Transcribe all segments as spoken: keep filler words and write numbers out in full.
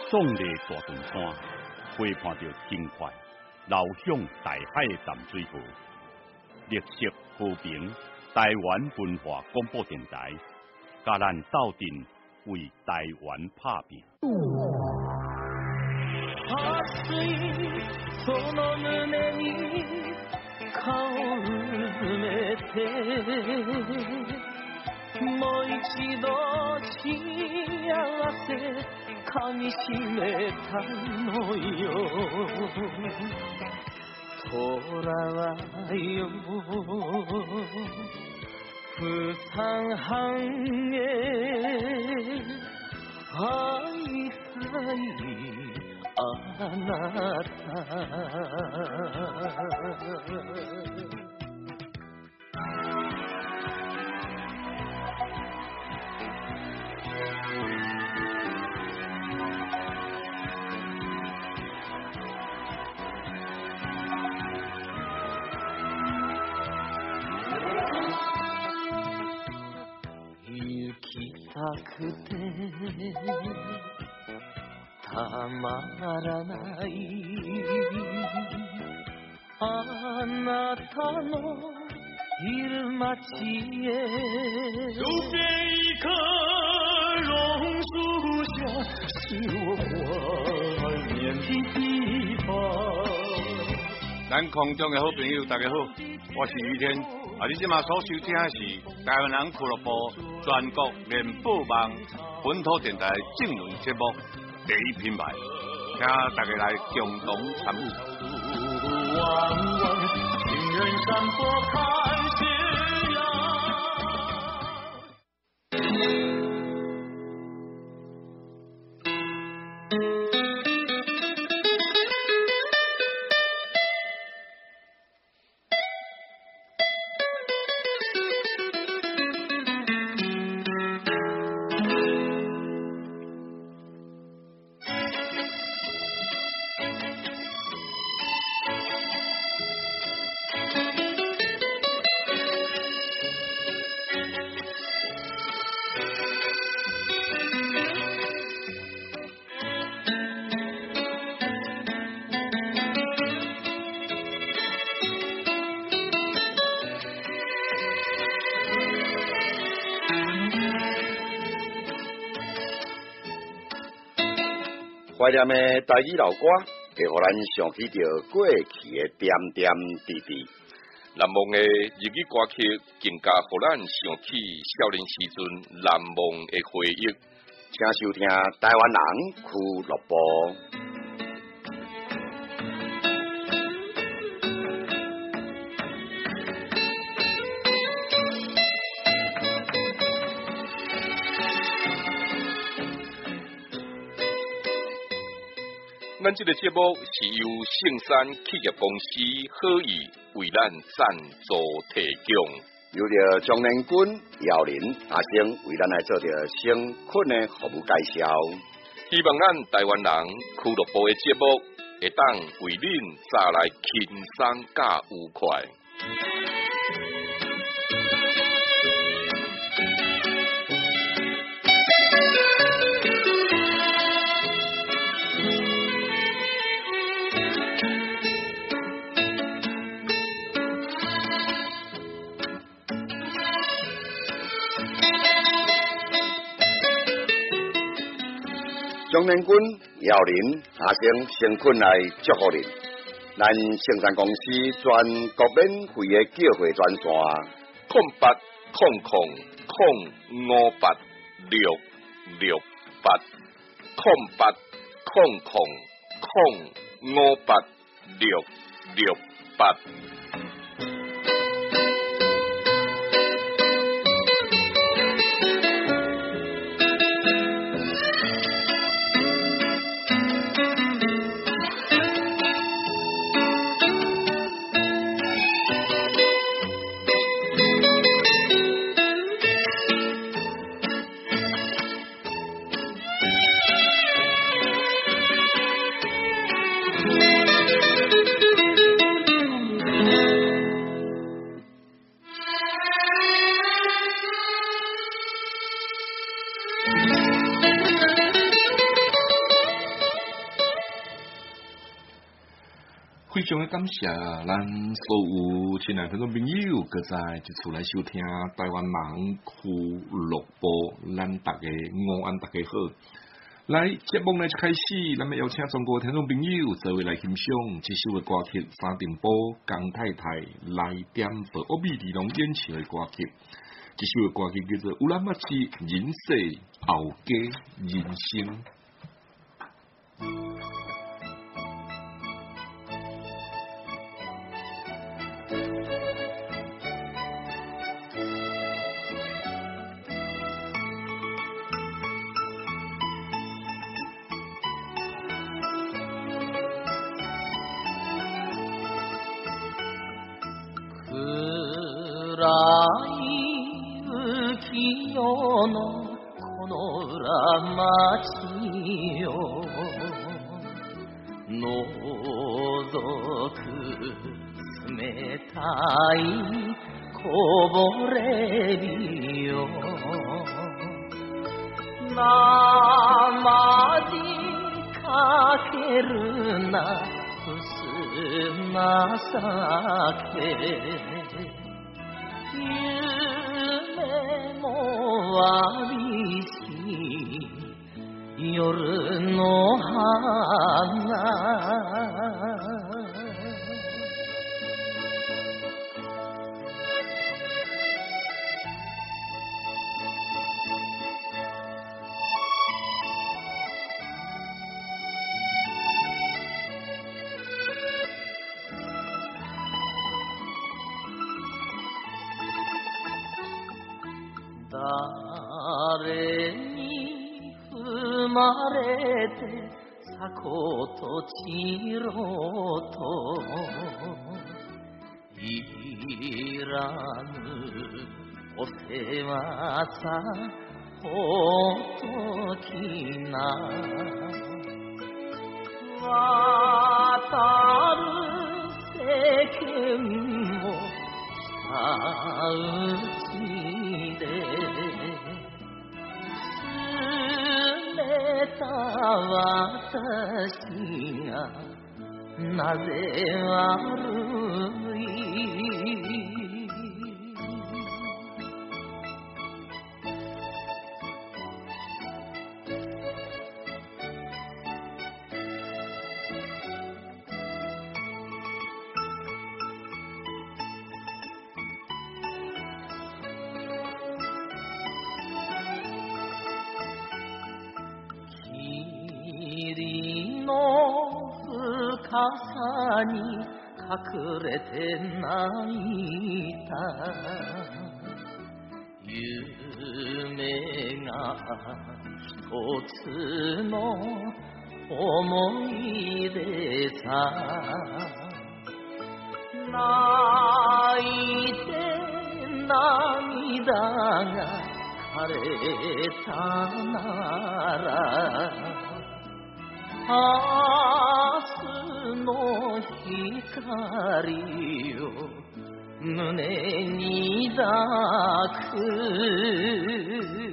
壮丽大屯山，陪伴着轻快流向大海的淡水河。绿色和平，台湾文化广播电台，甲咱斗阵为台湾打拼。 その胸に顔を埋めてもう一度幸せ噛みしめたのよ虎はよ不参半へ会いたいあなた行きたくてたまらないあなたのいる街へ路边一棵榕树下是我怀念的地方咱空中的好朋友大家好，我是于天啊！你即马所收听的是台湾人俱乐部全国联播网本土电台政论节目第一品牌，请大家来共同参与。 望望情人山坡看斜怀念的台语老歌，会互咱想起着过去的点点滴滴。 难忘的日语歌曲，更加互咱想起少年时阵难忘的回忆。 请收听台湾人俱乐部。 咱这个节目是由圣山企业公司好意为咱赞助提供， 由着张连军、姚林、阿星为咱来做着省困的服务介绍。 希望咱台湾人俱乐部的节目会当为恁带来轻松加愉快。 张连军、姚林、阿星省困来祝福恁。咱圣山公司全国免费的叫货专线： 空八空空空五八六六八，空八空空空五八六六八。 常嘅感謝咱所有親愛聽眾朋友，擱在一厝來收聽台灣網俱樂部，咱大家午安，大家好。來節目呢就開始，咱們邀請中國聽眾朋友做位來欣賞這首嘅歌曲，三重埔江太太來點播歐美兒童演唱嘅歌曲。這首嘅歌曲叫做《烏蘭瑪吉人世後加人生》。 暗い浮世のこの裏町を覗く冷たいこぼれ日よ生にかけるな薄な酒夢もわびし夜の花誰に踏まれて迫と散ろうといらぬお世話さほときな渡る世間も下打ちで冷た私がなぜ悪い霧の深さに隠れて泣いた夢が一つの思い出さ泣いて涙が枯れたなら明日の光を胸に抱く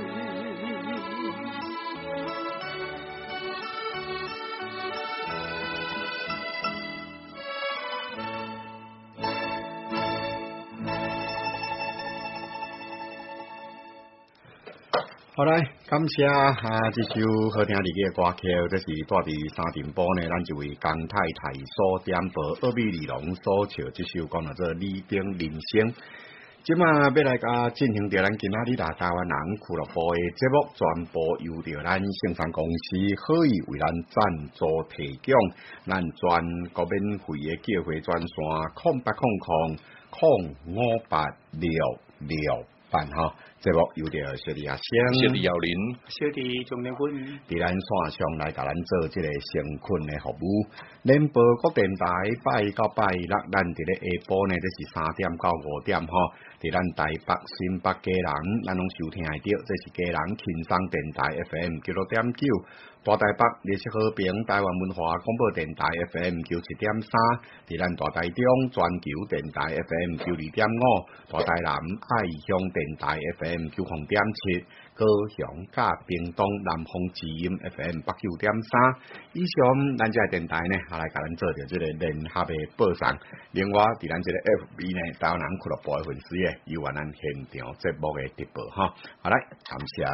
好来，感謝啊！這首好聽啲嘅歌曲，這是住佇三重埔呢，咱一位江太太所點播，歐美兒童所唱，這首講到做李丁人生。即馬要來甲進行着咱今仔日啦台灣人俱樂部嘅節目，全部由着咱盛山公司可以為咱贊助提供，咱全國免費嘅叫貨專線空八空空空五八六六八吼。節目有着小弟阿星、 小弟姚林、 小弟鍾連軍， 佇咱線上來甲咱做即個成困嘅服務。聯播國電台拜到拜六，咱佇咧下晡呢，這是三點到五點吼。佇咱台北、新北、嘉南，咱攏收聽得到，這是嘉南輕鬆電台 F M 九六點九。 大台北、烈色和平、台湾文化广播電台 F M 九七點三，佇咱大台中全球電台 F M 九二點五，大台南愛鄉電台 F M 九零點七，高雄甲屏東南風之音 F M 八九點三。以上咱這個電台呢，啊來甲咱做着這個聯合的播送。另外，佇咱這個 F B 呢，台灣人俱樂部的粉絲嘅，有咱現場節目嘅直播哈。好來，感謝。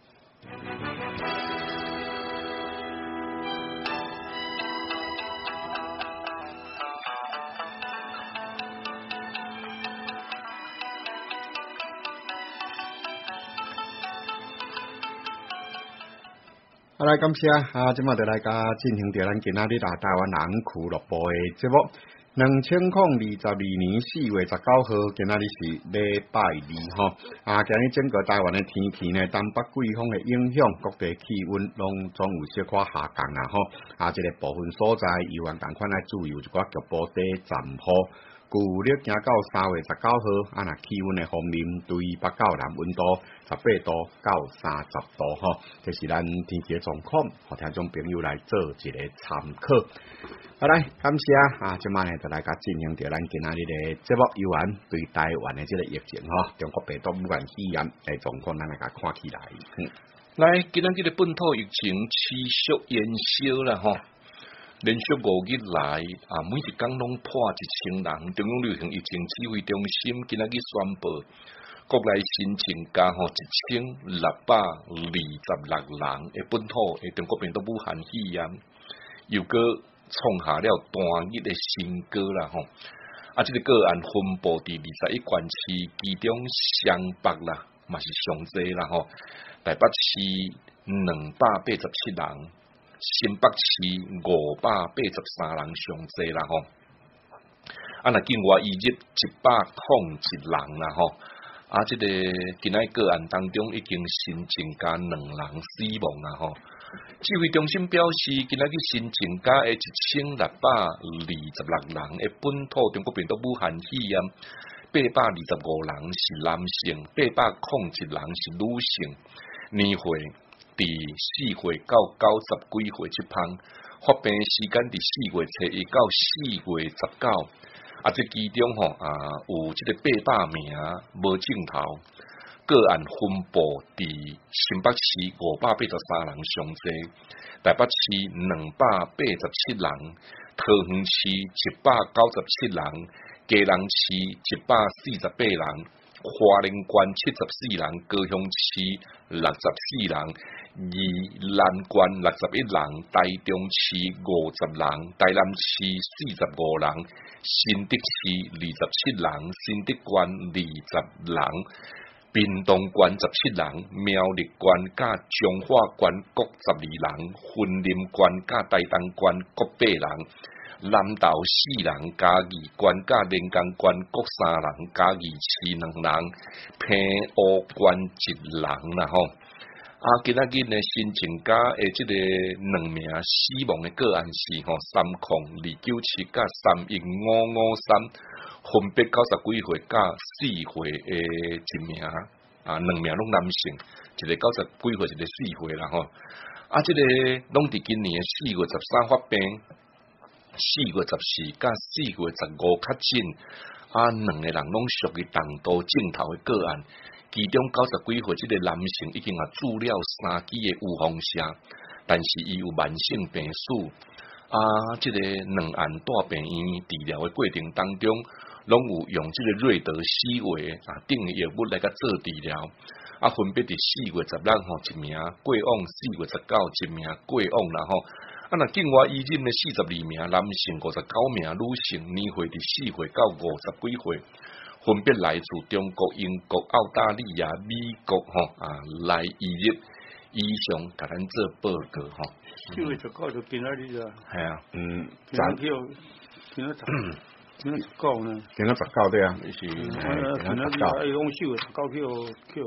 好來，感謝啊！即馬就來甲進行着咱今仔日啊台灣人俱樂部嘅節目。兩千零二十二年四月十九號，今仔日是禮拜二吼。啊，今日整個台灣嘅天氣呢，東北季風嘅影響，各地氣溫攏總有小可下降啦吼。啊，即、這個部分所在，有人共款來注意有一寡局部地陣雨。舊曆行到三月十九號，啊，那氣溫嘅方面，對北到南溫度十八度到三十度吼，這是咱天氣嘅狀況，互聽眾朋友來做一個參考。好來，感謝啊！即晚呢，就來甲進行着咱今仔日嘅節目，有關對台灣嘅即個疫情吼，中國病毒武漢肺炎嘅狀況，咱來甲看起來。嗯， 來，今仔日嘅本土疫情持續延燒啦吼。連續五日來，啊，每一天攏破一千人。中央流行疫情指揮中心今仔日宣布，國內新增加吼一千六百二十六人嘅本土嘅中國病毒武漢肺炎，又個創下了單日嘅新高啦吼。啊，這個個案分布佇二十一縣市，其中雙北啦，嘛是上濟啦吼。台北市兩百八十七人。新北市五百八十三人上濟啦吼，啊那境外移入一百零一人啦吼，啊這個今仔個案當中已經新增加兩人死亡啦吼。指揮中心表示，今仔日新增加誒一千六百二十六人誒本土中國病毒武漢肺炎，八百二十五人是男性，八百零一人是女性，年歲佇四歲到九十幾歲這旁，發病時間佇四月初一到四月十九，啊，這其中吼啊有這個八百名無症頭個案分布佇新北市五百八十三人上濟，台北市兩百八十七人，桃園市一百九十七人，嘉南市一百四十八人，花蓮縣七十四人，高雄市六十四人。宜蘭縣六十一人，台中市五十人，台南市四十五人，新竹市二十七人，新竹縣二十人，屏東縣十七人，苗栗縣甲彰化縣各十二人，雲林縣甲台東縣各八人，南投四人，嘉義縣甲連江縣各三人，嘉義市兩人，平湖縣一人啦吼。啊，今仔日呢新增加誒，即個兩名死亡嘅個案是吼三零二九七甲三一五五三，分別九十幾歲甲四歲誒一名，啊兩名攏男性，一個九十幾歲，一個四歲啦吼。啊，即、這個攏佇今年嘅四月十三發病，四月十四甲四月十五確診，啊兩個人攏屬於重度症頭嘅個案。其中九十幾歲，這個男性已經啊注了三劑嘅預防針，但是伊有慢性病史。啊，這個兩岸大病院治療嘅過程當中，攏有用這個瑞德西韋啊等嘅藥物來甲做治療。啊，分別佇四月十六號一名過往，四月十九一名過往啦吼。啊，那境外移入嘅四十二名男性，五十九名女性，年歲佇四歲到五十幾歲。分別來自中國、英國、澳大利亞、美國吼啊來移入，以上甲咱做報告吼。 四月十九就今仔日啊。係啊， 嗯， 今仔票，今仔十，今仔十九呢？ 今仔十九對啊，是。 今仔十九，伊講四月十九票票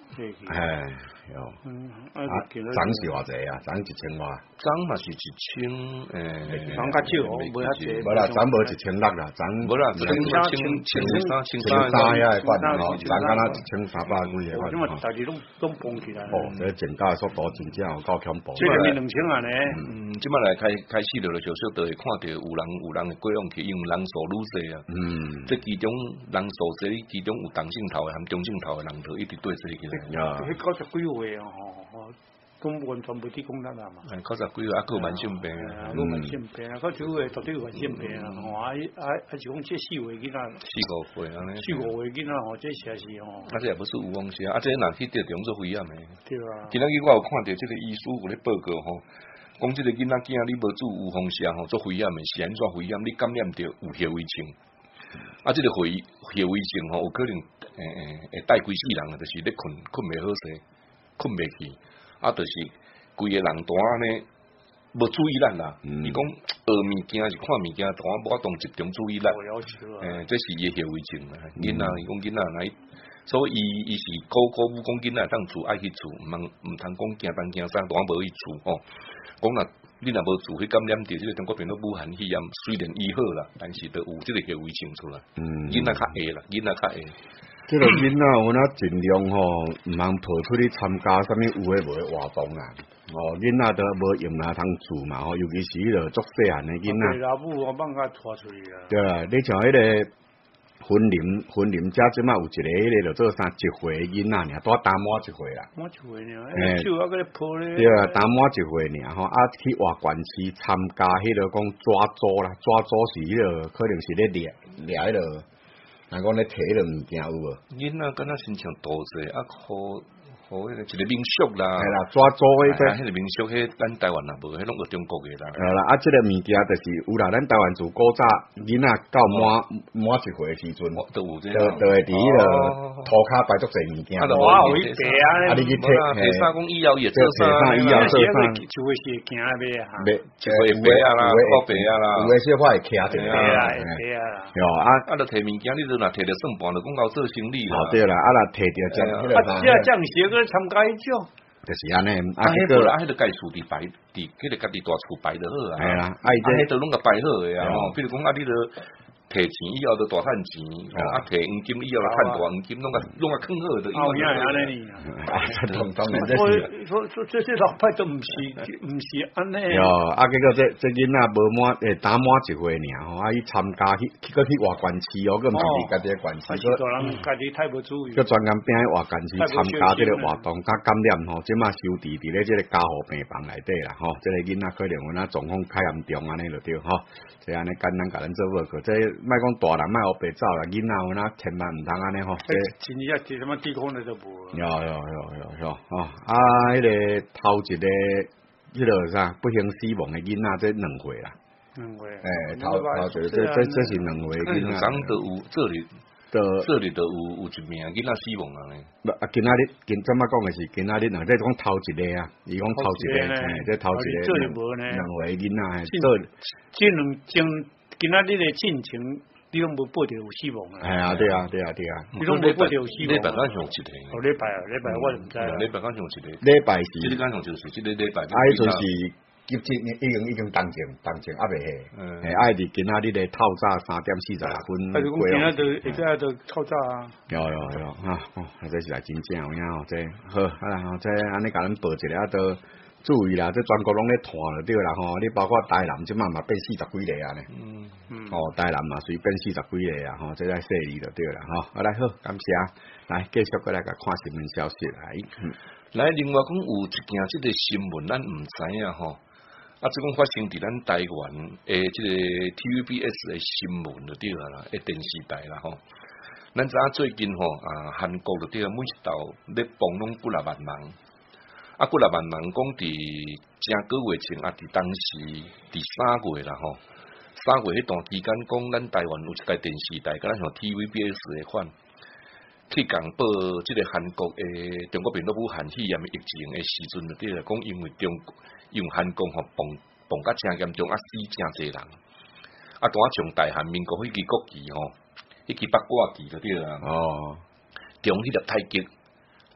哎，哟，啊，涨是偌济啊？涨一千外， 涨嘛是一千，诶， 涨较少，无遐济。 无啦，涨无一千六啦，涨无啦，千千千三千三遐款吼，涨敢若一千三百几个款。 因为大家拢拢蹦起来。 哦，这增加速度真正有够恐怖。 这两两千啊呢？ 嗯，即摆来开开始了，就小小都会看到有人有人会过往去，因为人数愈济啊。嗯，这其中人数济，其中有同性头的含中性头的人就一直对起来。 啊，迄九十几岁啊，吼吼，都完全袂滴讲咱啊嘛。 九十几岁啊，有慢性病啊，有慢性病啊，九十岁绝对有慢性病啊，吼啊啊啊，就讲这四岁囡仔， 四五岁安尼， 四五岁囡仔吼，这实是吼。 啊，这也不是有风险啊，这若去得中做肺癌的。 对啊。今仔日我有看到这个医师有咧报告吼，讲这个囡仔囝你无注有风险吼，做肺癌的是安怎肺癌？你感染着有后遗症。啊，这个肺后遗症吼，有可能诶诶会带规世人，就是咧困困袂好势，困袂去，啊，就是规个人单呢无注意力啦。伊讲学物件是看物件，单无法当集中注意力。诶，这是伊后遗症啊。囡仔伊讲囡仔来，所以伊伊是鼓鼓舞讲囡仔当厝爱去厝，毋通毋通讲惊东惊西，单无去厝吼。讲若你若无自去感染着即个中国病毒武汉肺炎，虽然医好啦，但是都有即个后遗症出来。嗯，囡仔较会啦，囡仔较会。 即个囡仔我若尽量吼，毋通抱出去参加啥物有诶无诶活动啊。哦，囡仔都无用哪通住嘛吼，尤其是迄个足细汉诶囡仔。 对啦，母我放甲拖出去啊。 对啊，你像迄个。婚龄婚龄遮即马有一个迄个就做啥一岁囡仔尔，拄打满一岁啦。 满一岁尔，诶，手啊个咧抱咧。 对啊，打满一岁尔吼，啊去活泉市参加迄个讲抓周啦，抓周是迄个可能是咧掠掠迄个，人讲咧摕迄个物件有无？ 囡仔敢若身上多势啊，好。哦，迄个一个民俗啦， 系啦，抓周迄个， 迄个民俗，迄咱台湾也无，迄拢个中国嘅啦。 系啦，啊，即个物件就是有啦，咱台湾自古早囡仔到满满一岁嘅时阵， 都有这， 就就会伫迄个涂骹摆足侪物件。 啊，哇，有一白啊， 啊，你去摕， 摕啥讲医药也做啥， 医药做啥， 就会是行啊买啊， 买，就会买啊啦，靠白啊啦， 有诶小可会徛着啊，对啊， 哟啊， 啊，著摕物件，你都若摕着算盘，就讲到做生意啦。 对啦，啊，若摕着这， 啊，这这样写个参加迄种。 就是安尼， 啊，迄个啊，迄个盖厝伫摆，伫迄个家己大厝摆就好啊。 系啦，啊， 迄都拢个摆好诶啊。吼，比如讲啊，你著摕钱以后著大趁钱，啊，摕黄金以后著趁大黄金，拢个拢个坑好著。 哦，原来安尼呢。 啊，这当当然这是。 所所这这老派都毋是毋是安尼。 哟，啊，结果这这囡仔无满诶，打满一岁尔吼，啊，伊参加去去个去活泉市哦，佮毋是伫家己诶县市， 个大人家己太无注意。 佮专工拼喺活泉市参加即个活动，甲感染吼，即马收治伫咧即个加护病房内底啦，吼，即个囡仔可能有哪状况较严重安尼就对吼，即安尼简单甲咱做报告，即莫讲大人莫学白走啦，囡仔有哪千万毋通安尼吼。 真正是什么地方的都无。 有有有有有哦，啊，迄个头一个，迄个啥不幸死亡的囡仔，这两岁啦。 两岁。 诶，头头一个，这这这是两岁囡仔。 咱都有这里，这里都有有一名囡仔死亡啊咧。 啊，今仔日今怎么讲的是今仔日两，这讲头一个啊，伊讲头一个，诶，这头一个。 这里无呢。 两岁囡仔， 这这两种今仔日的进程。你拢无报着有死亡啊？ 系啊，对啊，对啊，对啊。 你拢无报着有死亡。 礼拜敢上一个？ 哦，礼拜啊，礼拜我毋知啊。 礼拜敢上一个？ 礼拜是。 即个敢上就是即个礼拜。 啊，迄阵是急诊已经已经当前当前还未下。嗯。诶，爱伫今仔日的透早三点四十六分。 啊，就讲今仔就现在就透早啊。 有有有哈，哦，这是来真正有影哦，这好啊啦，这安尼甲咱报一个啊都。注意啦，这全国拢咧传了对啦吼，你包括台南即嘛嘛变四十几个啊呢，嗯嗯，哦台南嘛随便四十几个啊吼，这在说理就对啦吼，好来好，感谢，来继续过来甲看新闻消息来，嗯、 来另外讲有一件即个新闻咱毋知影吼，啊即讲发生伫咱台湾诶即个 T V B S 诶新闻就对啦，诶电视台啦吼，咱知影最近吼啊韩国就对啦，每一道咧帮拢几若万人。啊，几若万人讲伫正个月前啊，伫当时伫三月啦吼，三月迄段期间讲，咱台湾有一个电视台，敢若像 T V B S 诶款，去公布即个韩国诶中国病毒武汉肺炎疫情诶时阵就对啦，讲因为中因为韩国吼崩崩甲真严重，啊死真侪人，啊当啊从大韩民国迄支国旗吼，迄支八卦旗就对啦，哦，中迄粒太极。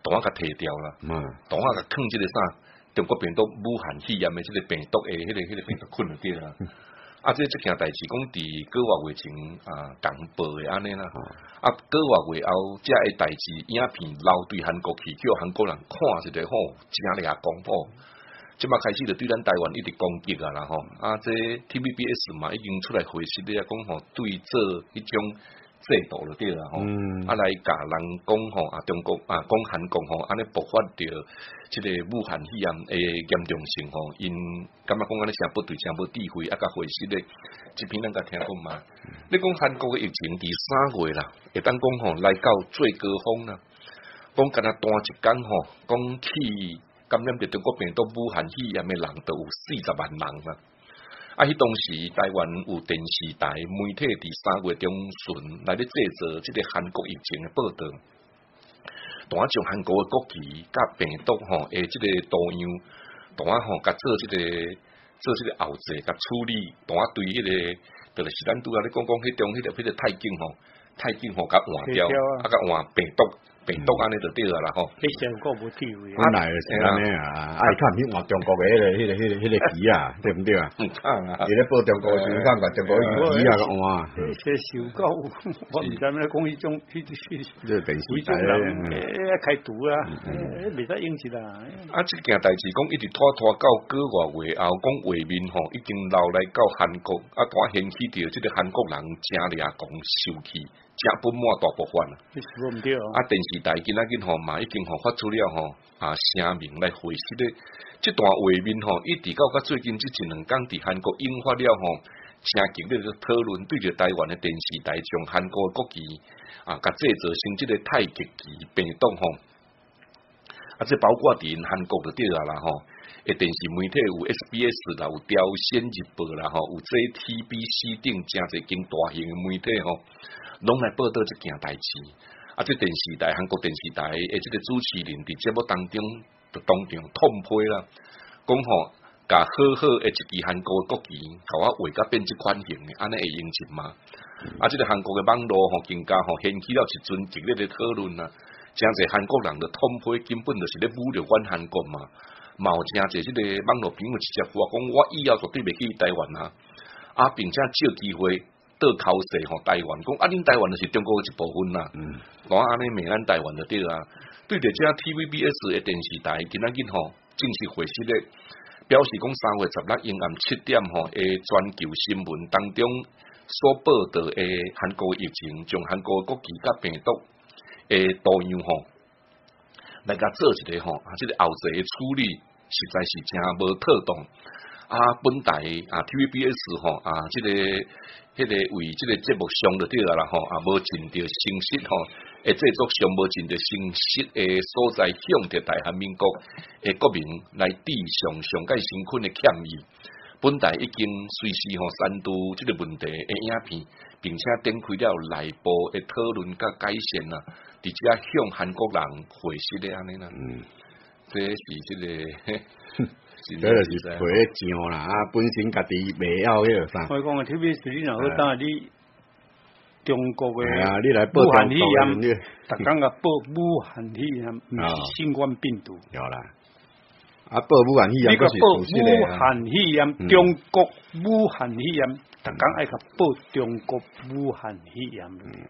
同我甲摕掉啦，同我甲囥即个啥中国病毒武汉肺炎的即个病毒诶，迄、那个迄、那个病毒困了啲啦。啊，即即件代志讲伫個月月前啊，公布嘅安尼啦。啊，個月月後，即個代志影片流對韓國去，叫韓國人看一個吼，真厲害講吼。即馬開始就對咱台灣一直攻擊啊啦吼。啊，即 T V B S 嘛已經出來回釋咧，講吼對做迄種制度就對啦吼。啊，來甲人講吼啊，中國啊講韓國吼，安尼爆發着即個武漢肺炎誒嚴重性吼，因感覺講安尼誠不對，誠無智慧，啊，甲回釋咧，即篇咱甲聽講嘛。你講韓國嘅疫情佇三月啦，會當講吼來到最高峰啦，講敢若單一天吼，講去感染着中國病毒武漢肺炎嘅人都有四十萬人啦。啊！迄當時台灣有電視台媒體佇三月中旬來咧製作即個韓國疫情嘅報道，當啊將韓國嘅國旗甲病毒吼誒即個圖樣，當啊吼甲做即個做即個後製甲處理，當啊對迄個就是咱拄仔咧講講迄種迄個迄個太警吼，太警吼甲換掉，啊甲換病毒。病毒安尼就對啦吼， 迄上個無地位， 本來是安尼啊，愛看去換中國嘅迄個、迄個、迄個、迄個旗啊，對唔對啊？唔看啊，伊咧報中國時看個中國旗啊個換， 即係小狗，我唔知咩講迄種，迄啲即係電視台咧， 誒開賭啊，誒未得應節啦。 啊，即件代志講一直拖拖到個月月後，講畫面吼已經流來到韓國，啊，當掀起着即個韓國人真厲害講生氣。正本滿大部分啊，啊電視台今仔日吼嘛已經吼發出了吼啊聲明來回釋咧，即段畫面吼一直到甲最近即一兩工佇韓國引發了吼正激烈嘅討論，對着台灣嘅電視台將韓國嘅國旗啊甲製造成即個太極旗病毒吼，啊即包括佇韓國就對啊啦吼，誒電視媒體有 S B S 啦，有朝鮮日報啦吼，有即 T B C 頂真儕間大型嘅媒體吼。攏來報道即件代志，啊！即電視台、韓國電視台誒，即個主持人佇節目當中就當場痛批啦，講吼，甲好好誒一支韓國誒國旗，甲我畫甲變即款型誒，安尼會用錢嘛？啊！即個韓國誒網絡吼，更加吼掀起了一陣激烈誒討論啊！真儕韓國人就痛批，根本就是咧侮辱阮韓國嘛！嘛有真儕即個網絡朋友直接話講，我以後絕對袂去台灣啊！啊，並且借機會。倒口勢吼，台灣講啊，恁台灣就是中國嘅一部分啦。嗯，我安尼罵咱台灣就對啊。對着這 T V B S 嘅電視台，今仔日吼正式回釋咧，表示講三月十六陰暗七點吼，誒全球新聞當中所報道嘅韓國疫情，將韓國國旗甲病毒誒圖樣吼，來甲做一個吼，啊，即個後製嘅處理實在是真無妥當。啊，本台啊 T V B S 吼啊，即、這個迄、那個為即個節目上就對啦吼，啊無盡着誠實吼，誒製作上無盡着誠實誒所在，向着大韓民國誒國民來致上上界身軀誒歉意。本台已經隨時吼刪除即個問題誒影片，並且展開了內部誒討論甲改善啦，直接向韓國人回釋咧安尼啦。嗯，這是即、這個。 這就是陪醬啦，啊，本身家己袂曉迄個啥。 我講個 T V B S 你若好當你中國嘅你來報武漢肺炎，逐工個報武漢肺炎唔是新冠病毒。 有啦，啊，報武漢肺炎嗰是報武漢肺炎，中國武漢肺炎，逐工愛個報中國武漢肺炎。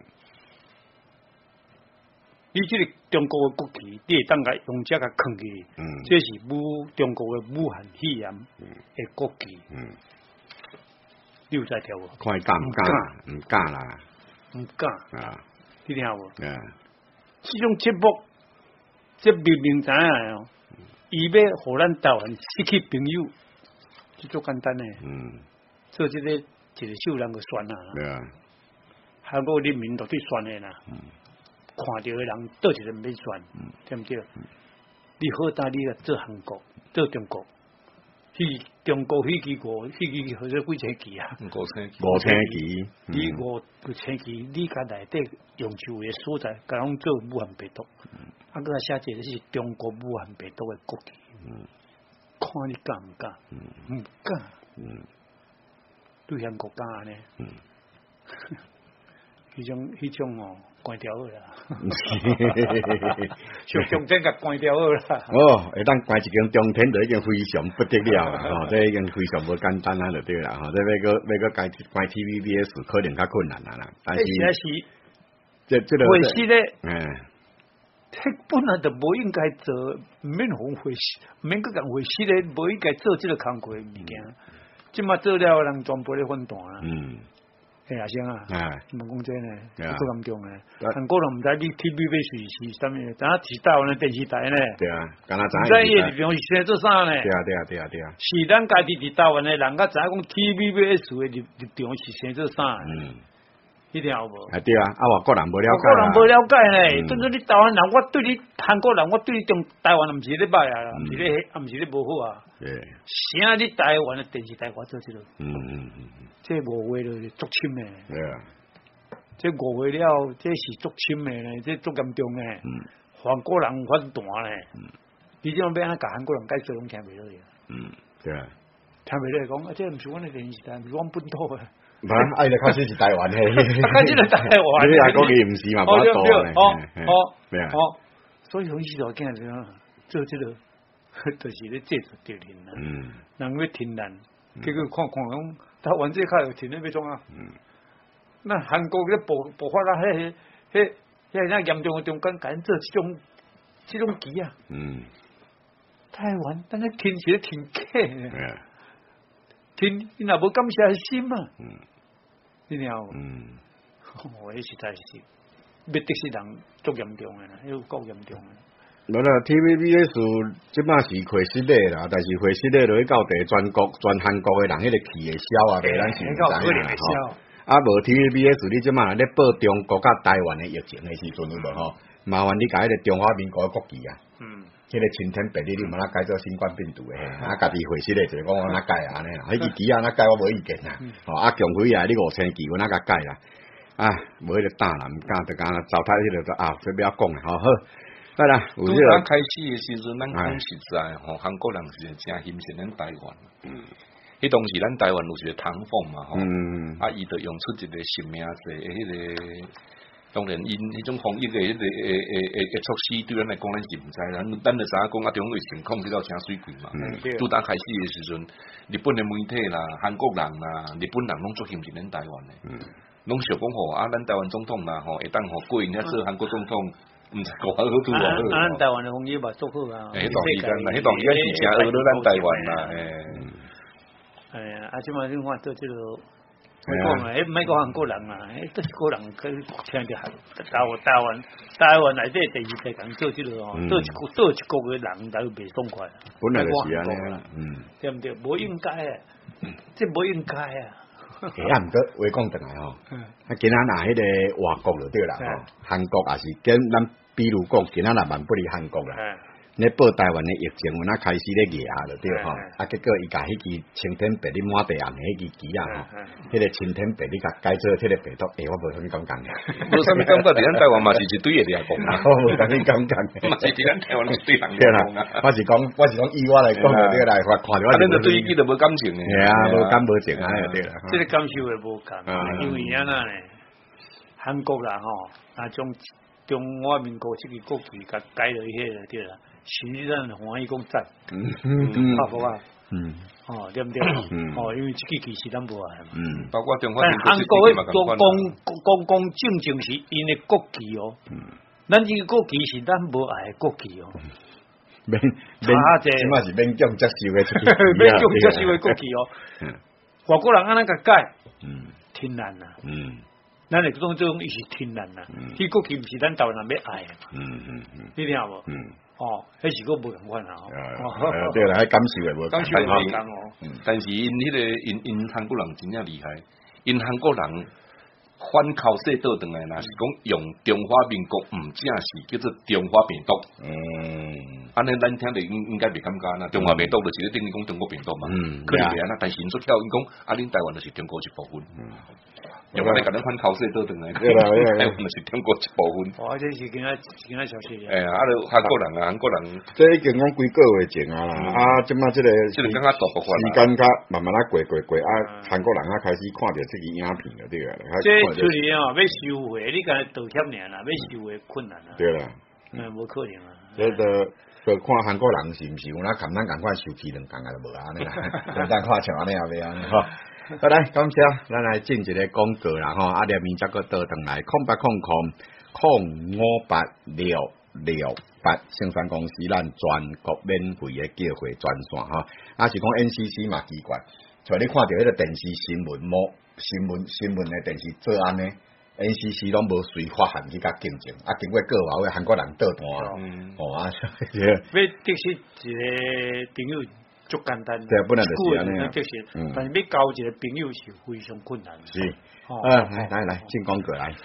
你即個中國嘅國旗，你會當個用遮個囥去，嗯，這是武中國嘅武漢肺炎嘅國旗，嗯，你有在條無？ 看敢唔敢？唔敢啦， 唔敢啊！ 你聽無？ 啊！ 這種節目，即明明知影哦，伊要互咱台灣失去朋友，就足簡單誒。嗯，做即個一個秀人個選啊，對啊，韓國人民都對選誒啦。嗯。看到嘅人倒一個唔免選，嗯、對唔對？嗯、你好大你個做韓國，做中國，去中國迄支國，迄支好似幾千旗啊？ 五千旗， 五千旗， 你五五千旗，你家內底用處嘅所在，甲攏做武漢病毒，嗯、啊，佮寫一個是中國武漢病毒嘅國旗，嗯、看你敢唔敢？唔、嗯、敢，嗯、對向國家呢？迄種迄種哦。 关掉好啦。上中正甲关掉好啦。 哦，会当关一间中天就已经非常不得了啦，吼、哦，这已经非常无简单啊，就对啦，吼、哦，这要个要个关关 T V B S 可能较困难啦啦，但是这这个回事咧， 嗯， 迄本来就无应该做，唔免红回事，唔免佮讲回事咧，无应该做这个工课物件，即马做了人全部咧混蛋啦。嗯。嘿阿生啊，唔讲真诶，足严重诶。韩国人唔知你 T V B 是是啥物，知影是台湾诶电视台呢？ 对啊，敢若知影。 知影立场是生做啥呢？ 对啊对啊对啊对啊。 是咱家己伫台湾诶人，甲知影讲 T V B S 诶立立场是生做啥？嗯，你听有无？ 啊对啊，啊外国人无了解。 外国人无了解呢，等于你台湾人，我对你韩国人，我对你中台湾毋是咧歹啊，毋是咧，啊毋是咧无好啊。对。啥你台湾诶电视台我做即个？嗯嗯嗯。这误会了，足深诶。对啊，这误会了，这是足深诶咧，这足严重诶。嗯，韩国人反弹咧。嗯，你这样要安甲韩国人解说，拢听袂落去。嗯，对啊，听袂落去讲，啊，这毋是阮诶电视台，毋是阮本土诶。 唔係，哎，你開始是台灣嘅， 開始係台灣。 你話嗰句唔是嘛？冇得講咧。 哦哦咩啊？哦，所以從時代見嚟講，做這個就是咧制造敵人啦。嗯，人要聽人。結果看看講，台灣這卡又停咧要種啊！嗯，那韓國嘅爆爆發啦，迄迄迄那嚴重嘅中間揀做這種這種機啊！嗯，台灣但係停是咧停客嘅，停你若無感謝心啊！嗯，你聽有？嗯，我迄實在是要得是人足嚴重嘅啦，迄個夠嚴重嘅。 冇啦 ，T V B S 即擺是會失禮啦，但是會失禮落去到地全國全韓國嘅人，迄個氣會消啊，袂咱是唔知啦吼。啊，無 T V B S 你即擺咧報中國甲台灣嘅疫情嘅時陣有無吼？麻煩你甲迄個中華民國嘅國旗啊，嗯，迄個青天白日你冇哪改做新冠病毒嘅，啊，家己會失禮就講我哪改啊安尼啦，迄個旗啊哪改我無意見啦，吼啊，強輝啊，你五千旗我哪甲改啦，啊，無迄個膽啦，毋敢就敢糟蹋迄個啊，所以不要講啦，吼好。係啦，拄咱開始嘅時陣，咱講實在吼，韓國人是真欣賞咱台灣。嗯，迄當時咱台灣有一個唐鳳嘛，吼，嗯，啊，伊就用出一個實名制嘅迄個，當然因迄種防疫嘅迄個誒誒誒措施，對咱來講，咱是毋知啦。咱就知影講啊，中國情況比較誠水貴嘛。嗯，拄咱開始嘅時陣，日本嘅媒體啦、韓國人啦、日本人攏足欣賞咱台灣嘅。嗯，攏想講吼啊，咱台灣總統啦，吼會當吼過因遐做韓國總統。唔是講好好做啊！ 咱台灣嘅風氣嘛足好啊！ 迄段時間啦，迄段時間是正學到咱台灣啦，誒， 係啊！啊，即嘛你看做即個，我講啊，迄唔係講韓國人啊，迄都是個人佢聽着台灣台灣台灣內底第二世界做即個哦，做一個做一個嘅人就袂爽快。 本來就是安尼，嗯， 對唔對？無應該啊，即無應該啊！ 誒啊，毋過話講轉來吼，啊，今仔若迄個外國就對啦，吼，韓國也是跟咱。比如講，今仔日萬不離韓國啦，你報台灣嘅疫情，我那開始咧熱啊，就對吼，啊結果伊甲迄支青天白日滿地紅嘅迄支旗啊，吼，迄個青天白日甲改做迄個白毒，誒，我無啥物感覺嘅， 無啥物感覺，佇咱台灣嘛是一堆嘅掠講啊， 我無啥物感覺嘅， 嘛是佇咱台灣一堆人掠講啊， 我是講我是講以我來講就對啦，我看着我， 咱就對伊就無感情嘅， 係啊，無感無情啊，就對啦， 即個感受會無共，因為安那咧，韓國啦吼，啊種。中華民國這個國旗甲改落去個對啦，實際上歡喜講讚，嗯，好不好？嗯，哦，對唔對？哦，因為這個旗是咱無愛嘛，嗯，包括中華民國，韓國嘅公公公公正正是因嘅國旗哦，嗯，咱這個國旗是咱無愛嘅國旗哦， 免免，起碼是免強接受嘅， 免強接受嘅國旗哦，嗯，外國人安尼甲改，嗯，天然啊，嗯。咱嚟講，這種伊是天然啦，迄國旗毋是咱台灣人要愛嘅嘛。嗯嗯嗯，你聽無？嗯，哦，迄是個無同款啊。 哦，對啦，迄感受係無。 感受係同哦。 但是因迄個因因韓國人真正厲害，因韓國人反口說倒轉來，若是講用中華民國毋正是叫做中華病毒。嗯，安尼咱聽着應應該袂感覺啦，中華病毒就是等於講中國病毒嘛。嗯，可能袂安那，但是因所跳因講，啊，恁台灣就是中國一部分。嗯。 用安尼甲咱款口水倒转来， 对啦对啦， 台湾就是中国一部分。 哇，这是今仔今仔消息哎呀，啊，就韩国人啊，韩国人， 这已经讲几个月前啊啦，啊，即马即个即个刚刚大爆发时间较慢慢啊过过过，啊，韩国人啊开始看到这个影片了，对啦。 这就是哦，要收回，你敢道歉尔啦，要收回困难啦。 对啦， 嗯，无可能啊。 这个。就看韩国人是毋是有那含咱共款受气两共啊，就无安尼啦，咱看像安尼也袂安尼吼。好来，感谢，咱来进一个广告啦吼，啊，连面则个倒转来，空八空空空五八六六八，生产公司咱全国免费的叫货专线吼，啊是讲 N C C 嘛奇怪，像你看到迄个电视新闻无新闻新闻的电视做安尼。N C C 拢无随发函去甲竞争，啊，经过过后，韩国人倒单咯，哦啊， 要得失一个朋友足简单， 对，本来就是安尼啊， 得失，但是要交一个朋友是非常困难。 是，啊，来来来，进广告来。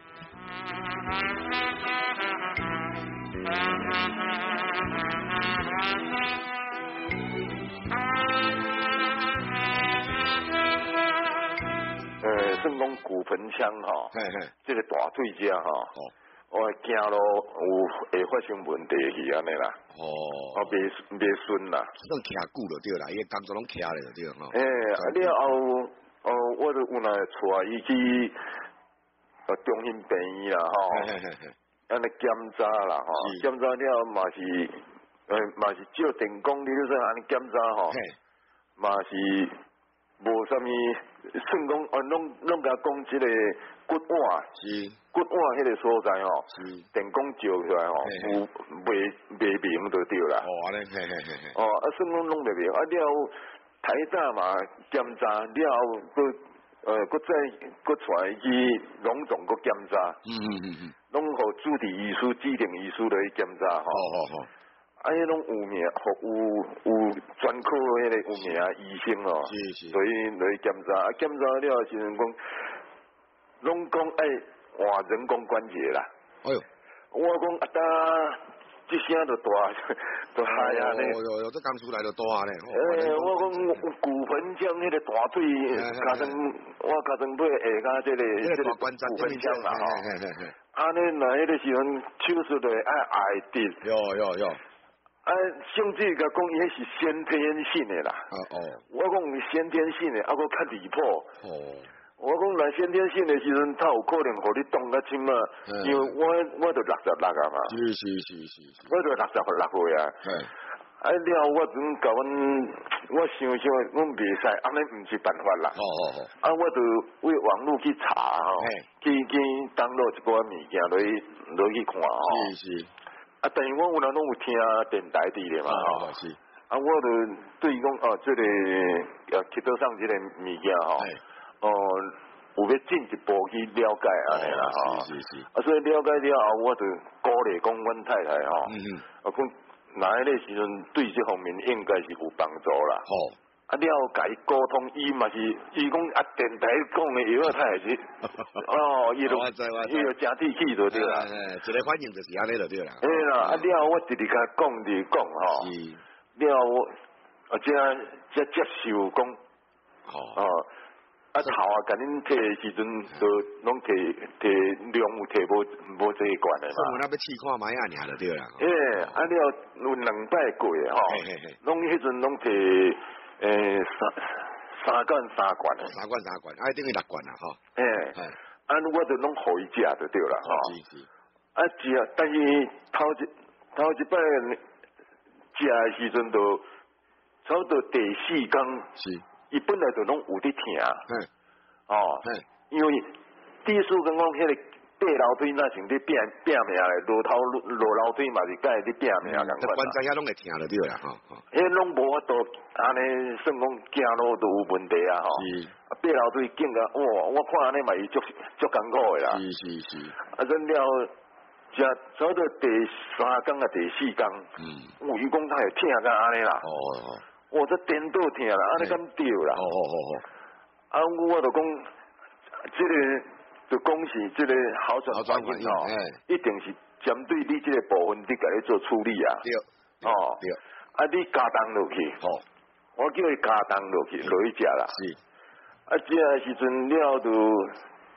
呃，算讲骨盆腔吼，这个大腿只吼，我惊咯有会发生问题去安尼啦，哦，啊袂袂顺啦， 拢徛久就对啦，伊个工作拢徛咧就对吼。 诶，啊了后，哦，我就有来带伊去呃中心病院啦吼，安尼检查啦吼，检查了嘛是，呃嘛是照电工，你说安尼检查吼，嘛是。无啥物，算讲，哦，拢拢甲讲即个骨碗，是骨碗迄个所在吼，是电工照出来吼，有未未明就对啦。哦，安尼，嘿嘿嘿嘿。哦，啊，算讲拢未明，啊了后台大嘛检查了后，佮呃，佮再佮带伊去隆重佮检查。嗯嗯嗯嗯。拢互主治医师、指定医师来检查吼。好好好。啊，迄种有名，有有专科迄个有名医生哦，所以来检查，啊检查了时阵讲，拢讲爱换人工关节啦。哎呦，我讲啊，呾即声就大，就害啊咧。哦哟哟，这刚出来就大咧。诶，我讲骨盆腔迄个大腿，加上我加上腿下骹即个即个骨盆腔啦吼。安尼若迄个时阵手术就爱挨直。哟哟哟。啊，甚至甲讲伊迄是先天性的啦。哦哦。我讲先天性的，啊，佫较离谱。哦。我讲若先天性的时阵，他有可能互你冻甲深啊，因为我我着六十六啊嘛。是是是是。我着六十六岁啊。嗯。啊了，我阵甲阮，我想想，阮袂使，安尼毋是办法啦。哦哦哦。啊，我着为网络去查吼，去去登录一寡物件落去落去看吼。是是。啊，但是我有人拢有听电台伫咧嘛吼，是。啊，我就对伊讲哦，即、這个呃，去到上即个物件吼，哦、呃，有要進一步去了解安尼啦吼。是是是。啊，所以了解了後，我就鼓勵講阮太太吼，嗯嗯。啊，講若迄個時陣對這方面應該是有幫助啦。好。啊了，甲伊溝通，伊嘛是，伊講啊電台講嘅藥太係是，哦，伊就伊就真鐵氣就對啦。 一個反應就是安尼就對啦。 嘿啦，啊了，我直直甲講就講吼，了我啊這這接受講，哦，啊頭啊，甲恁摕嘅時陣，就攏摕摕量有摕無無這一關的嘛。所以我那要試看買啊，爾就對啦。誒，啊了有兩擺過嘅吼，攏迄陣攏摕。誒、欸，三三罐三罐誒， 三罐三罐，啊，等於六罐啦，吼。 誒，啊，我就攏互伊食就對啦，吼。是是。啊食，但是頭一頭一擺食誒時陣，就差不多第四工，是，伊本來就攏有啲疼。嗯。哦。嗯。因為第四工講迄個爬樓梯那像啲拼拼命誒，落頭落樓梯嘛是甲啲拼命咁款。 關節遐攏會疼就對啦，吼。 迄攏無法度，安尼算講行路都有問題啊吼。是。啊，爬樓梯緊甲，哇！我看安尼嘛是足足艱苦誒啦。是是是。啊，然了，食差不多第三工啊，第四工。嗯。哦，伊講他會疼甲安尼啦。哦哦。哇！這顛倒疼啦，安尼咁對啦。哦哦哦哦。啊，我就講，即個就講是即個好轉反應吼，一定是針對你即個部分，你家己做處理啊。對。哦。對。啊！你加凍落去，哦，我叫伊加凍落去，落去食啦。是。啊，食誒時陣了就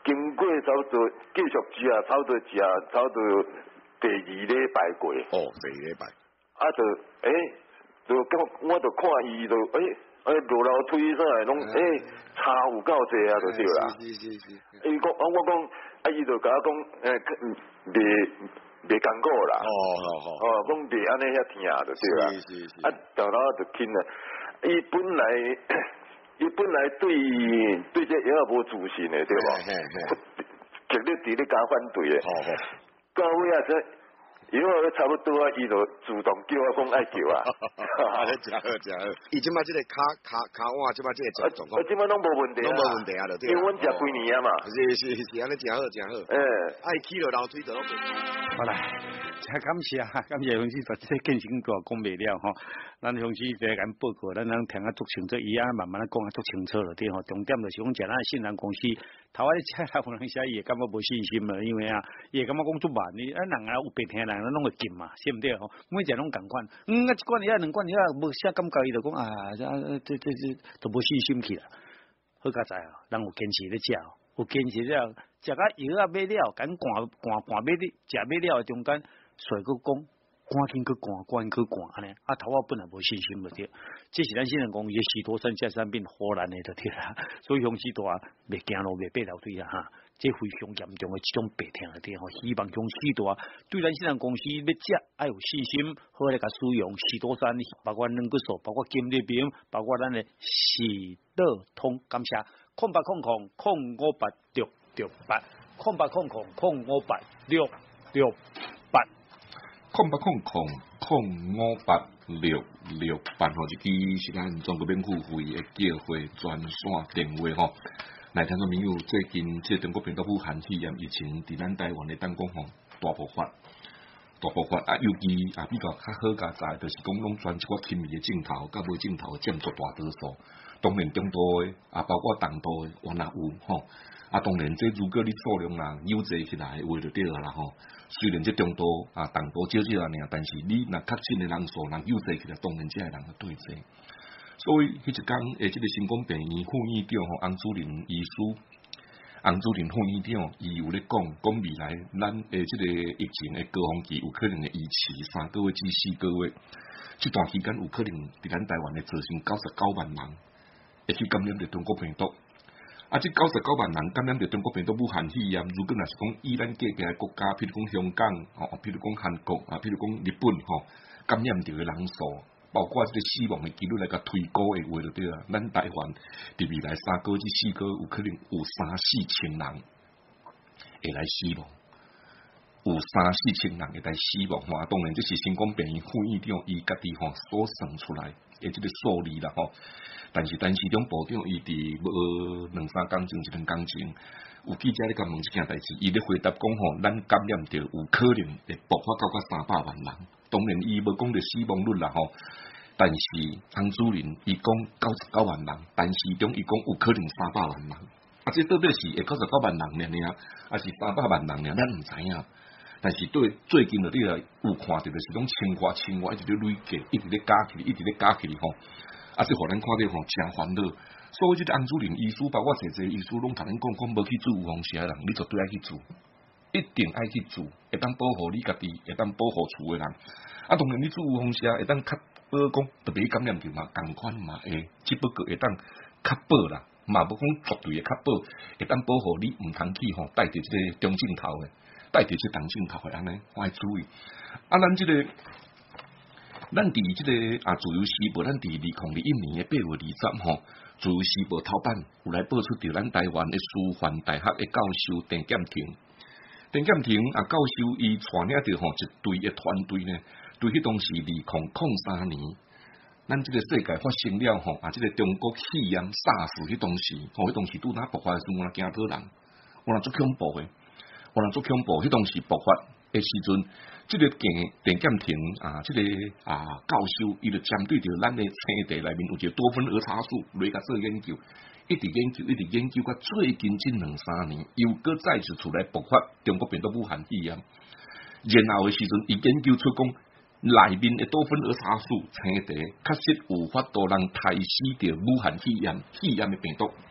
经过差不多继续食，差不多食，差不多第二礼拜过。 哦，第二礼拜。 啊，就诶，就我我就看伊就诶。诶，落楼梯上来拢诶，差有够济啊，就对啦。 是是是。 伊讲，啊，我讲，啊，伊就甲我讲，诶，袂袂艰苦啦。 哦哦哦。 哦，讲袂安尼遐疼就对啦。 是是是。 啊，然后就轻啦。伊本来，伊本来对对这也无自信的，对无？ 嘿嘿。 极力伫咧加反对的。 哦哦。 到尾啊，这。以后差不多啊，伊就主动叫我讲爱叫啊。 啊，你真好真好。伊即摆即个卡卡卡碗，即摆即个状况。 我即摆拢无问题啊。 拢无问题啊，就对。 因为阮食几年啊嘛。 是是是，安尼真好真好。 诶， 爱起落楼梯就拢。 好啦，真感谢啊，感谢洪师傅，这见证大讲袂了吼。咱洪师傅甲报告，咱能听啊足清楚，伊啊慢慢啊讲啊足清楚了，对吼。重点就是讲，讲咱信任公司，头仔车来有人写伊会感觉无信心了，因为啊，伊会感觉讲足慢，你啊人啊有白听人，咱拢会紧嘛，是毋对吼？每一个拢共款，嗯啊一罐遐两罐遐无啥感觉，伊就讲啊，这这这都无信心去啦。好佳在啊，人有坚持咧食，有坚持了，食甲药啊买了，敢寒寒寒买的，食买了中间，随个讲。赶紧去赶，赶紧去赶安尼，啊头我本来无信心了对，这是咱现在讲伊许多山下山变荷兰的就对啦，所以雄狮大袂行路袂爬楼梯啊哈，这非常严重的一种病痛了对吼，希望雄狮大对咱现在公司要食爱有信心，好来甲使用许多山，包括能够素，包括金利平，包括咱的喜乐通，感谢空八空空空五八六六八，空八空空空五八六六八。 空八空空空五八六六八吼，这支是咱全国免付费的叫会专线电话吼。来听众朋友，最近这中国病毒武汉肺炎疫情伫咱台湾的当讲吼大爆发，大爆发啊！尤其啊比较较好加在，就是讲拢专一个亲密的镜头，甲无镜头占足大多数。当然中度的啊，包括东度的原来有吼。啊，当然，这如果你数量啦有济起来，话就对啦吼。虽然这中度啊、东度少少啊尔，但是你若确诊的人数人有济起来，当然这个人就对济。所以迄一天，诶，这个新冠病院副院长吼，洪主任医师，洪主任副院长，伊有咧讲，讲未来咱诶这个疫情的高峰期有可能会延迟三个月至四个月，这段期间有可能伫咱台湾会造成九十九万人会去感染着中国病毒。啊！即九十九万人感染着中国病毒武汉肺炎，如果若是讲以咱隔壁的国家，譬如讲香港，吼，譬如讲韩國啊，譬如講日本，吼，感染着嘅人數，包括即個死亡嘅記錄來甲推估嘅話就對啦。咱台灣佇未來三個至四個有可能有三四千人會來死亡，有三四千人會來死亡。嘛，當然這是新冠病院副院長伊家己吼所算出來嘅即個數字啦，吼。但是，但是，種部長伊佇無兩三工前、一兩工前，有記者咧甲問一件代志，伊咧回答講吼，咱感染着有可能會爆發到甲三百萬人。當然，伊無講着死亡率啦吼，但是洪主任伊講九十九萬人，但是中伊講有可能三百萬人。啊，這到底是會九十九萬人爾爾，還是三百萬人爾？咱毋知影。但是對最近就你來有看到，就是種千外千外一直咧累計，一直咧加起，一直咧加起吼。啊！即互咱看到吼真煩惱，所以即個洪主任醫師，包括儕儕醫師攏同咱講講無去做有風險的人，你絕對愛去做，一定愛去做，會當保護你家己，會當保護厝的人。啊，當然你做有風險，會當較保講特別感染着嘛，共款嘛會，只不過會當較保啦，嘛無講絕對會較保，會當保護你毋通去吼帶着即個中鏡頭的，帶着即個動鏡頭的安尼，我愛注意。啊，咱即、這個。咱佇即個啊自由時報，咱佇二零二一年嘅八月二十吼，自由時報頭版有來報出着咱台灣嘅師範大學嘅教授陳劍廷，陳劍廷啊教授伊帶領着吼一隊嘅團隊呢，對迄當時二零零三年，咱即個世界發生了吼啊，即、這個中國肺炎 SARS 迄當時，吼迄當時拄哪爆發嘅時陣，我驚到人，我人足恐怖嘅，我人足恐怖，迄當時爆發嘅時陣。即、這個陳陳劍廷啊，即、這個啊教授，伊就針對着咱嘅青地內面有一個多酚兒茶素來甲做研究，一直研究，一直研究，到最近這兩三年，又擱再次出來爆發中國病毒武漢肺炎，然後嘅時陣，伊研究出講內面嘅多酚兒茶素青地確實有法度讓殺死着武漢肺炎肺炎嘅病毒。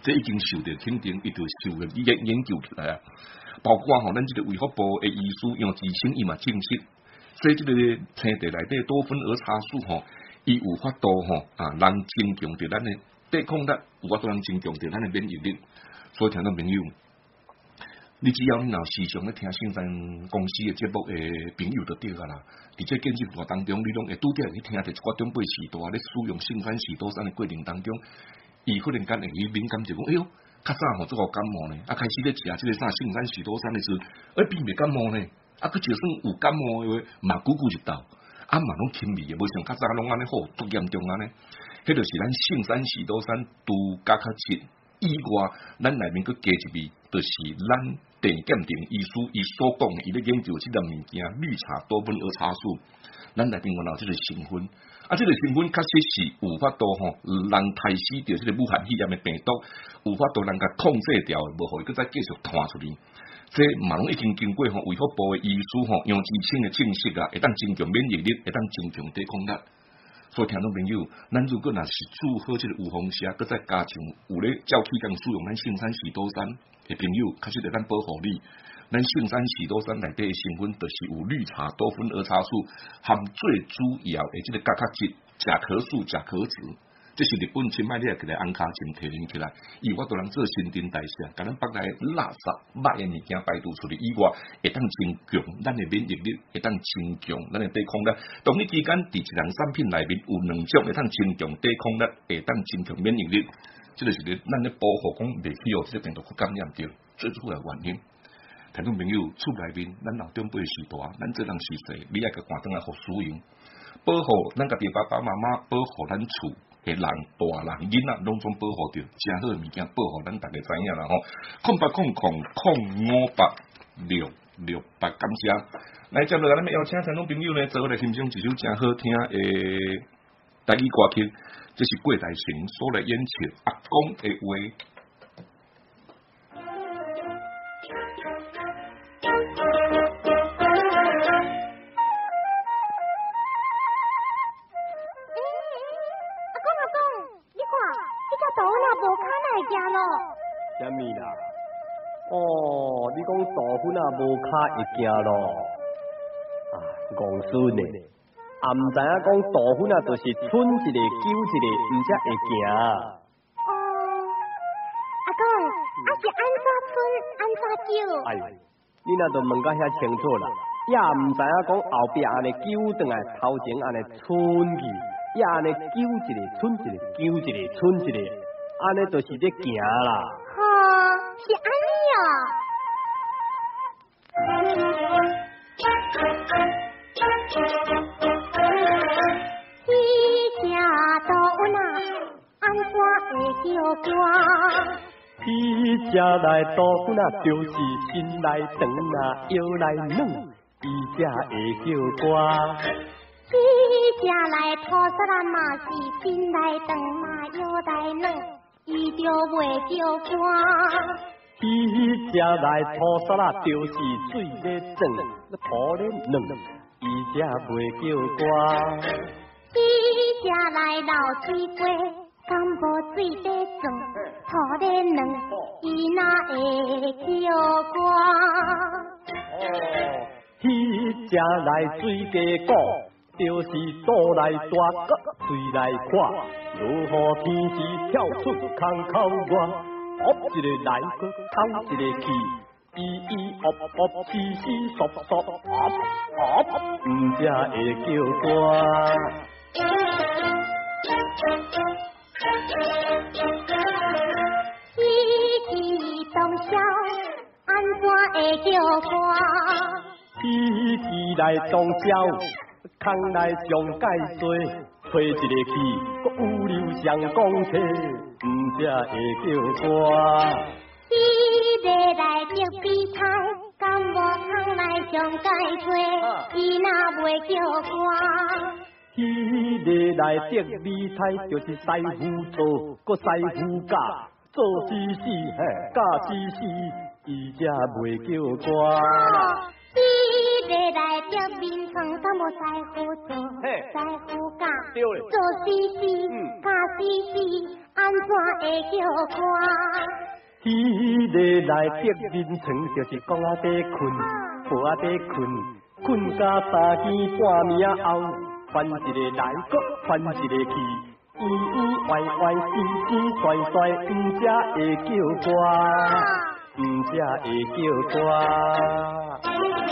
这已经受到肯定，伊就受了研研究起来啊。包括吼，咱这个卫福部的医师杨志清伊嘛证实，说这个青地内底多酚儿茶素吼，伊有法度吼啊，能增强着咱的抵抗力，有法度能增强着咱的免疫力。所以听到朋友，你只要你若时常咧听圣山公司的节目诶朋友就对啊啦。伫这健身活当中，你拢会拄着去听着一寡长辈时代咧使用圣山士多山的过程当中，伊忽然间会去敏感就讲，哎哟。较早吼做个感冒呢，啊开始咧食即个啥圣山许多山的时阵，哎并袂感冒呢，啊佮就算有感冒的话，嘛久久一道，啊嘛拢轻微的，无像较早拢安尼好，足严重安尼。迄就是咱圣山许多山度加较切以外，咱内面佮加一味，就是咱电鉴定医师伊所讲的，伊咧研究即个物件，绿茶多酚儿茶素，咱内面原来即个成分。啊，这个成分确实是有法度吼，人杀死掉这个武汉肺炎的病毒，有法度能够控制掉，无互伊再继续传出去。这嘛拢已经经过吼卫福部的医师吼杨志清的证实啊，会当增强免疫力，会当增强抵抗力。所以听众朋友，咱如果若是做好这个预防针，佮再加强有咧照起工使用咱圣山许多山的朋友，确实会咱保护你。咱圣山许多山内底的成分，就是有绿茶多酚儿茶素，含最主要的这个甲壳质、甲壳素、甲壳质，这是日本深海咧起来安卡金提炼起来，伊法度人做新陈代谢，甲咱北来垃圾、歹的物件排除出去以外，会当增强咱的免疫力，会当增强咱的抵抗力。同一期间，伫一样产品内面有两种会当增强抵抗力，会当增强免疫力，这就是咱咧保护讲袂去哦，这个病毒感染着最主要的原因。听众朋友，厝内面咱老长辈时大，咱这人时细，你爱甲关灯来互使用，保护咱家己爸爸妈妈，保护咱厝的人、大人、囡仔，拢总保护着，真好的物件保护咱大家知影啦吼。空八空空空五八六六八，感谢。来接落来，咱们邀请听众朋友呢，做来欣赏一首真好听的台语歌曲，这是郭台成所来演唱阿公的话。 啥物啦？哦，你讲豆腐啊无骹会行咯？啊，戆孙呢？啊，毋知影讲豆腐啊，就是春一个秋一个，毋则会行。 哦，阿公，啊是安怎春安怎秋？ 哎，你若都问甲遐清楚啦，也毋知影讲后壁安尼揪转来，头前安尼春去，也安尼揪一个春一个，揪一个春一个，安尼就是咧行啦。 是安尼哦。彼只豆腐啊，安怎会叫歌？ 彼只来豆腐啊，就是心内肠啊，腰内软，伊只会叫歌。 彼只来土沙啦嘛，是心内肠嘛，腰内软，伊就袂叫歌。 伊只来土沙啦，就是水咧转，土咧软，伊只袂叫歌。 伊只来流水过，敢无水咧转，土咧软，伊哪会叫歌？ 哦，伊只来水家果，就是肚内大角，嘴内宽，如何天时跳出空口外。学一个来个，偷一个去，咿咿喔喔，稀稀嗦嗦，喔喔，毋则会叫歌。 喜气当宵，安怎会叫歌？ 喜气来当宵，空内上解多，找一个去，搁有流上讲车。毋则会叫歌， 伊个来着比赛，敢无空来上解吹，伊若袂叫歌。 伊个来着比赛，就是师傅做，搁师傅教，做死死嘿，教死死，伊则袂叫歌。 伊个来着壁面床敢无在乎做，在乎教对咧， 做死死，教死死，安怎会叫歌？ 迄个来壁面床就是讲啊在困，无啊在困，困到三更半暝后，翻一个来个，翻一个去。咿咿歪歪，丝丝甩甩，唔才会叫歌，唔才会叫歌。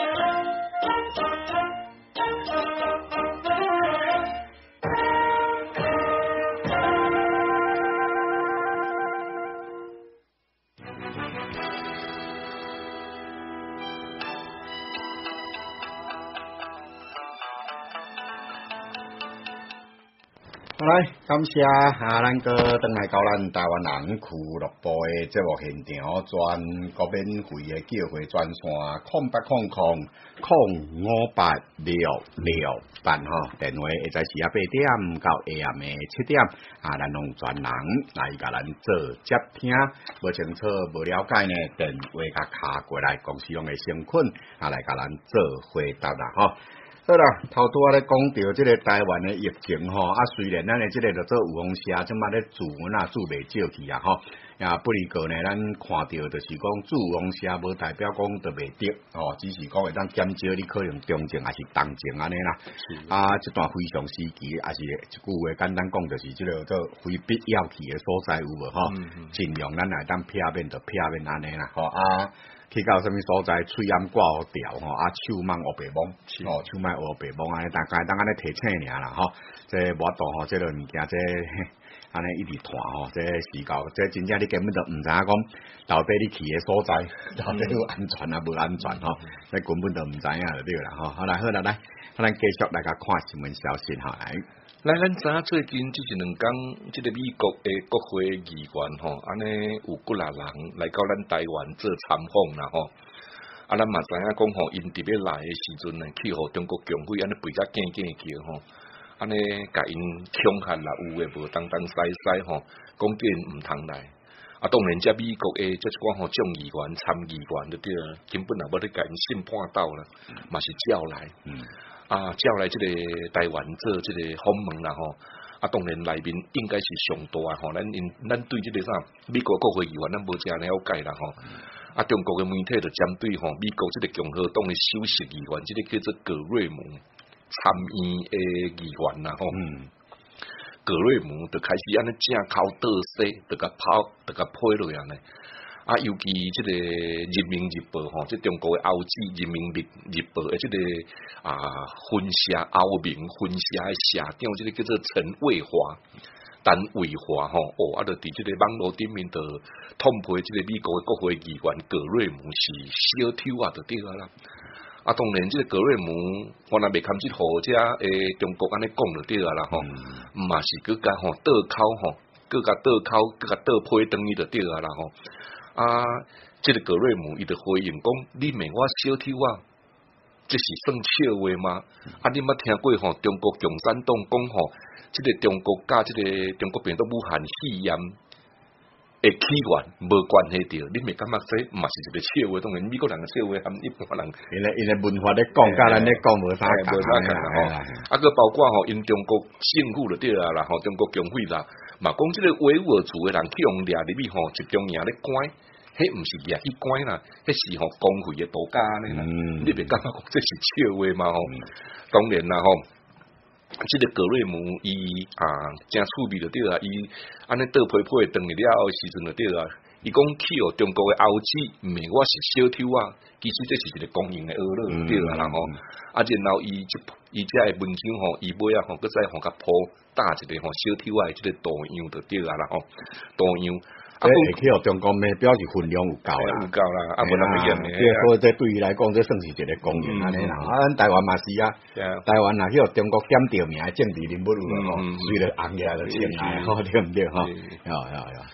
来，感谢啊，咱个登来到咱台湾人俱乐部的节目现场，全国免费的叫回专线空八空空空五八六六八吼，电话会在时啊八點到下暗的七點，啊，咱用專人來甲咱做接聽，無清楚無了解呢，電話甲卡過來，公司用的身份啊來甲咱做回答啦吼。好啦，頭拄仔咧講到即個台灣嘅疫情吼，啊雖然咱嘅即個就做有風社，即馬咧駐文啊駐袂少去啊吼，啊不離個呢，咱看到就是講駐風社無代表講就袂得吼，只是講會當減少你可能中症還是重症安尼啦。啊，一段非常時期，也是一句話簡單講，就是即個做非必要去嘅所在有無吼，盡量咱來當避免就避免安尼啦吼啊。去到什麼所在，喙暗掛好調吼，啊手踭烏白蒙，吼手踭烏白蒙安尼，大概當安尼提醒爾啦吼，即無法度吼，即個物件即安尼一直拖吼，即時到，即真正你根本就毋知影講，到底你去嘅所在，到底有安全啊無安全吼，即根本就毋知影就對啦吼。好啦好啦，來，咱繼續來甲看新聞消息吼來。 來，咱知影最近即一兩工，即個美國嘅國會議員吼，安尼有幾啊人來到咱台灣做參訪啦吼。啊，咱嘛知影講吼，因特別來嘅時陣呢，去互中國共會安尼背只見見叫吼，安尼甲因恐嚇啦，有誒無當當使使吼，講叫因毋通來。啊，當然只美國誒即一寡吼眾議員、參議員對對，根本也無咧甲因審判到啦，嘛是叫來。嗯啊，招來即個台灣做即個訪問啦吼，啊當然內面應該是上大吼，咱因咱對即個啥美國國會議員咱無遮了解啦吼，啊中國嘅媒體就針對吼美國即個共和黨嘅首席議員，即個叫做葛瑞姆參議嘅議員啦吼，嗯，葛瑞姆就開始安尼正口倒西，就甲拋，就甲批落安尼。啊，尤其即個人民日報吼，即中國嘅歐紙人民日日報誒，即個啊分社歐明分社嘅社長，即個叫做陳衛華、陳衛華吼，哦，啊，就佇即個網絡頂面就痛批即個美國嘅國會議員葛瑞姆是小偷啊，就對啊啦。啊，當然即個葛瑞姆，我若未堪即號只誒中國安尼講就對啊啦吼，毋嘛是佮甲吼倒口吼，佮甲倒口，佮甲倒批等於就對啊啦吼。啊！即、這個葛瑞姆伊就回應講：你罵我小偷啊，這是算笑話嗎？啊！你捌聽過吼中國共產黨講吼，即、這個中國甲即個中國病毒武漢肺炎嘅起源無關係着，你咪感覺這嘛是一個笑話？當然美國人嘅笑話，含一般人因為因為文化咧講，甲咱咧講無啥無啥共啦吼。 啊，佮包括吼因中國政府就對啦啦，吼中國共會啦。嘛，講即個維吾爾族嘅人去用掠入去吼，集中營咧關，迄毋是掠去關啦，迄是吼公費嘅度假咧啦。你別感覺講這是笑話嘛吼？當然啦吼，即個葛瑞姆伊啊真趣味就對啦，伊安尼倒批批轉去了後時陣就對啦。伊講去哦中國嘅歐紙，毋係我是小偷啊，其實這是一個公認嘅訛語對啦，然後啊，然後伊即伊只嘅文章吼，伊尾啊吼，擱再吼甲鋪打一個吼小偷啊，即個圖樣就對啦，然後圖樣啊， 會去哦中國咩表示分量有夠啦， 有夠啦，啊無那麼嚴嘅。 即所以這對伊來講，這算是一個公認安尼啦。啊，咱台灣嘛是啊，台灣啊，去哦中國檢著名政治人物有咯吼，隨着紅嘢就請來，吼對毋對吼？有有有。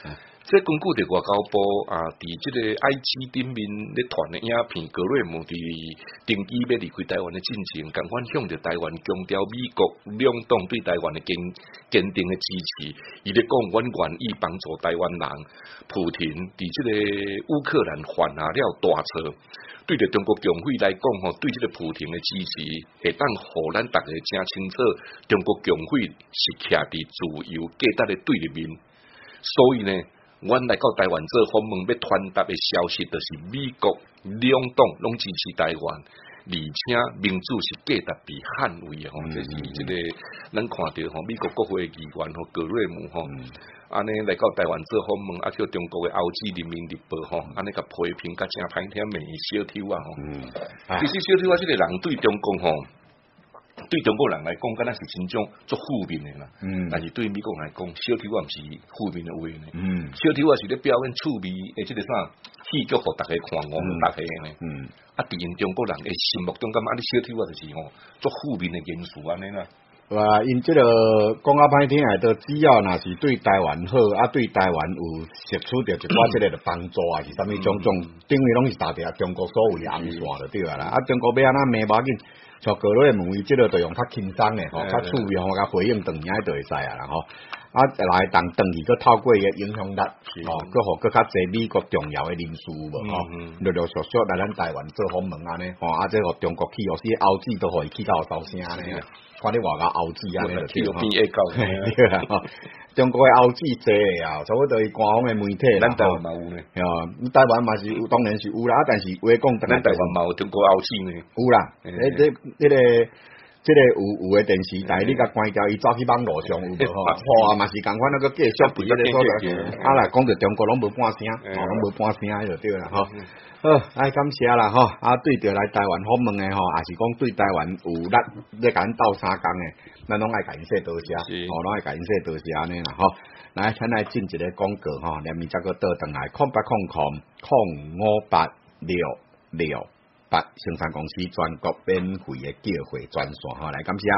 这根据着外交部啊，伫即个 I G 顶面咧传的影片，格瑞姆伫登机要离开台湾的进程，共款向着台湾强调美国两党对台湾的坚坚定的支持。伊咧讲，阮愿意帮助台湾人。普廷伫即个乌克兰犯下了大错，对着中国共会来讲吼，对即个普廷的支持，会当互咱逐个真清楚，中国共会是徛伫自由价值的对立面。所以呢，阮来到台湾做访问，要传达的消息，就是美国两党拢支持台湾，而且民主是价值被捍卫吼。这是即个咱看到吼，美国国会议员吼格瑞姆吼，安尼来到台湾做访问，啊，叫中国的《欧洲人民日报》吼，安尼甲批评甲真歹听，名小偷啊吼。其实小偷啊，即个人对中国吼。对中国人来讲，敢若是真种足负面的啦。嗯，但是对美国来讲，小偷啊毋是负面的话呢。嗯，小偷啊是咧表演趣味，诶，即个啥戏剧，互大家看，我们大家呢。嗯，啊，伫因中国人诶心目中，感觉啊，你小偷啊就是吼足负面的元素安尼啦。 哇，因即个讲啊歹听诶，都只要若是对台湾好，啊对台湾有摄取着一寡即个的帮助啊，是啥物种种，等于拢是打着中国所谓的红线就对啊啦。啊，中国要安怎骂无要紧。像各类问题，即个就用较轻松诶，吼，较趣味吼，甲回应长影就会使啊啦，吼。啊，来当长期佮透过伊诶影响力，吼，佮互佮较侪美国重要诶人士无，吼，陆陆续续来咱台湾做访问安尼，吼，啊，即互中国去，哦，是欧子都互伊去到收声安尼，看你话甲欧子安尼就对吼。对啦，吼，中国诶欧子济啊，差不多伊官方诶媒体， 咱台湾嘛有呢， 哦，台湾嘛是有，当然是有啦，但是话讲， 咱台湾嘛有中国欧子呢， 有啦，诶，这这个。即个有有诶电视台，你甲关掉，伊走去网络上有无吼？哇，嘛是共款那个继续伫迄个所在。啊来讲着中国拢无半声，哦，拢无半声就对啦吼。好，哎，感谢啦吼。啊，对着来台湾访问诶吼，也是讲对台湾有力，咧甲咱斗相共诶，咱拢爱感谢多谢，哦，拢爱感谢多谢安尼啦吼。来，咱来进一个广告吼，连面再个倒转来，空八空空空五八六六。八生产公司全国免费的叫货专线，吼，来感谢。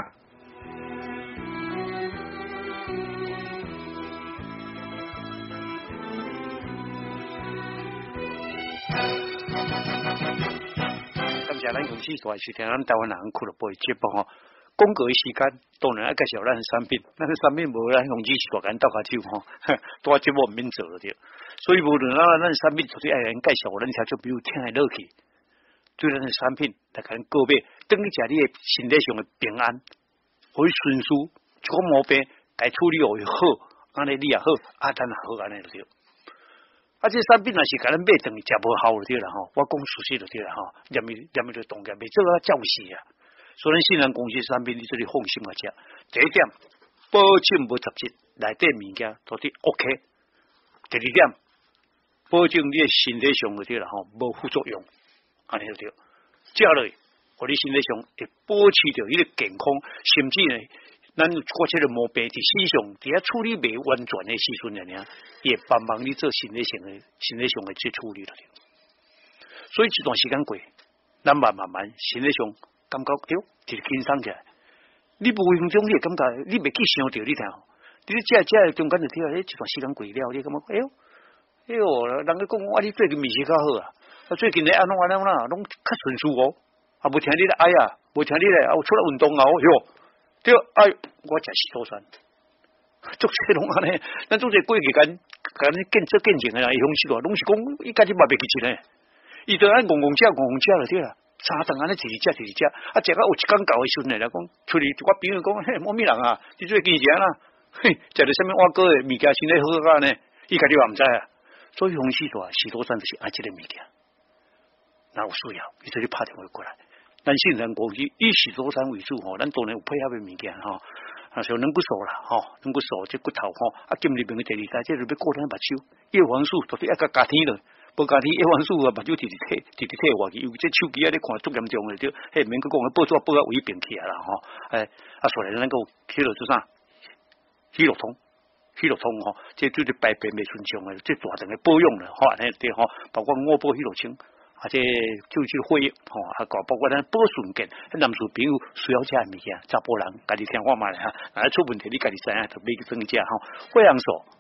感谢咱公司大是听咱台湾人俱乐部的节目吼，广告的时间当然要介绍咱的产品，咱的产品无咱公司是大间斗下手吼，多节目唔免做了对，所以无论咱咱产品绝对爱人介绍，咱听就比如听来落去。对咱的产品来甲咱告别，等于食你的身体上的平安，可以顺速，一个毛病该处理会好，安尼你也好，啊咱也好安尼就对。啊，这产品若是甲咱买等于食无效就对啦吼，我讲事实就对啦吼，念咪念咪就动个，袂做啊照死啊。所以信任公司产品你这里放心啊食。第一点，保证无杂质，内底物件都是 OK。第二点，保证你的身体上就对啦吼，无副作用。安尼就对，接落来，互你身体上会保持着伊个健康，甚至呢，咱有过这个毛病伫身上，伫遐处理未完全的时阵呢，也帮忙你做身体上的身体上的去处理了。所以一段时间过，咱慢慢慢身体上感觉，哎呦，就是轻松起来。你无形中你会感觉，你袂去想着你听，你食食中间就听，哎，一段时间过了，你感觉，哎呦，哎呦，人家讲我你最近面色较好啊。啊，最近咧安怎安怎啦，拢较顺舒服，啊，无听你咧哎呀，无听你咧，啊，有出来运动啊，哟，对，哎，我食石头山，足些拢安尼，咱做者过去间，间见做见证啊，伊方式话，拢是讲伊家己嘛袂记钱咧，伊就按戆戆食戆戆食了对啦，三顿安尼直直食直直食，啊，食到有一工到的时阵来讲，出去我朋友讲，嘿，某咪人啊，你最近食啦，嘿，食着啥物碗糕的物件，身体好啊呢，伊家己嘛毋知啊，所以方式话，石头山就是爱即个物件。哪有需要？伊就你拍电话过来。咱信任公司以石头山为主吼，咱当然有配合的物件吼，啊像软骨素啦吼，软骨素即骨头吼，啊今日病的第二代，即是要过咱目睭，叶黄素到底一个加天了，无加天叶黄素啊目睭直直退，直直退话去，有即手机啊你看足严重的对，迄免去讲报纸报啊有伊病起啊啦吼，诶啊所以咱个去了做啥？去落通。去落通吼，即对对排便未顺畅的，即大阵的保养了吼，安尼对吼，包括我保去落清。啊，这就是会吼，啊，搞包括咱保顺健，男士朋友需要食物件，查甫人家己听我嘛哈，啊出问题你家己知影，就买去增加吼。会阳素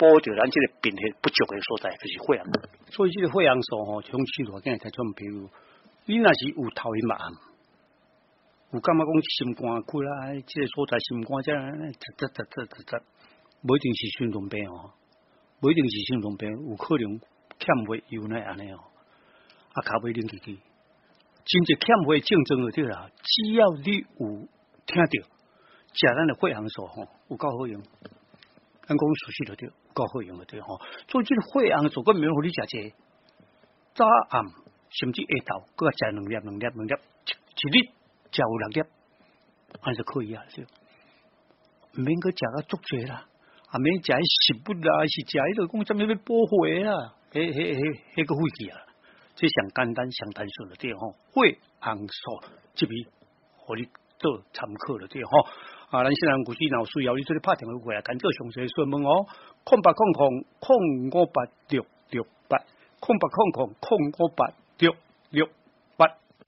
补着咱这个贫血不足的所在，就是血红。所以这个血红素吼，从气路梗才种譬如，你若是有头晕目暗，有感觉讲心肝苦啦，这个所在心肝这样，突突突突突突，不一定是心脏病哦，不一定是心脏病，有可能欠血有那安尼哦，啊，卡袂灵机机，真正欠血症状就对啦，只要你有听到。食咱的血红素吼，有够好用，咱讲熟悉就对，有够好用就对吼。所以这个血红素，佮免互你食这早暗，甚至下昼，佮食两粒、两粒、两粒，一日食有六粒，安就可以啊，对。唔免佮食啊足济啦，啊免食食物啦，是食迄个讲什么要补血啊，迄、迄、迄、迄个废气啊，这上简单、上单纯就对吼。血红素这边，互你做参考就对吼。啊，咱现在股市若有需要，你做你拍电话过来，跟做详细询问哦。空八空空空五八六六八，空八空空空五八六六八。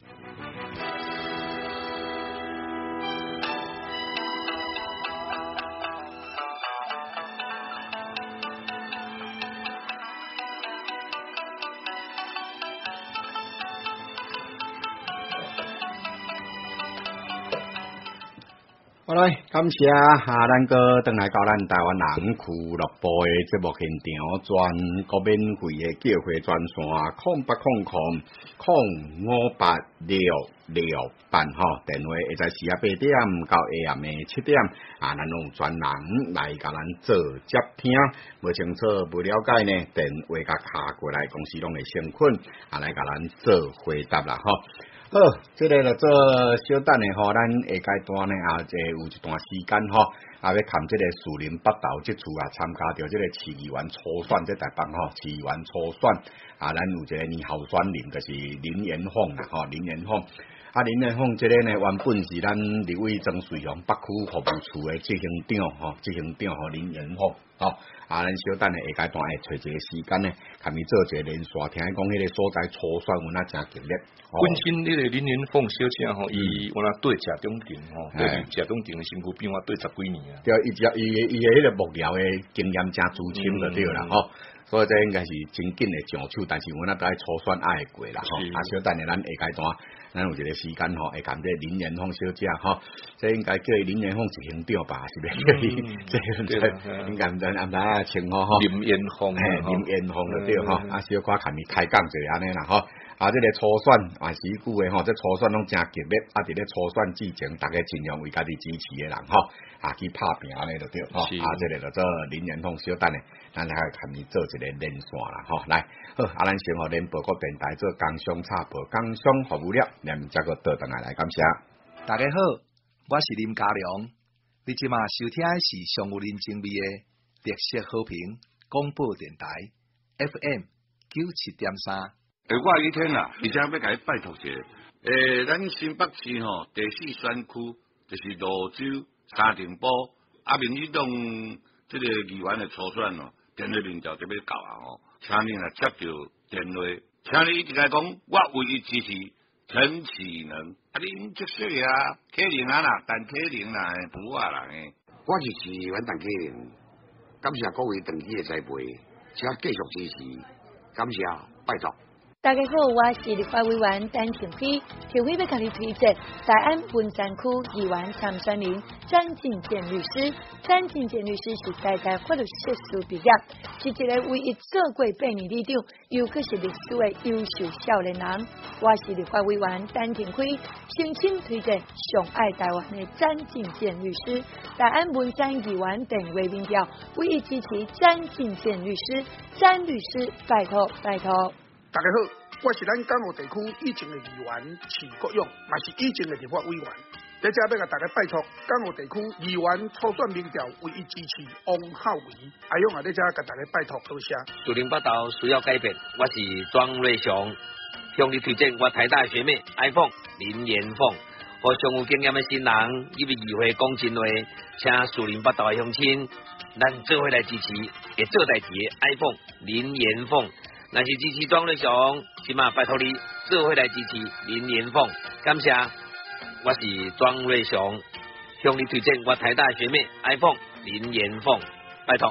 好来，感谢啊，咱个登来到咱台湾人俱乐部的节目现场，全国免费的叫货专线，空八空空空五八六六八吼，电话会在时啊八点到下暗的七点，啊，咱用专人来甲咱做接听，无清楚不了解呢，电话甲卡过来，公司拢会先困，啊来甲咱做回答啦吼。好，这个就做小等的吼，咱下阶段呢啊，这有一段时间吼，啊要看这个树林北投这处啊，参加着这个市议员初选这台帮吼，市议员初选啊，咱有一个二号选人就是林延凤啦吼，林延凤啊，林延凤这个呢原本是咱立委曾水雄北区服务处的执行长吼，执行长吼林延凤吼。啊，咱小等的下阶段会找一个时间呢，看伊做一个连续，听讲迄个所在初选有哪真激烈。 本身迄个林云凤小姐吼，伊我那对谢中庭吼，对谢中庭的身躯变化对十几年啊。 对，伊只伊伊的迄个幕僚的经验真资深就对啦吼。所以这应该是真紧的上手，但是我那在初选爱会过啦吼。啊，小等的咱下阶段。咱有一个时间吼，会讲这林延凤小姐吼，这应该叫伊林延凤执行长吧，是袂叫伊？这这应该唔知安排啊称呼吼。 林延凤， 嘿，林延凤就对吼，啊，小可看伊开讲者安尼啦吼。啊，这个初选也是句诶吼，这初选拢真激烈，啊，伫咧初选之前，大家尽量为家己支持诶人吼，啊去拍拼安尼就对吼。啊，这个就做林延凤小等诶，咱来看伊做一个连线啦吼，来，好，啊，咱先互联报国电台做工商插播，工商服务了。连这个倒转来来感谢， 大家好，我是林家良。你即马收听的是上有人情味的绿色和平广播电台 F M 九七点三。 诶，我有一天啦，而且要甲你拜托者，诶，咱新北市吼第四选区就是蘆洲、沙尘堡，啊，民进党即个议员的初选咯，电话面就特别到啊吼，请你来接到电话，请你一直来讲，我唯一支持。陈启能，啊，你即岁啊，启能啊啦，陈启能啦，不啊啦诶。 我是市议员陈启能，感谢各位长期的栽培，请继续支持，感谢，拜托。 大家好，我是立法委员陈庭辉，庭辉要甲你推荐大安文山区议员参选人詹进健律师。詹进健律师是在在法律硕士毕业，是一个唯一做过八年里长，又阁是历史的优秀少年人。我是立法委员陈庭辉，申请推荐上爱台湾的詹进健律师。大安文山议员电话民调，唯一支持詹进健律师，詹律师拜托拜托。 大家好，我是咱港澳地区以前的议员徐国勇，也是以前的立法委员。在这要甲大家拜托，港澳地区议员初选民调唯一支持王浩维，阿勇啊，在这甲大家拜托多谢。 树林北投需要改变，我是庄瑞雄，向你推荐我台大学妹 iPhone 林延凤，和上有经验的新人，入去议会讲真话，请树林北投的乡亲，咱做伙来支持，会做代志的 iPhone 林延凤。若是支持庄瑞雄，即马拜托你做伙来支持林延凤，感谢。我是庄瑞雄，向你推荐我台大学妹 iPhone 林延凤，拜托。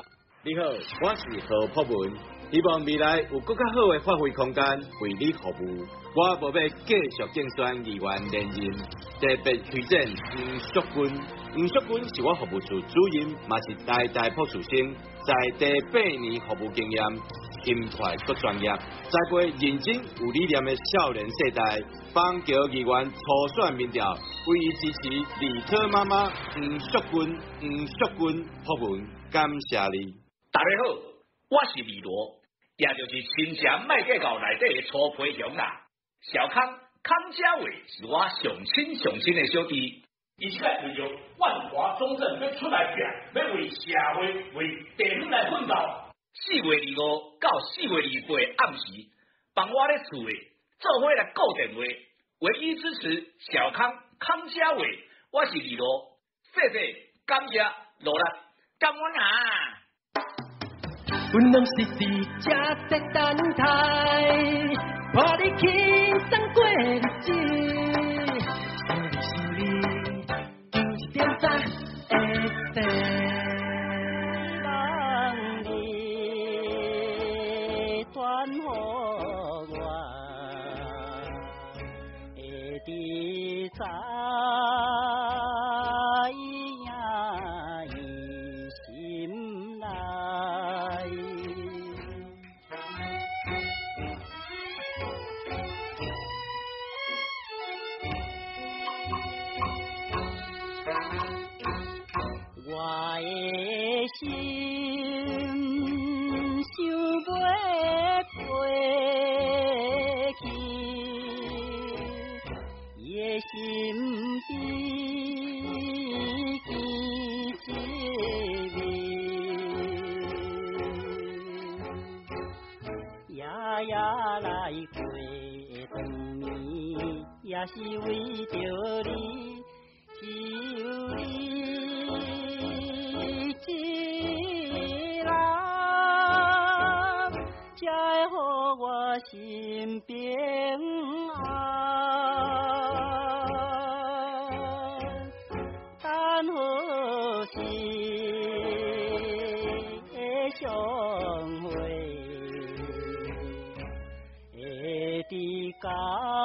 你好，我是何博文，希望未来有更较好的发挥空间，为你服务。我无要继续竞选议员连任，特别推荐黄淑君。黄淑君是我服务处主任，嘛是代代朴树生，在第八年服务经验，心快搁专业，栽培认真有理念的少年世代。邦桥议员初选民调，唯一支持李科妈妈黄淑君，黄淑君朴文，感谢你。 大家好，我是李罗，也就是新城卖计较内底的粗皮熊啦。小康康家伟是我上亲上亲的小弟，伊即个为着万华中正要出来拼，要为社会、为地方来奋斗。四月二五到四月二八暗时，帮我咧厝诶做伙来固电话，唯一支持小康康家伟。我是李罗，谢谢感谢罗力，感恩啊！ 阮拢是伫遮在等待，伴你轻松过日子。想你想你，今一点早会地。让你传予我，会伫知影伊心内。我的心想袂飞去，伊的心比记一味，夜夜来过长暝，也是为着你，只有你。心平安，但何时会相会？会伫甲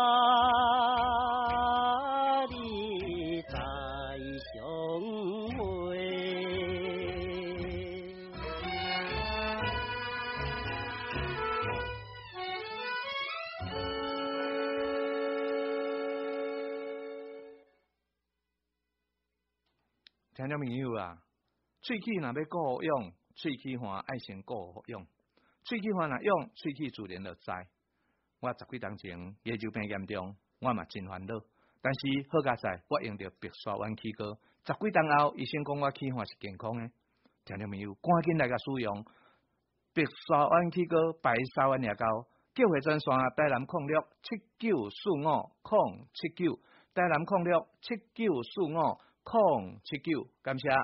你再相会。 听众朋友啊，喙齿若要顾用，喙齿环爱先顾用。喙齿环若用，喙齿自然就知。我十几年前牙周病严重，我嘛真烦恼。但是好佳哉，我用着白沙湾齿膏，十几年后，医生讲我齿环是健康的。听众朋友，赶紧来甲使用白沙湾齿膏，白沙湾牙膏，叫回专线台南控六七九四五空七九，台南控六七九四五。空七九，感谢。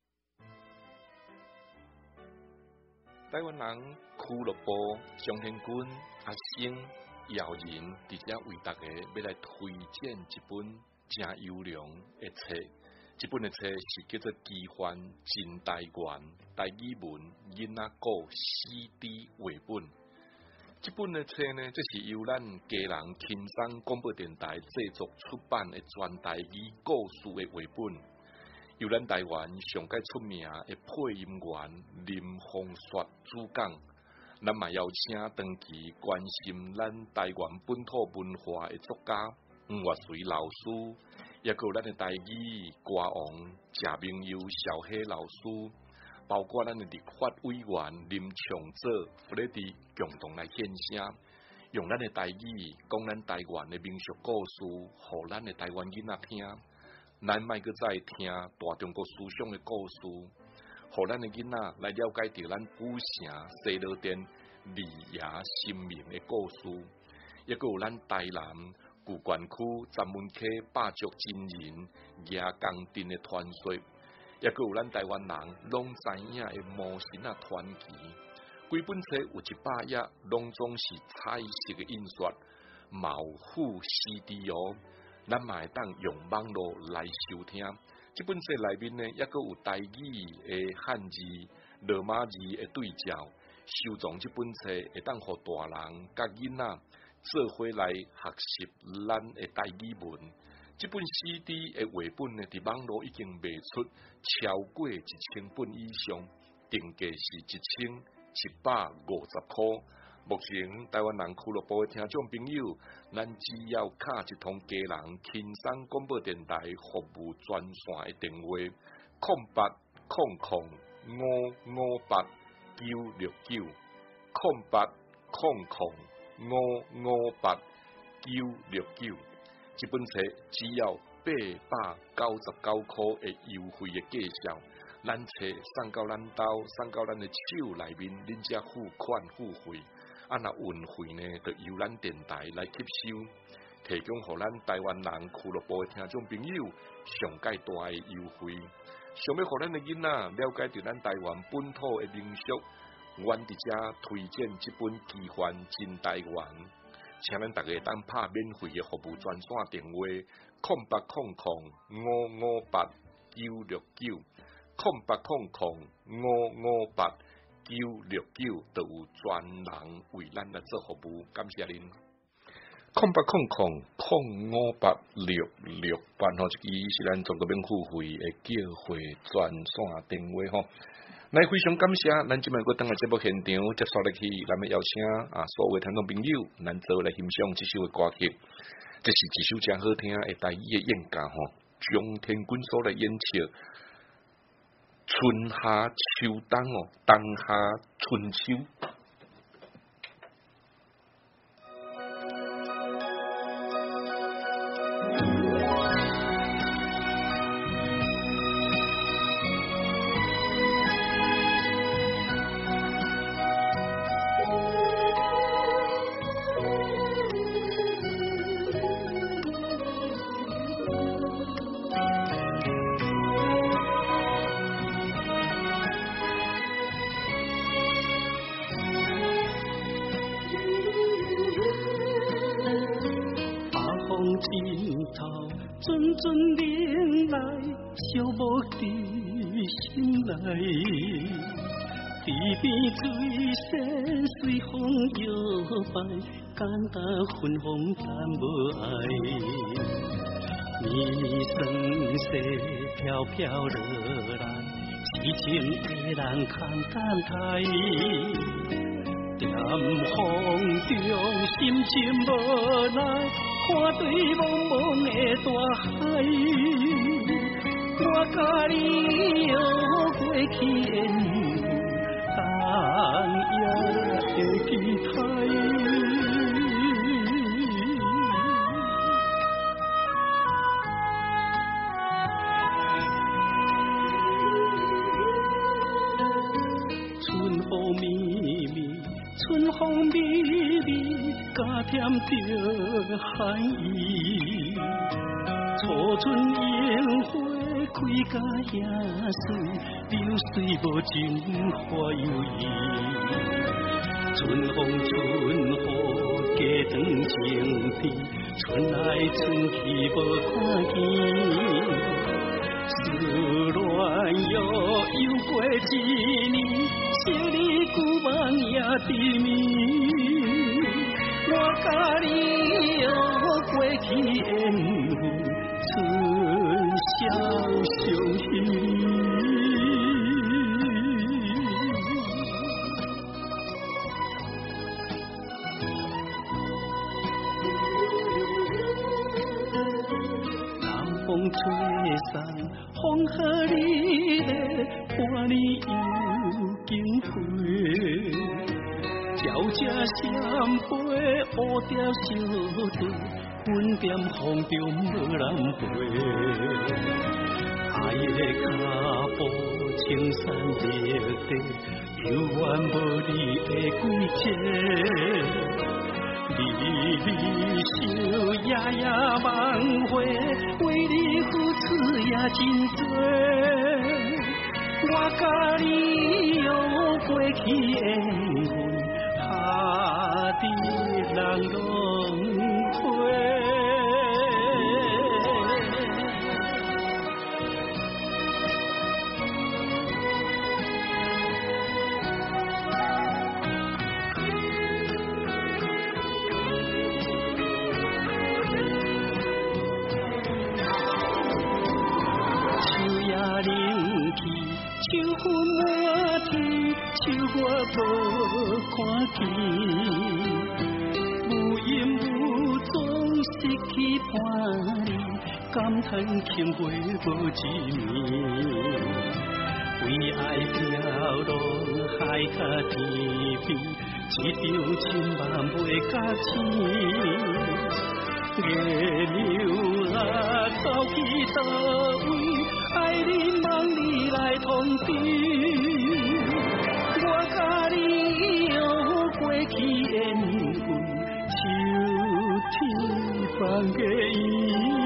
台湾人俱乐部张天军、阿星、姚仁，直接为大家要来推荐一本真优良的册。这本的册是叫做《奇幻真台湾台语文囡仔故 C D 绘本》。这本的册呢，这是由咱家人轻松广播电台制作出版的全台语故事的绘本，由咱台湾上界出名的配音员林凤雪主讲，咱嘛邀请长期关心咱台湾本土文化的作家黄岳水老师，也有咱的台语歌王谢明佑小黑老师。包括咱的立法委员林长佐、弗雷迪共同来献声，用咱的台语讲咱台湾的民俗故事，互咱的台湾囡仔听。咱莫阁再听大中国思想的故事，互咱的囡仔来了解到咱古城西螺店李爷神明的故事，也有咱台南旧关区站门溪百足真人夜工镇的传说。也有咱台湾人拢知影的魔神啊传奇，规本册有一百页，拢总是彩色的印刷，毛附 C D 哦，咱嘛会当用网络来收听。这本册内面呢，也有台语的汉字， 罗马字的对照，收藏这本册会当互大人甲囡仔做伙来学习咱的台语文。这本 C D 的绘本呢，伫网络已经卖出超过一千本以上，定价是一千一百五十块。目前台湾人俱乐部的听众朋友，咱只要卡一通家人轻松广播电台服务专线的电话：零八零零五五八九六九，零八零零五五八九六九。这本册只要八百九十九块的优惠的价销，咱册送到咱兜，送到咱的手内面，恁才付款付费。啊，那运费呢，就由咱电台来吸收，提供互咱台湾人俱乐部的听众朋友上界大的优惠。想要互咱的囡仔了解到咱台湾本土的民俗，阮伫遮推荐这本《奇幻真台湾》，请咱大家当拍免费的服务专线电话：零八零零五五八九六九，零八零零五五八九六九，都有专人为咱来做服务，感谢您。零八零零零五八六六八吼，这支是咱中国免付费的叫会专线电话吼。来非常感谢，咱今摆个当个节目现场接续落去，咱们邀请啊所有的听众朋友，咱做来欣赏这首的歌曲，这是一首真好听的台语的演歌吼，张天军所来演唱。春夏秋冬哦，冬夏春秋。 感到芬芳但无爱，绵绵霜雪飘飘落来，痴情的人空等待。点风中心情无奈，看对茫茫的大海，我甲你游过去的但也会期待。春风微微，加添着寒意。初春樱花开甲野水，流水无尽花犹豫。春风春雨加长情天，春来春去无看见。思恋又又过一年，想你旧梦也甜蜜。我甲你游过去缘分，春宵相依。南风吹散。风和你的半年又经过，鸟只闪飞，乌雕小地，阮踮风中无人陪。爱的脚步青山绿地，犹原无你的季节。离离愁，夜夜梦回，为你付出也真多。我甲你游过去缘分，下伫人轮回。 我无看见，无因无踪失去伴侣，感叹情花无一面，为爱飘落海角天边，一场情梦袂甲醒。月流啦，走去倒位？爱你望你来通知，我甲你用过去缘分，像天放个伊。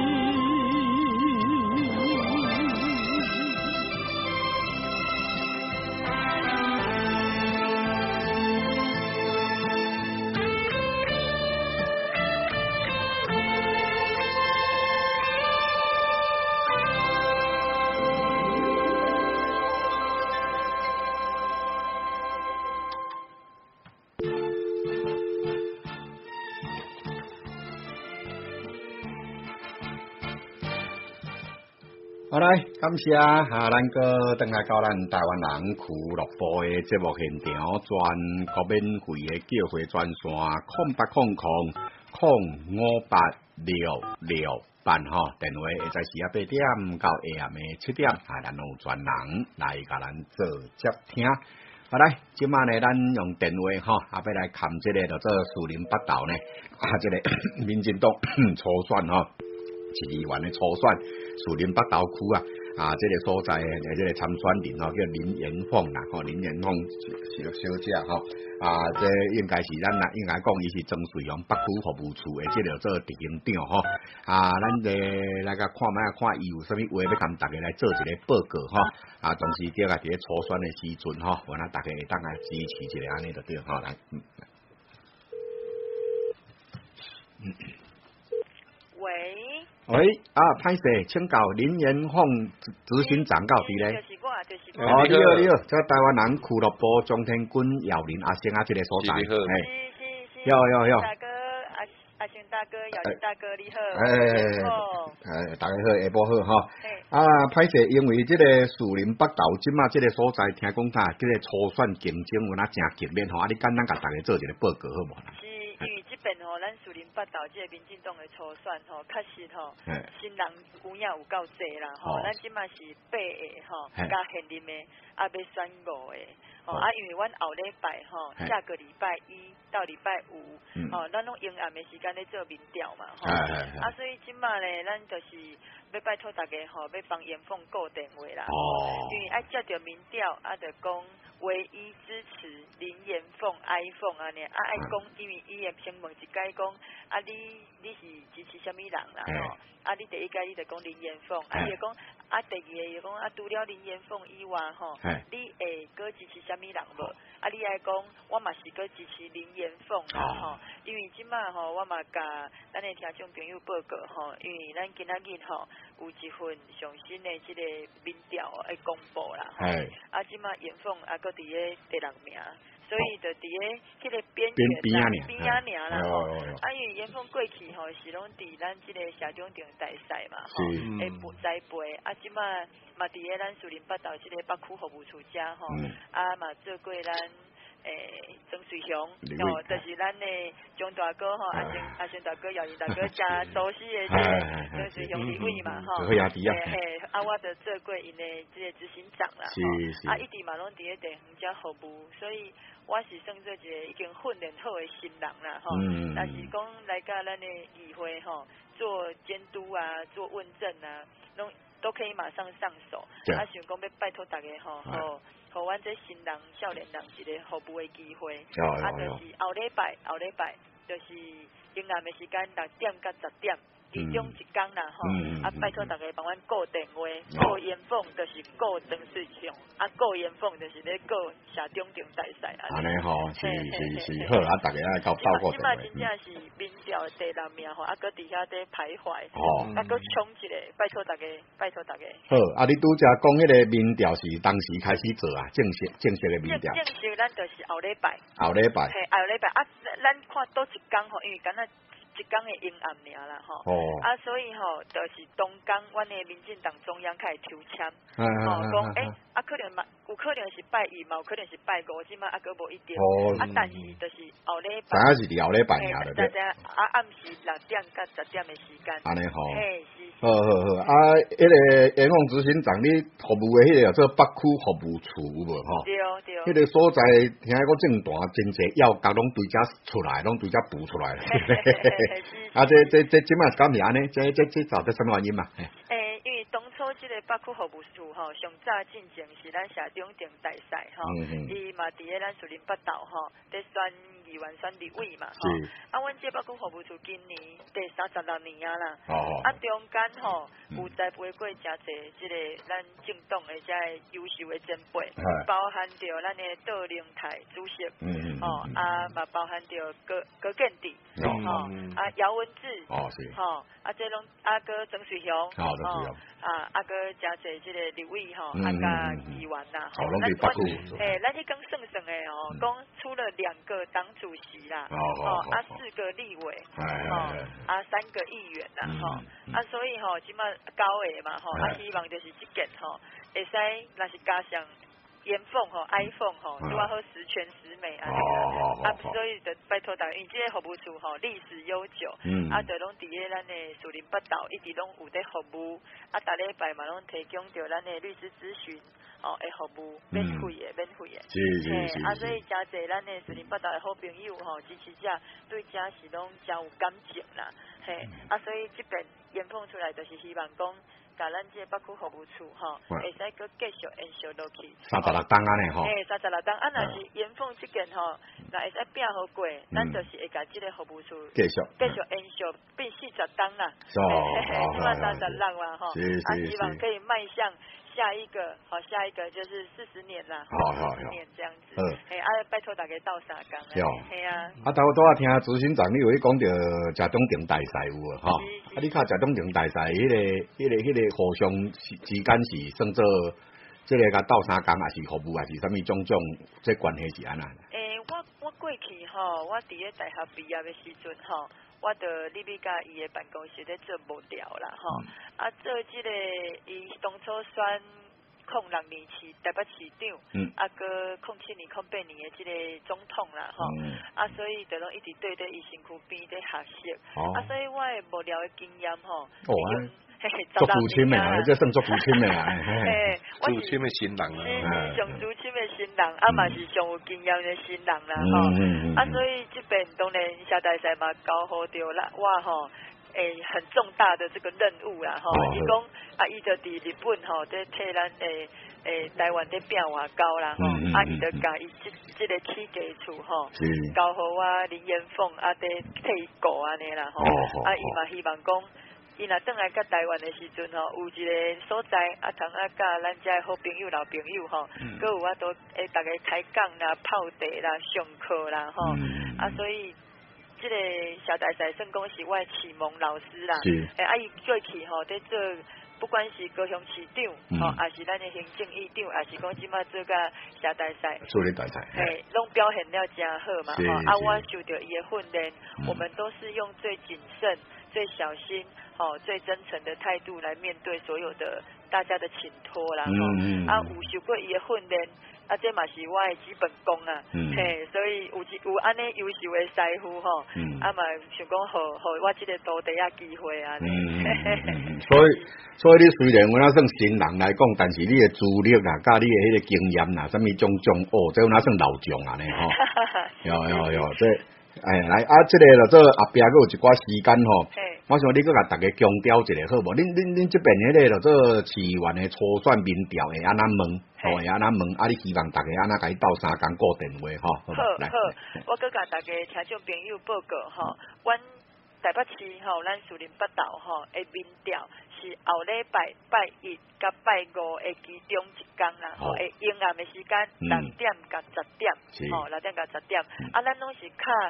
好来，感谢啊！咱个登来到咱台湾人俱乐部的节目现场，全国免费的叫货专线空八空空空五八六六八吼，电话会在时啊八點到下暗的七點，啊，咱有專人來甲咱做接聽。好来，今晚呢，咱用電話吼，啊，要來看這個就做樹林北投呢，啊，這個民進黨初選吼。市議員的初選，樹林北投區啊，啊，這個所在誒，這個參選人吼叫林延鳳啦，吼林延鳳小小姐吼，啊，這應該是咱啊，應該講伊是曾水鄉北區服務處的這個做執行長吼，啊，咱這來個看覓看伊有啥物話要甲大家來做一個報告吼，啊，同時啲啊，佇咧初選的時陣吼，我咱大家會當來支持一下安尼就對吼，來，嗯。嗯喂。 喂，啊，歹勢，請教林延鳳執行長到佇咧？ 就是我，就是我。 哦，你好，你好，這台灣人俱樂部張天軍姚林阿星啊，這個所在， 是是是。 有有有。 大哥，阿阿星大哥，姚林大哥，你好。 誒誒，大家好，下晡好哈。啊，歹勢，因為這個樹林北投即馬這個所在，聽講他這個初選競爭有哪正激烈吼，啊，你簡單甲大家做一個報告好無啦？ 因為這邊吼，咱樹林北投這個民進黨的初選吼，確實吼，新人有影有夠濟啦吼，咱即馬是八個吼，加現任的，啊要選五個，吼啊，因為阮後禮拜吼，下個禮拜一到禮拜五，吼，咱攏陰暗的時間咧做民調嘛，吼，啊，所以即馬咧，咱就是要拜託大家吼，要幫延鳳顧電話啦，因為愛接到民調，啊，就講唯一支持林延鳳、iPhone 安尼，啊愛講，因為伊會先問一解講，啊你你是支持啥物人啦吼，啊你第一解你就講林延鳳，啊伊會講，啊第二個又講，啊除了林延鳳以外吼，你會閣支持啥物人無？啊你愛講，我嘛是閣支持林延鳳啦吼，因為即馬吼，我嘛甲咱的聽眾朋友報告吼，因為咱今仔日吼有一份上新的即個民調會公布啦，啊即馬延鳳啊。佫佇咧第六名，所以就佇咧迄個邊緣啦，邊仔爾啦吼。啊，因為延鳳過去吼是攏佇咱即個社長場大賽嘛吼，會栽培啊，即馬嘛佇咧咱樹林北投即個北區服務處遮吼，啊嘛做過咱誒曾水雄，吼，就是咱誒張大哥吼，阿星阿星大哥、姚林大哥加熟悉誒即個曾水雄立委嘛吼，誒誒，啊我就做過因誒即個執行長啦，啊一直嘛攏佇咧地方遮服務，所以我是算做一個已經訓練好誒新人啦吼，但是講來甲咱誒議會吼做監督啊，做問政啊，攏都可以馬上上手，啊想講要拜託大家吼吼。互阮這新人、少年人一個服務的機會，啊，就是後禮拜，後禮拜就是陰暗的時間六點到十點，其中一天啦吼，啊，拜託大家幫阮顧電話，顧延鳳就是顧曾水雄，啊，顧延鳳就是咧顧社中場大賽啊。安尼吼，是是是，好啊，大家愛交照顧電話。即馬真正是民調第六名吼，啊，擱佇遐底徘徊，啊，擱衝一個，拜託大家，拜託大家。好， 啊，你拄則講迄個民調是當時開始做啊，正式正式嘅民調。正式咱就是後禮拜。後禮拜。係後禮拜啊，咱看倒一天吼，因為敢若。一天的陰暗爾啦吼，啊，所以吼，就是東江，阮的民進黨中央開始抽籤，吼，講誒， 啊，可能嘛，有可能是拜一嘛，有可能是拜五，即嘛啊，佫无一定。 哦。 啊，但是就是后礼拜。 知影是伫后礼拜尔了， 对。知影啊，暗时六点到十点的时间。 安尼吼。 嘿，是。 好好好，啊，迄个延凤执行长，你服务的迄个做北区服务处有无吼？ 对对。 迄个所在听讲政坛真济要角拢对遮出来，拢对遮补出来了。啊，这这这即摆是敢是安尼？这这这找的什么原因嘛？ 诶，因为当初即个北区服务处吼，上早进前是咱社长定大赛吼，伊嘛伫咧咱树林北道吼，伫选议员选立委嘛吼。啊，阮这北区服务处今年第三十六年啊啦。哦。啊，中间吼有栽培过诚济即个咱政党的遮优秀的前辈，包含着咱的道灵台主席，哦，啊嘛包含着郭郭建地，吼，啊姚文智，哦是，吼，啊这拢啊哥曾水雄，哦，啊啊哥诚济即个立委吼，啊甲议员呐，吼，咱阮诶，咱迄讲算算诶哦，讲出了两个党主席啦，哦，啊四个立委，哦，啊三个议员呐，吼，啊所以吼，即马高诶嘛，吼，啊希望就是即届吼，会使若是加上。严凤吼 ，iPhone 吼，拄啊好十全十美啊，啊，所以就拜托大家，因为这个服务处吼历史悠久，啊，就拢伫咧咱的树林北道一直拢有在服务，啊，逐礼拜嘛拢提供着咱的律师咨询，哦，的服务免费的，免费的， 是是是， 啊，所以诚济咱的树林北道的好朋友吼，支持者对遮是拢诚有感情啦，嘿，啊，所以这边严凤出来就是希望讲。甲咱这北区服务处吼，会使佮继续延续落去。 三十六档安尼吼。 诶，三十六档，啊，若是严凤即件吼，若会使变好过，咱就是会甲即个服务处继续继续延续变四十档啦。 哦， 起码三十六啦吼，啊，希望可以迈向下一个，好，下一个就是四十年啦，四十年这样子。诶，啊，拜托大家斗相共。系啊。啊， 头拄啊听执行长你有去讲着食中定大赛有无吼？啊，你看食中定大赛迄个、迄个、迄个互相之间是算做，即个甲斗相共，还是服务，还是啥物种种，这关系是安那？ 诶，我我过去吼，我伫咧大学毕业的时阵吼，我着入去甲伊的办公室咧做幕僚啦吼，啊做即个伊当初选。控六年市台北市长，嗯、啊个控七年、控八年的即个总统啦，吼、嗯，啊所以就拢一直对对伊身躯边在学习，哦、啊所以我的无聊的经验吼， 哦，做父亲的啊，这算做父亲的啊， 嘿， 父亲的新人啊， 是上父亲的新人，啊嘛是上有经验的新人啦，吼，啊所以这边当然下大赛嘛交好着啦，我吼。诶，很重大的这个任务啦，吼，伊讲啊，伊就伫日本吼，在替咱诶诶台湾在变外交啦，吼，啊，伊就甲伊即即个起家厝吼，交互我林延凤啊，在替伊顾安尼啦，吼，啊，伊嘛希望讲，伊若转来甲台湾的时阵吼，有一个所在啊，通啊甲咱遮好朋友老朋友吼，佮有法度诶，逐个开讲啦、泡茶啦、上课啦，吼，啊，所以。这个小大赛算讲是我的启蒙老师啦，诶，啊伊过去吼在做，不管是高雄市长，吼，还是咱的行政院长，还是讲即马做甲小大赛， 做咧大赛， 嘿，拢表现了真好嘛，吼，啊，我受到伊的训练，我们都是用最谨慎、最小心、吼、最真诚的态度来面对所有的大家的请托啦，吼、啊，有受过伊的训练。啊，这嘛是我的基本功啊，嗯、嘿，所以有有安尼优秀的师傅吼，嗯、啊嘛想讲好好我这个徒弟啊机会啊，嗯嗯、所以所以你虽然我那算新人来讲，但是你的资历啦，甲你的迄个经验啦，什么种种哦，这我那算老将啊呢吼，有有有这。哎，来啊！这个咯，做后壁佫有一寡时间吼，我想你佫甲大家强调一下好无？恁恁恁这边迄个咯，做市议员的初选民调会安怎问？吼，会安怎问？啊，你希望大家安怎甲伊斗相共固电话吼？ 好，好，我佫甲大家听众朋友报告吼，阮台北市吼，咱树林北道吼的民调是后礼拜拜一甲拜五的其中一天啦，吼，会阴暗的时间六点甲十点，吼，六点甲十点，啊，咱拢是较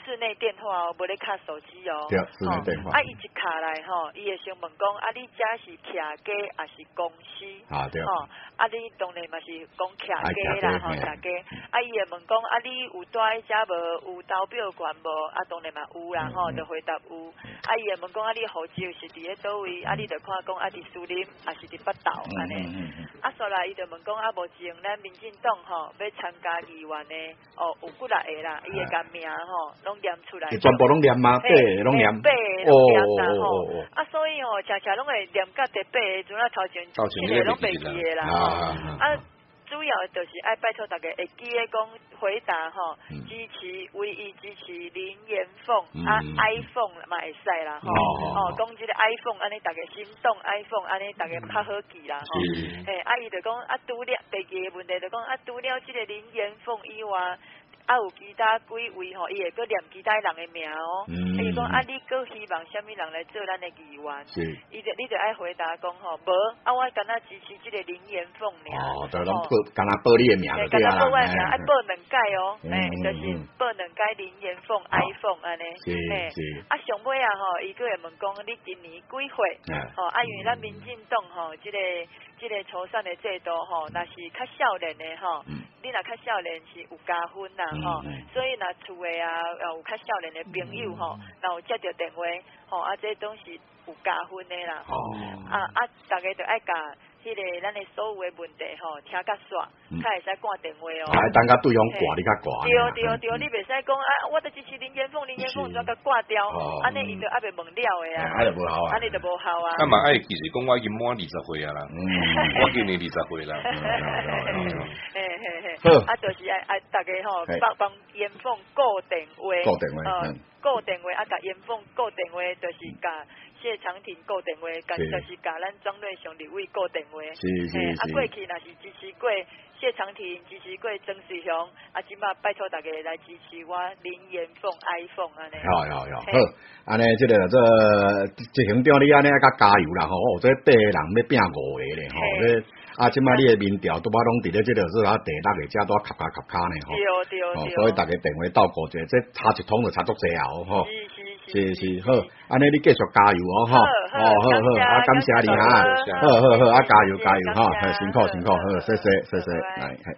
室内电话哦，无咧卡手机哦。 对，室内电话。 啊，伊一卡来吼，伊会先问讲，啊，你家是徛家还是公司？ 啊，对。 吼，啊，你当然嘛是讲徛家啦，吼，徛家。啊，伊会问讲，啊，你有住喺遮无？有投票权无？啊，当然嘛有啦，吼，就回答有。啊，伊会问讲，啊，你户籍是伫咧倒位？啊，你就看讲，啊，伫树林还是伫北投安尼？啊，所来伊就问讲，啊，目前咱民进党吼要参加议员的，哦，有几来个啦，伊会甲名吼拢念出来。 全部拢念吗？八个拢念。 八个拢念啦吼。啊，所以吼，常常拢会念到第八个，阵啊头前一个拢袂记的啦。啊。主要就是爱拜托大家会记得讲回答吼，支持唯一支持林延凤啊 ，iPhone 嘛会使啦吼，哦，讲即个 iPhone 安尼大家心动 iPhone 安尼大家较好记啦吼，诶，啊伊就讲啊除了第二个问题就讲啊除了即个林延凤以外。啊，有其他几位吼，伊会搁念其他人的名哦。嗯。伊讲啊，你搁希望虾米人来做咱的议员？是。伊就你就爱回答讲吼，无啊，我敢若支持即个林延凤尔。哦，就拢报，敢若报你的名就对啦。敢若报我名，爱报两届哦。诶，就是报两届林延凤 iPhone 安尼。是是。啊，上尾啊吼，伊搁会问讲，你今年几岁？哦，啊，因为咱民进党吼，即个即个初选的制度吼，若是较少年的吼，你若较少年是有加分啦。吼、嗯，所以若厝诶啊，有较少年诶朋友吼，若有接到电话，吼啊，这拢是有加分诶啦。吼、哦，啊啊，大家就爱甲迄个咱诶所有诶问题吼，听较煞，较会使挂电话哦。啊，等甲对方挂，你较挂。对对对，你袂使讲啊，我著支持林延凤，林延凤怎甲挂掉？安尼伊就还袂问了诶啊。安尼无效啊。安尼就无效啊。啊嘛，爱其实讲我已经满二十岁啊啦，我今年二十岁啦。嘿嘿嘿，啊，就是爱爱大家吼，帮帮延凤固电话，固电话，嗯，固电话啊，甲延凤固电话，就是甲谢长廷固电话，甲就是甲咱庄瑞雄立委固电话，是是是。啊，过去若是支持过谢长廷，支持过曾水雄，啊，即马拜托大家来支持我林延凤 iPhone 安尼。好好好，好，安尼即个这执行长你安尼甲加油啦吼，哦，这八个人要拼五个咧吼，这。啊，即摆你诶民调都把拢伫咧即个是啊第六个遮多卡卡卡卡呢吼，对对对，所以大家电话斗过者，这差一通就差足济啊吼，是是是好，安尼你继续加油哦吼，哦好好，啊感谢你哈，好好好，啊加油加油哈，辛苦辛苦，好谢谢谢谢，来系。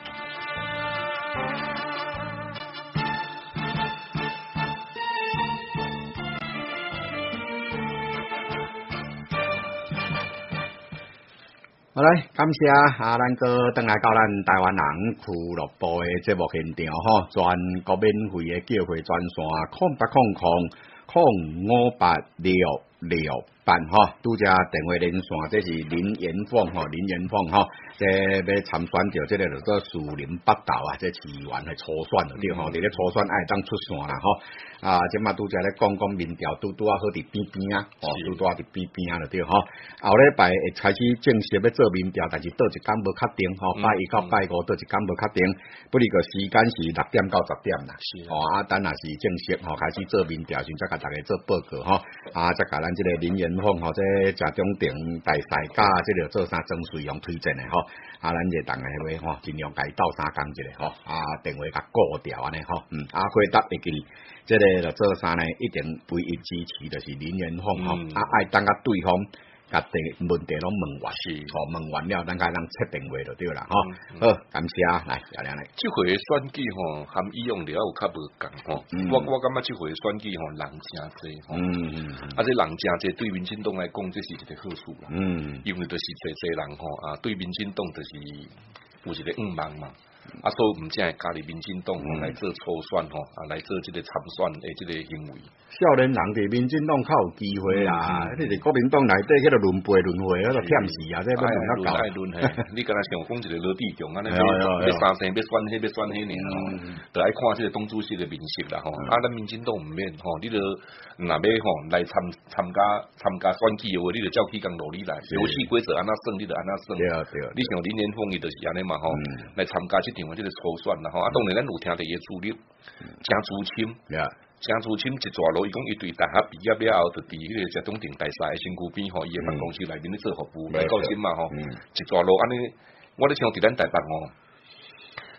好来，感谢啊，咱个登来到咱台湾人俱乐部的节目现场吼，全国免费的叫会专线空八空空空五八六六八吼，拄则电话连线，这是林延凤吼，林延凤吼，这要参选着这个叫做树林北投啊，这市议员的初选就对吼，伫咧初选爱当出线啦吼。啊，即马拄则咧讲讲民调拄拄啊好伫边边啊，哦，拄拄啊伫边边啊就对吼。后礼拜会开始正式要做民调，但是倒一天无确定吼，拜一到拜五倒一天无确定，不哩个时间是六点到十点啦。是哦，啊，等若是正式吼开始做民调时，再甲大家做报告吼，啊，再甲咱即个林延凤吼，这正中庭大赛甲即个做啥曾水雄推荐的吼，啊，咱就当下要吼尽量甲伊斗相共一下吼，啊，电话甲固掉安尼吼，嗯，啊，回答会记。这个就做啥呢？一定唯一支持就是林延凤吼，啊爱等甲对方甲第问题拢问完，是，哦问完了，咱甲咱切电话就对啦吼。好，感谢啊，来，来来来。这回选举吼，含以往了有较无共吼，我我感觉这回选举吼人真济吼，嗯嗯，啊这人真济对民进党来讲，这是一个好处啦，嗯，因为就是济济人吼啊，对民进党就是有一个愿望嘛。啊，所以毋只系加入民进党来做初选吼，啊来做即个参选的即个行为。少年人伫民进党较有机会啦，你伫国民党内底迄个轮迴轮迴，迄个忝死啊！这本要搞。爱轮嘿，你敢若想讲一个罗志强安尼，要三生要选迄要选迄年吼，就爱看即个党主席的面色啦吼。啊，咱民进党毋免吼，你著若要吼来参参加参加选举的话，你著照起工路理来，游戏规则安怎算，你著安怎算。对啊对啊。你像林延凤伊著是安尼嘛吼，来参加即场即个初选啦吼。啊，当然咱有听着伊资料，真资深。江竹清一逝路，伊讲伊对大学毕业了后，就伫迄个石中庭大厦的身躯边吼，伊诶办公室内面咧做服务，来到今嘛吼，一逝路安尼，我咧想伫咱台北吼，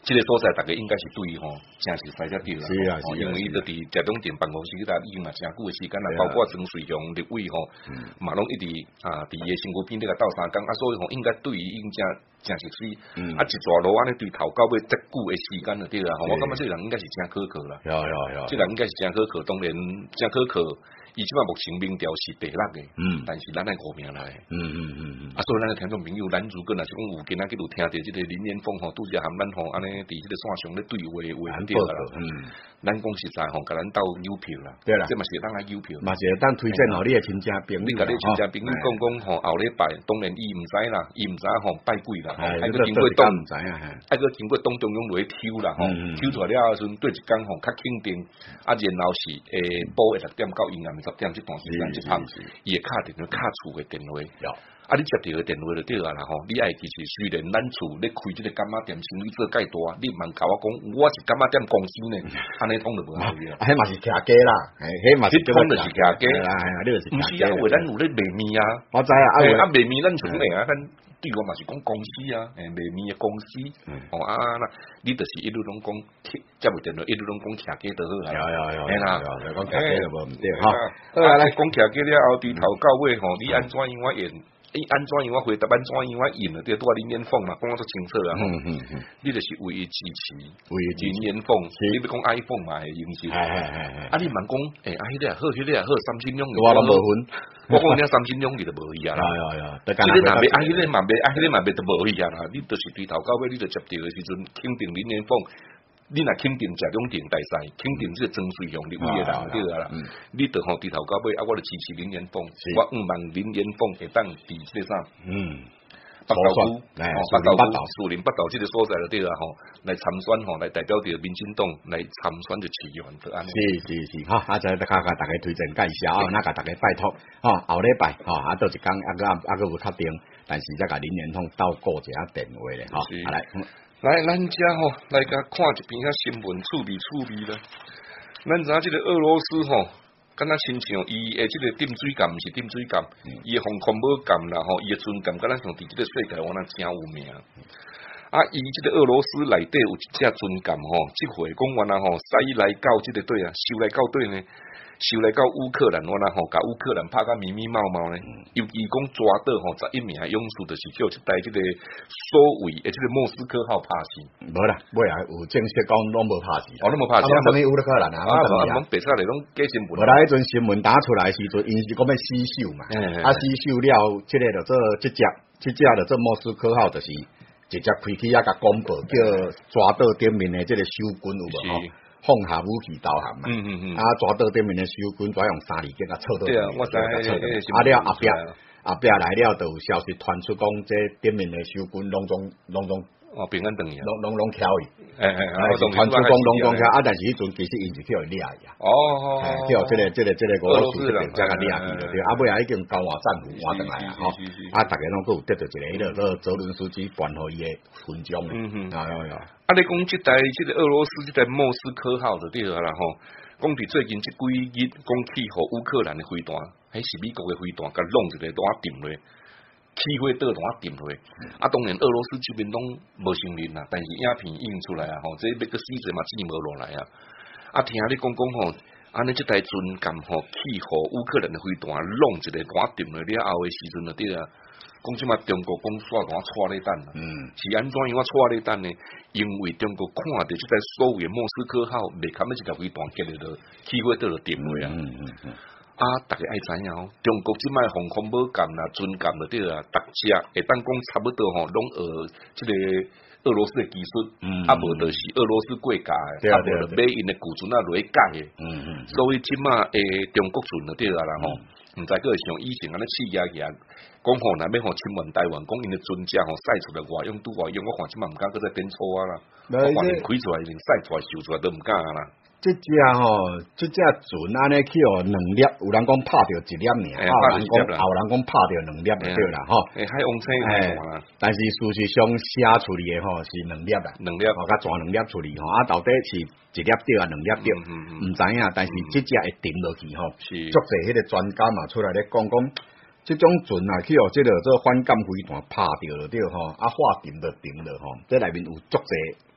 这个所在大家应该是对吼，真是使只对啦。 是啊，是啊， 因为伊都伫台中电办公室嗰搭已经嘛真久嘅时间啦，包括曾水雄立委吼，嘛拢一直啊伫伊嘅身躯边咧个斗相共，啊所以吼应该对伊已经真真熟悉，啊一抓路安尼对头到尾遮久嘅时间就对啦。我感觉这个人应该是真可靠啦。 有有有， 这个人应该是真可靠，当然真可靠。伊即摆目前民调是第六嘅，嗯，但是咱爱五名来，嗯嗯嗯嗯，啊，所以咱嘅听众朋友，咱如果若是讲有今仔日有听到即个林彦凤吼，拄则含咱吼安尼伫即个线上咧对话话对啦，嗯，咱讲实在吼，甲咱斗邮票啦， 对啦， 即嘛是当来邮票， 嘛是当推荐吼，你嘅亲戚朋友， 你甲你亲戚朋友讲讲吼，后礼拜当然伊毋知啦，伊毋知吼拜鬼啦，爱个经过东毋知啊，爱个经过东中央落去抽啦，吼，抽出来了后阵对一工吼较肯定，啊，然后是诶晡下六點到陰暗十點即段時間一拍，伊會敲電話敲厝嘅電話，啊你接到個電話就對啊啦吼，你愛其實雖然咱厝咧開即個柑仔店生意做介大，你毋通甲我講，我是柑仔店公司呢，安尼通就無好嘅， 迄嘛是徛價啦，迄嘛是通就是徛價啦，係啊，呢個是徛價。唔是啊，因為咱有咧賣麵啊， 我知啊，啊賣麵咱厝嚟啊，咱對我嘛是講公司啊，誒賣麵嘅公司，哦啊嗱，你就是一路攏講，接袂電話一路攏講徛價就好啦，有有有，係啦，講徛價就無毋對，哈，好啦，講徛價了後，從頭到尾吼，你安怎樣我演？伊安怎樣我回答安怎樣我演了，對，拄啊林彦鳳嘛，講得足清楚啊，嗯嗯嗯，你就是為伊支持，為林彦鳳，你要講 iPhone 嘛係應是，係係係係，啊你問講，誒啊迄個好，迄個好，三星用嘅，我攏無分，我講你三星用嘅就無去啊啦，係係，即個若袂，啊迄個嘛袂，啊迄個嘛袂就無去啊啦，你就是對頭到尾，你就接到嘅時陣，肯定林彦鳳。你若肯定食兩定大賽，肯定即個曾水雄立委嘅人對啊啦，你著吼低頭到尾，啊，我著支持林彦鳳，我毋望林彦鳳會當佇即個啥，嗯，北投區，北投區，樹林北投即個所在就對啊吼，來參選吼，來代表着民進黨來參選就市議員就安尼。是是是，哈，啊，再甲甲大家推薦介紹，啊，那甲大家拜託，吼，後禮拜，吼，啊，倒一工，啊個啊個無確定，但是再甲林彦鳳鬥過一下電話咧，吼，啊來。來，咱遮吼來甲看一篇遐新聞，趣味趣味啦。咱知影即個俄羅斯吼，敢若親像伊誒即個點水艦，毋是點水艦，伊誒防空母艦啦吼，伊誒軍艦，敢若像佇即個世界我若真有名。啊，伊即個俄羅斯內底有一隻軍艦吼，即回講原來吼，使來到即個隊啊，收來到隊呢。收來到烏克蘭，我啦吼，甲烏克蘭拍甲密密麻麻呢。尤其講抓到吼十一名勇士，就是叫一台即個所謂誒即個莫斯科號拍死。無啦，尾啊有正式講攏無拍死。哦，攏無拍死。啊，什麼烏克蘭啊？啊，攏白出來攏假新聞。無啦，迄陣新聞打出來時陣，因是講要死守嘛。啊，死守了，即個就做即隻，即隻就做莫斯科號，就是直接開起啊，甲公布叫抓到對面誒即個守軍有無吼？放下武器投降嘛，嗯嗯嗯，啊抓到對面嘅守軍，再用三字經啊抄到，對啊，我知，啊了後壁後壁來了，就有消息傳出講，這對面嘅守軍攏總攏總哦平安等伊，攏攏攏翹伊，誒誒，傳出講攏攏翹，啊但是迄陣其實因是叫伊掠伊啊，哦，叫即個即個即個俄羅斯這邊才甲掠伊着對，啊尾啊已經交換戰俘換轉來啊，吼，啊大家攏佫有得到一個迄個個澤倫斯基頒予伊嘅勳章，嗯嗯，有有有。啊！你講即台即個俄羅斯即台莫斯科號就對啊啦吼，講佇最近即幾日講起互烏克蘭嘅飛彈，迄是美國嘅飛彈，甲弄一個彈掂落，起火倒彈掂落。啊，當然俄羅斯這邊攏無承認啦，但是影片印出來啊，吼，這要個死者嘛，真無落來啊。啊，聽你講講吼，安尼即台軍艦吼起互烏克蘭嘅飛彈，弄一個彈掂落了後嘅時陣就對啊。講即嘛，中國講煞我錯咧等啦，嗯，是安怎樣我錯咧等呢？因為中國看到即個所謂莫斯科號未冚一條飛彈擊落，起火倒落點位啊，嗯嗯嗯，啊，大家愛知影哦，中國即賣防空母艦啦、軍艦嗰啲啊，逐隻會當講差不多吼，攏學即個俄羅斯嘅技術，嗯，啊無就是俄羅斯國家嘅，啊無就買因嘅古船啊落去改嘅，嗯嗯，所以即賣誒中國船嗰啲啊啦吼。毋知佢係像以前安尼刺激起來，講吼若要吼侵犯台灣，講因嘅船隻吼駛出來外用拄外用，我看即嘛毋敢擱再變錯啊啦，我發現開出來連駛出來秀出來都毋敢啊啦。即隻吼，即隻船安尼去互兩粒，有人講拍着一粒爾，啊有人講有人講拍着兩粒就對啦，吼。誒，海王星誒，但是事實上寫出嚟嘅吼是兩粒啦，兩粒，哦，甲轉兩粒出嚟吼，啊到底是一粒對啊，兩粒對，毋知影，但是即隻會沉落去吼，足濟迄個專家嘛出來咧講講，即種船啊去互即個做反艦飛彈拍着就對吼，啊化沉就沉了吼，即內面有足濟。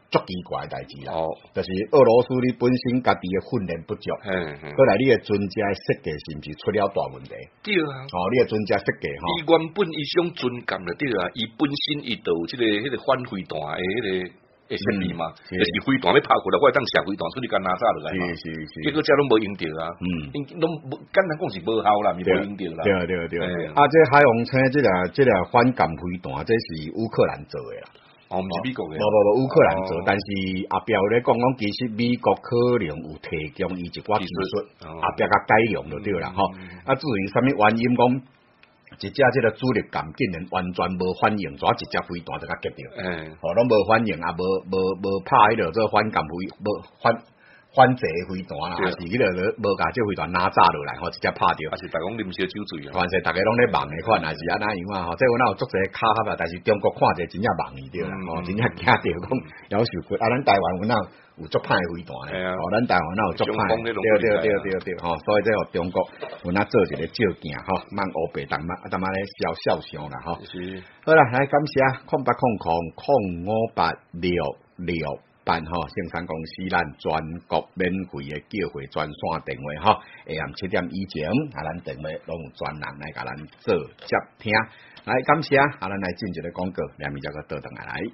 足奇怪的代志啦。 哦， 就是俄罗斯你本身家己的训练不足， 嗯嗯， 过来你的船只设计是毋是出了大问题？ 对啊， 哦，你的船只设计吼， 伊原本伊想准干了对啊，伊本身伊就有即、這个迄、那个反飞弹的迄、那个诶设备嘛，嗯、就是飞弹要拍过来，我当射飞弹出去甲拿炸落来嘛， 是是是， 结果遮拢无用着啊，嗯，拢简单讲是无效啦，是无用着啦， 对对对，啊，这海王星这个这个反舰飞弹，这是乌克兰做的啦。 哦，毋是美国嘅， 无无无，乌克兰做，哦、但是后壁咧讲讲，其實美國可能有提供伊一寡技術，後壁甲改良就對啦，吼、嗯。啊，至於啥物原因講，一隻即個主力艦竟然完全無反應，怎一隻飛彈就甲擊着？嗯，吼，攏無反應，啊，無無無拍迄個做反艦飛，無反。反射飛彈啦，還是迄個無甲即飛彈拿炸落來，吼，直接拍着。 還是逐講啉燒酒醉啊？ 凡是逐個攏咧夢嘅款，還是安那樣啊？吼，即有哪有足儕卡合啊？但是中國看者真正夢伊着啦，吼，真正驚着講夭壽骨啊！咱台灣有哪有足歹飛彈咧？吼，咱台灣哪有足歹？對對對對對，吼，所以即互中國有哪做一個照鏡，吼，莫烏白當嘛，當嘛咧笑笑相啦，吼。是。好啦，來感謝空八空空空五八六六。辦吼，生產公司咱全國免費嘅叫貨專線電話吼，下暗七點以前，啊，咱電話攏有專人來甲咱做接聽，來感謝，啊，咱來進一個廣告，兩面再個倒轉來來。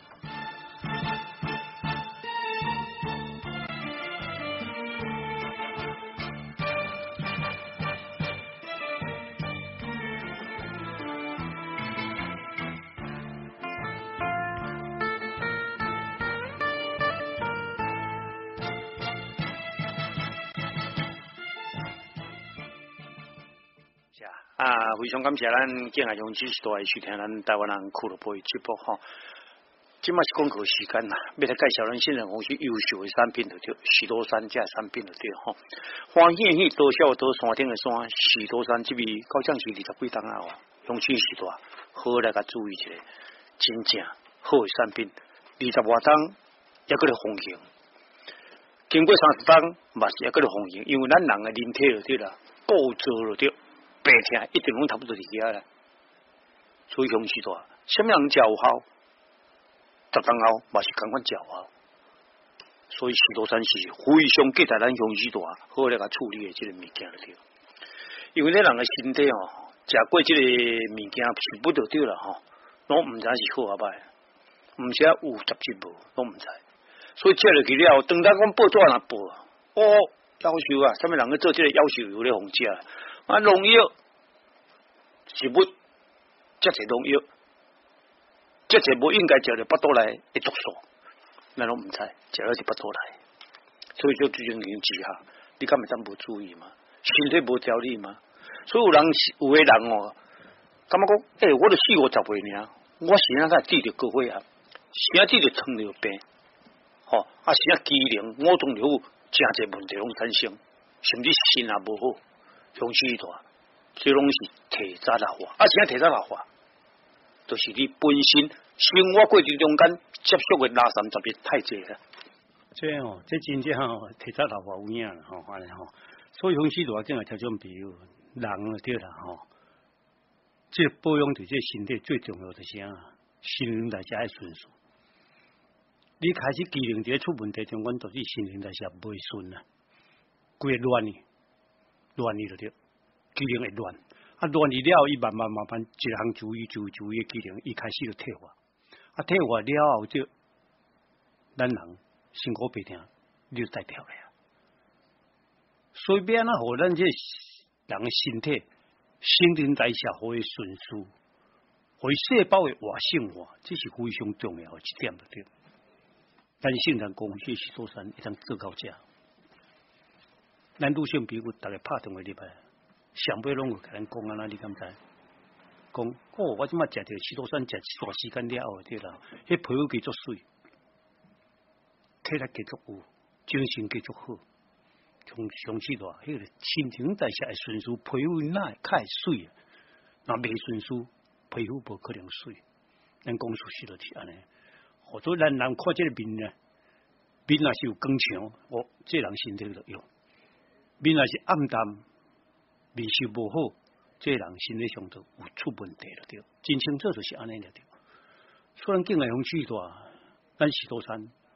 啊，非常感謝咱敬愛用支持多來收聽咱台灣人俱樂部嘅節目吼。今麥是廣告時間啦，要來介紹咱新人公司優秀嘅產品就對，許多山這產品就對吼。歡喜喜多少多山頂嘅山，許多山這邊到將是二十幾檔啊，用支持多，好來甲注意一下，真正好嘅產品，二十外檔也佫咧風行，經過三十檔嘛是也佫咧風行，因為咱人嘅人體就對啦，構造就對。白天一定攏差不多離家啦，所以雄起大，什麼人較有效，十當後嘛是共款較有效，所以許多山是非常記在咱雄起大，好來甲處理嘅即個物件就對，因為咱人嘅身體吼，食過即個物件是不就對啦吼，攏毋知是好啊歹，毋是啊有雜質無，攏毋知，所以食落去了，當咱講報紙若報，哦，夭壽啊，什麼人去做即個夭壽油咧，互食。啊，農藥是物，即係農藥，即係無應該食到巴肚內嘅毒素，咱攏毋知，食咗是巴肚內，所以就最近研究之下，你敢咪真無注意嘛？身體無調理嘛？所以有人有個人哦，感覺講，誒、欸，我著四五十歲爾，我身仔才治着高血壓，身仔治着糖尿病，吼、哦，啊，身仔機能五臟六腑真儕問題攏產生，甚至心也無好。雄起大，所以攏是體早老化，啊，啥體早老化，就是你本身生活過程中間接觸嘅垃圾特別太濟啦。即係哦，即真正吼體早老化有影啦，吼，安尼吼。所以雄起大正係條種比喻，人啊對啦，吼。即保養對即身體最重要的是啥？新陳代謝愛順順。你開始機能啲出問題，中間導致新陳代謝袂順啊，規個亂去。亂去就對，機能會亂，啊亂去了後，伊慢慢慢慢一項注意注意注意嘅機能，伊開始就退化，啊退化了後就，咱人身體白聽，你就帶跳來啊。所以變啊，互咱這人嘅身體新陳代謝可以順序，可以細胞嘅活性化，這是非常重要嘅一點就對。咱生產公司許多山一張做到這。咱女性朋友，大家拍電話入來，上尾攏會甲咱講安那，你敢知？講哦，我即馬食着許多山食一段時間了後，對啦，迄皮膚繼續水，體力繼續有，精神繼續好，從上起大，迄個新陳代謝會順序，皮膚哪會較會水啊？若未順序，皮膚無可能水。咱講出事就是安尼，或者咱人看即個面呢，面若是有光強，哦，即個人身體就用。面若是暗淡，面色無好，這個、人身體上都有出問題了對，真清楚就是安尼了對。雖然境內雄起大，咱許多山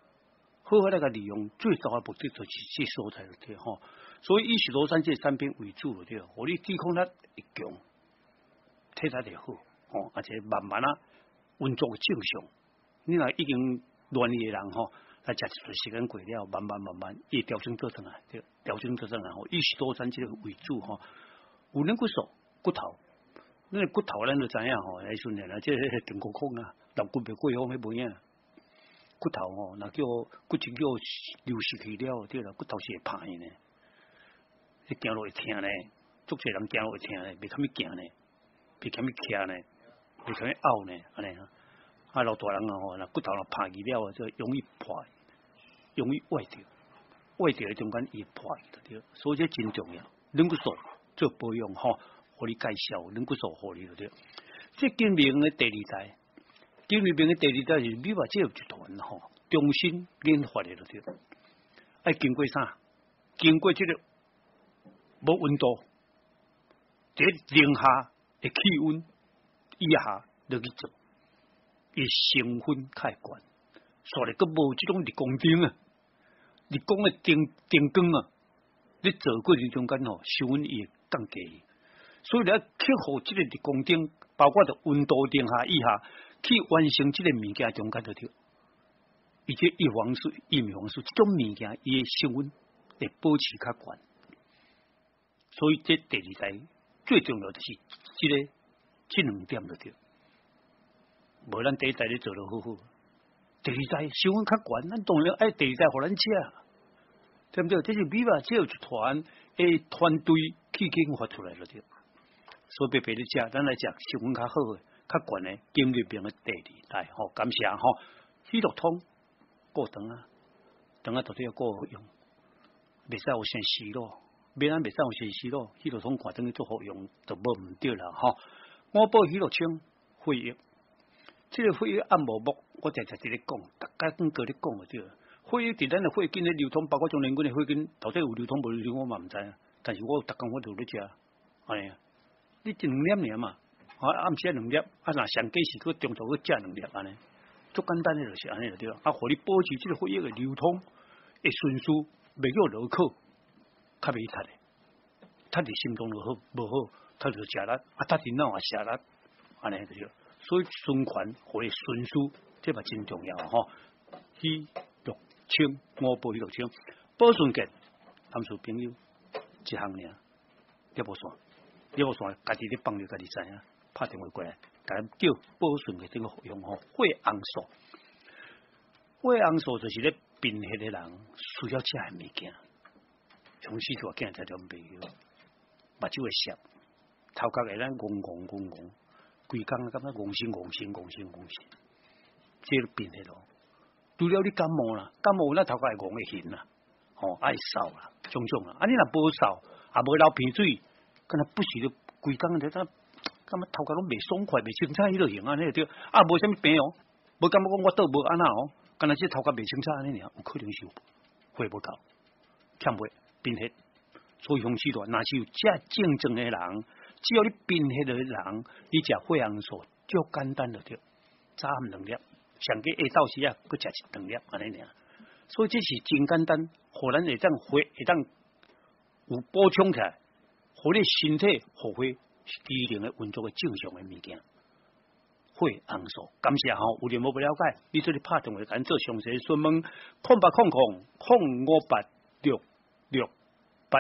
好好来个利用，最早的目的就是这所在对吼。所以以许多山这三边为主对，互你抵抗力会强，体力就好，吼，而且慢慢啊运作正常。你若已经乱的人吼，来食一段时间过了，慢慢慢慢伊调整做上来，对，调整做上来吼，以许多山这个为主吼，有人骨素骨头。那骨头咱就知影吼，来训练啦，即係定骨空啊，流骨袂过好咩冇影。骨頭吼，那叫骨質叫流失去了，對啦，骨頭是會歹呢，你行路會痛呢，足濟人行路會痛呢，袂堪咪行呢，袂堪咪徛呢，袂堪咪拗呢，安尼啊，啊老大人啊吼，那骨頭若歹去了，就容易破，容易歪掉，歪掉中間易破的對，所以這真重要，軟骨素做保養吼。互你介紹，恁骨素互你對。即經病嘅第二代，經病嘅第二代是美國這有一團吼，重新研發嘅對。愛經過啥？經過這個無溫度，這零下嘅氣溫以下落去做，伊成分太懸，所以佮無這種日光燈啊，日光嘅燈燈光啊，你做過程中間吼，成分伊會降低。所以咧，克服這個日光燈，包括着溫度零下以下，去完成這個物件中間就對。而且葉黃素、葉葉黃素這種物件，伊嘅成分會保持較懸。所以這第二代最重要就是這個這兩點就對。無咱第一代咧做得好好，第二代成分較懸，咱當然愛第二代互咱食，對唔對？這是美國只有一團誒團隊去研發出來了對。所以白白的食，咱來食成分較好嘅、較懸嘅經歷病嘅第二代，吼，感謝吼，許多通過長啊，長啊到底要過用，袂使有先死咯，免咱袂使有先死咯，許多通掛等去做好用，就無唔對啦，吼。我報許多清血液，即、這個血液按摩目，我常常佇咧講，大家跟佢咧講嘅對。血液佇咱嘅血筋咧流通，包括中年軍嘅血筋，到底有流通無流通，我嘛唔知啊。但是我逐工我都咧食，安尼啊。你一兩粒爾嘛，啊暗時兩粒，啊若上計時佢中晝佢食兩粒安尼，足簡單嘅就是安尼就對。啊，互你保持即個血液嘅流通，會順序，袂叫落口，較袂塌嘅，塌佇心臟就好，無好，塌就食力，啊塌佇腦啊食力，安尼就對。所以循環互你順序，這嘛真重要吼。許玉清，我報許玉清，保順健，他們做朋友一項爾，一無線。你我說，家己咧幫你家己知影，拍電話過來，甲叫保順嘅這個用吼，血紅素，血紅素就是咧貧血嘅人需要食嘅物件，從細就見在兩邊有，目睭會澀，頭殼會咱戇戇戇戇，規工感覺戇心戇心戇心戇心，這個貧血咯。除了你感冒啦，感冒咱頭殼會戇會痕啦，吼愛掃啦，種種啦，啊你若無掃，啊無流鼻水。敢若不時就規工咧，咱感覺頭殼攏袂爽快，袂清楚，迄落型安尼對。啊，無啥物病哦，無感覺講我倒無安那哦，敢若只頭殼袂清楚安尼爾，有可能是血無夠，欠血貧血。所以雄起大，若是有遮症狀嘅人，只要你貧血嘅人，你食血紅素足簡單就對，早暗兩粒，上計下晝時啊，佮食一兩粒安尼爾。所以這是真簡單，互咱會當血會當有補充起來。互你身體互血機能嘅運作嘅正常嘅物件，血紅素。感謝吼，有任何不了解，你做你拍電話嚟做詳細詢問，空八空空空五八六六八。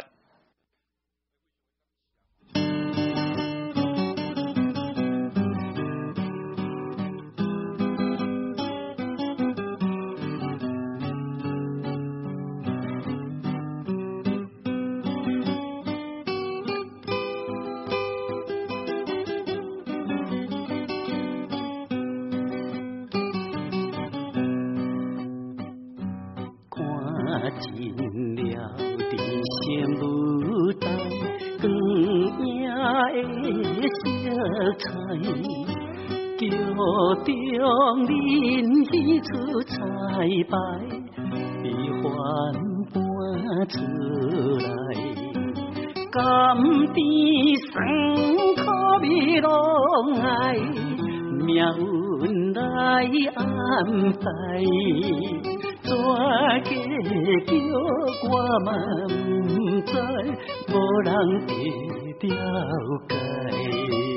中林一出彩排，悲欢搬出來，甘甜酸苦味攏愛，命運來安排， 怎计叫我嘛不知，无人会了解。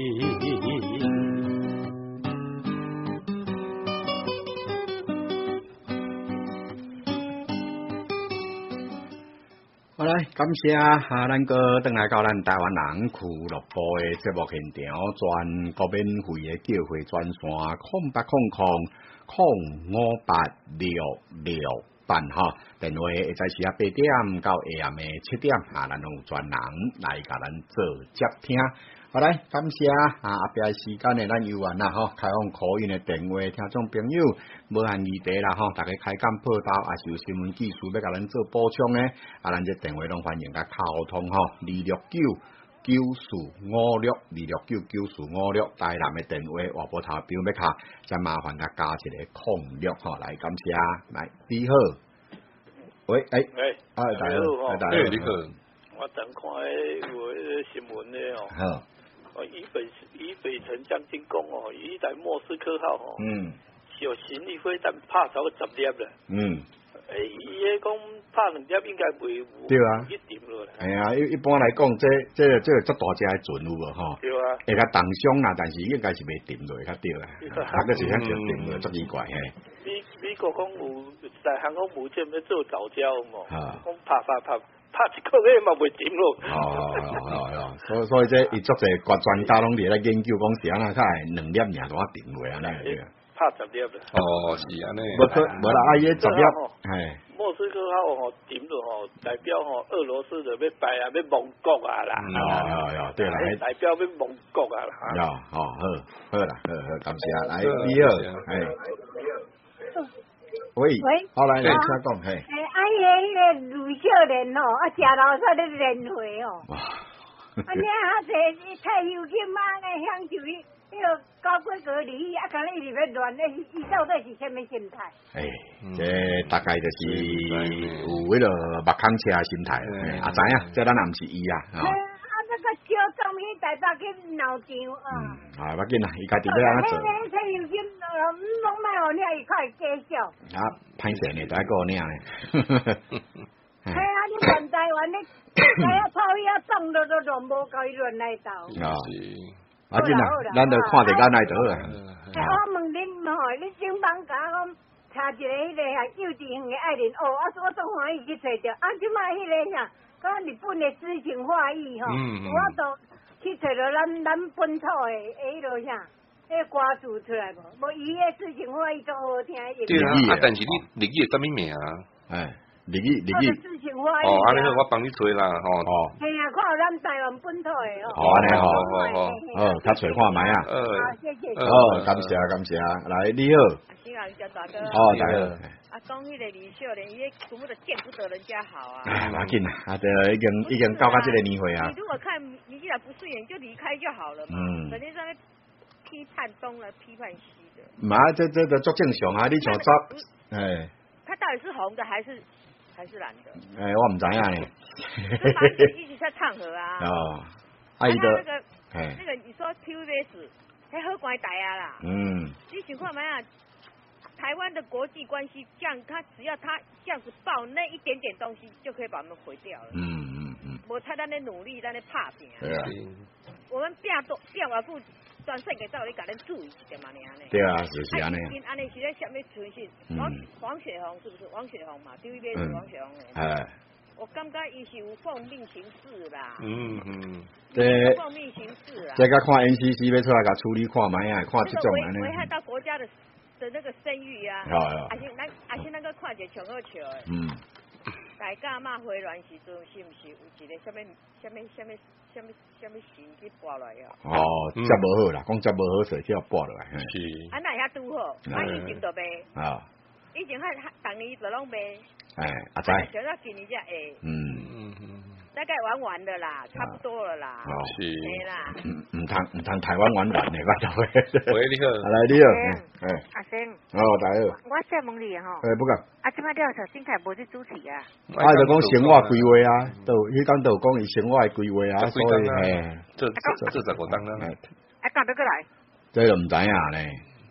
好来，感谢啊，咱个登来到咱台湾人俱乐部的节目现场，全国免费的叫会专线空八空空空五八六六八哈，电话会在时啊八點到下暗的七點啊，咱有專人來甲咱做接聽。好來，感謝啊，後壁時間呢，咱有完啦吼，開放 call in 的電話，聽眾朋友無限議題啦吼，大家開講報道，也是有新聞技術要甲咱做補充呢，啊，咱這電話攏歡迎甲溝通吼，二六九九四五六二六九九四五六，台南的電話話撥頭標要卡，再麻煩甲加一個空六吼，來感謝，來你好，喂，誒、欸，誒、欸，啊，大家好，大家好，你好， 我等看有迄個新聞咧哦。好。哦，以北以北辰將軍講哦，伊台莫斯科號哦，嗯，小型的飛彈拍超過十粒啦，嗯，誒，伊迄講拍兩粒應該袂有，對啊，一點咯，係啊，一一般來講，這這這個足大隻嘅船有無吼？對啊，會較重傷啦，但是應該是袂沉落較對啦，啊，個是遐就沉落足奇怪嘿。美美國講有在航空母艦要做藻礁嘛，講拍拍拍。拍一個月嘛袂沉咯。哦哦哦，所以所以這伊足濟國專家攏佇咧研究講是安怎，較會兩粒爾怎沉落安尼對。拍十粒啦。哦，是安尼。無可無啦，啊伊十粒，係。莫斯科號吼沉落吼，代表吼俄羅斯就要敗啊，要亡國啊啦。哦哦哦，對啦。代表要亡國啊啦。哦哦好，好啦，好好感謝，來你好，係。喂，喂，好來，你請講，係。誒，啊，迄個迄個盧秀蓮哦，啊，食老煞咧蓮花哦。啊，你啊，這太有錢嘛，咧享受迄迄個高規格利益，啊，敢咧伊入要亂咧，伊到底是啥物心態？誒，這大概就是有迄個目空車心態，啊，知影，這咱也毋是伊啊。那個小總去台北去鬧場啊！嗯，啊，要緊啦，伊家己要安怎做？迄個有金，嗯，攏賣互領，伊較會繼續。啊，歹勢呢，都愛個領呢。係啊，你全台灣你，哎呀，炮呀，撞到都都無夠伊亂來到。啊，啊，緊啦，咱就看着咱來倒啊。哎，我問恁吼，你頂幫甲我查一個迄個啊幼稚園的愛人哦，啊，我都歡喜去找着，啊，即擺迄個啥？講日本的詩情畫意吼，我都去找到咱咱本土的迄落啥，迄歌詞出來無？無伊嘅詩情畫意都好聽。對啊，啊，但是你日語係啥物名啊？哎，日語日語。詩情畫意。哦，安尼好，我幫你找啦，吼。哦。係啊，看有咱台灣本土的哦。好安尼好，好好，好，較找看覓啊。好，謝謝。好，感謝感謝，來你好。新啊，叫大哥。哦，大哥。啊，講迄個李秀蓮，伊個全部都見不得人家好啊！哎，冇緊啦，啊，就已經已經到到這個年歲啊。你如果看你既然不順眼，就離開就好了嘛。嗯。整天在那批判東的，批判西的。唔啊，這這這足正常啊！你像早，哎。他到底是紅的還是還是藍的？哎，我唔知啊呢。就把一起在唱和啊。哦。啊，伊個，哎。那個你說 T V B S，還好關台啊啦。嗯。你想看咩啊？台灣的國際關係，這樣他只要他這樣子報那一點點東西，就可以把我們毀掉了。嗯嗯嗯。我猜他在努力，在那拍拼。對啊。我們拼多拼外久，全世界到底甲咱注意一點嘛？你安尼。對啊，是是安尼。因安尼是咧什麼存訊？王王雪紅是不是？王雪紅嘛 ，T V B 是王雪紅的。哎。我感覺伊是有奉命行事啦。嗯嗯。對。奉命行事啦。這個看 N C C 要出來甲處理看賣啊，看這種安尼。危害到國家的。的那個聲譽啊，而且咱而且那個看者上好笑誒。嗯。大家嘛回鑾時陣是毋是有一個什麼什麼什麼什麼什麼神去撥落啊？哦，接無好啦，講接無好勢，叫撥落來。是。啊，那遐拄好，啊以前就賣。啊。以前遐逐年就攏賣。哎，阿仔。想到今年才會。嗯嗯嗯。大概玩完了啦，差不多了啦。哦，是。係啦。唔唔通唔通台灣玩完嘅，我就會。喂，你好。來你好。誒。阿生。哦，大家好。我想問你吼。誒，不過。啊，即擺了頭新台無去主持啊？啊，就講生活規劃啊，都迄講就講伊生活嘅規劃啊，所以誒，這這這十個當啦。啊，講得過來。這就唔知影咧。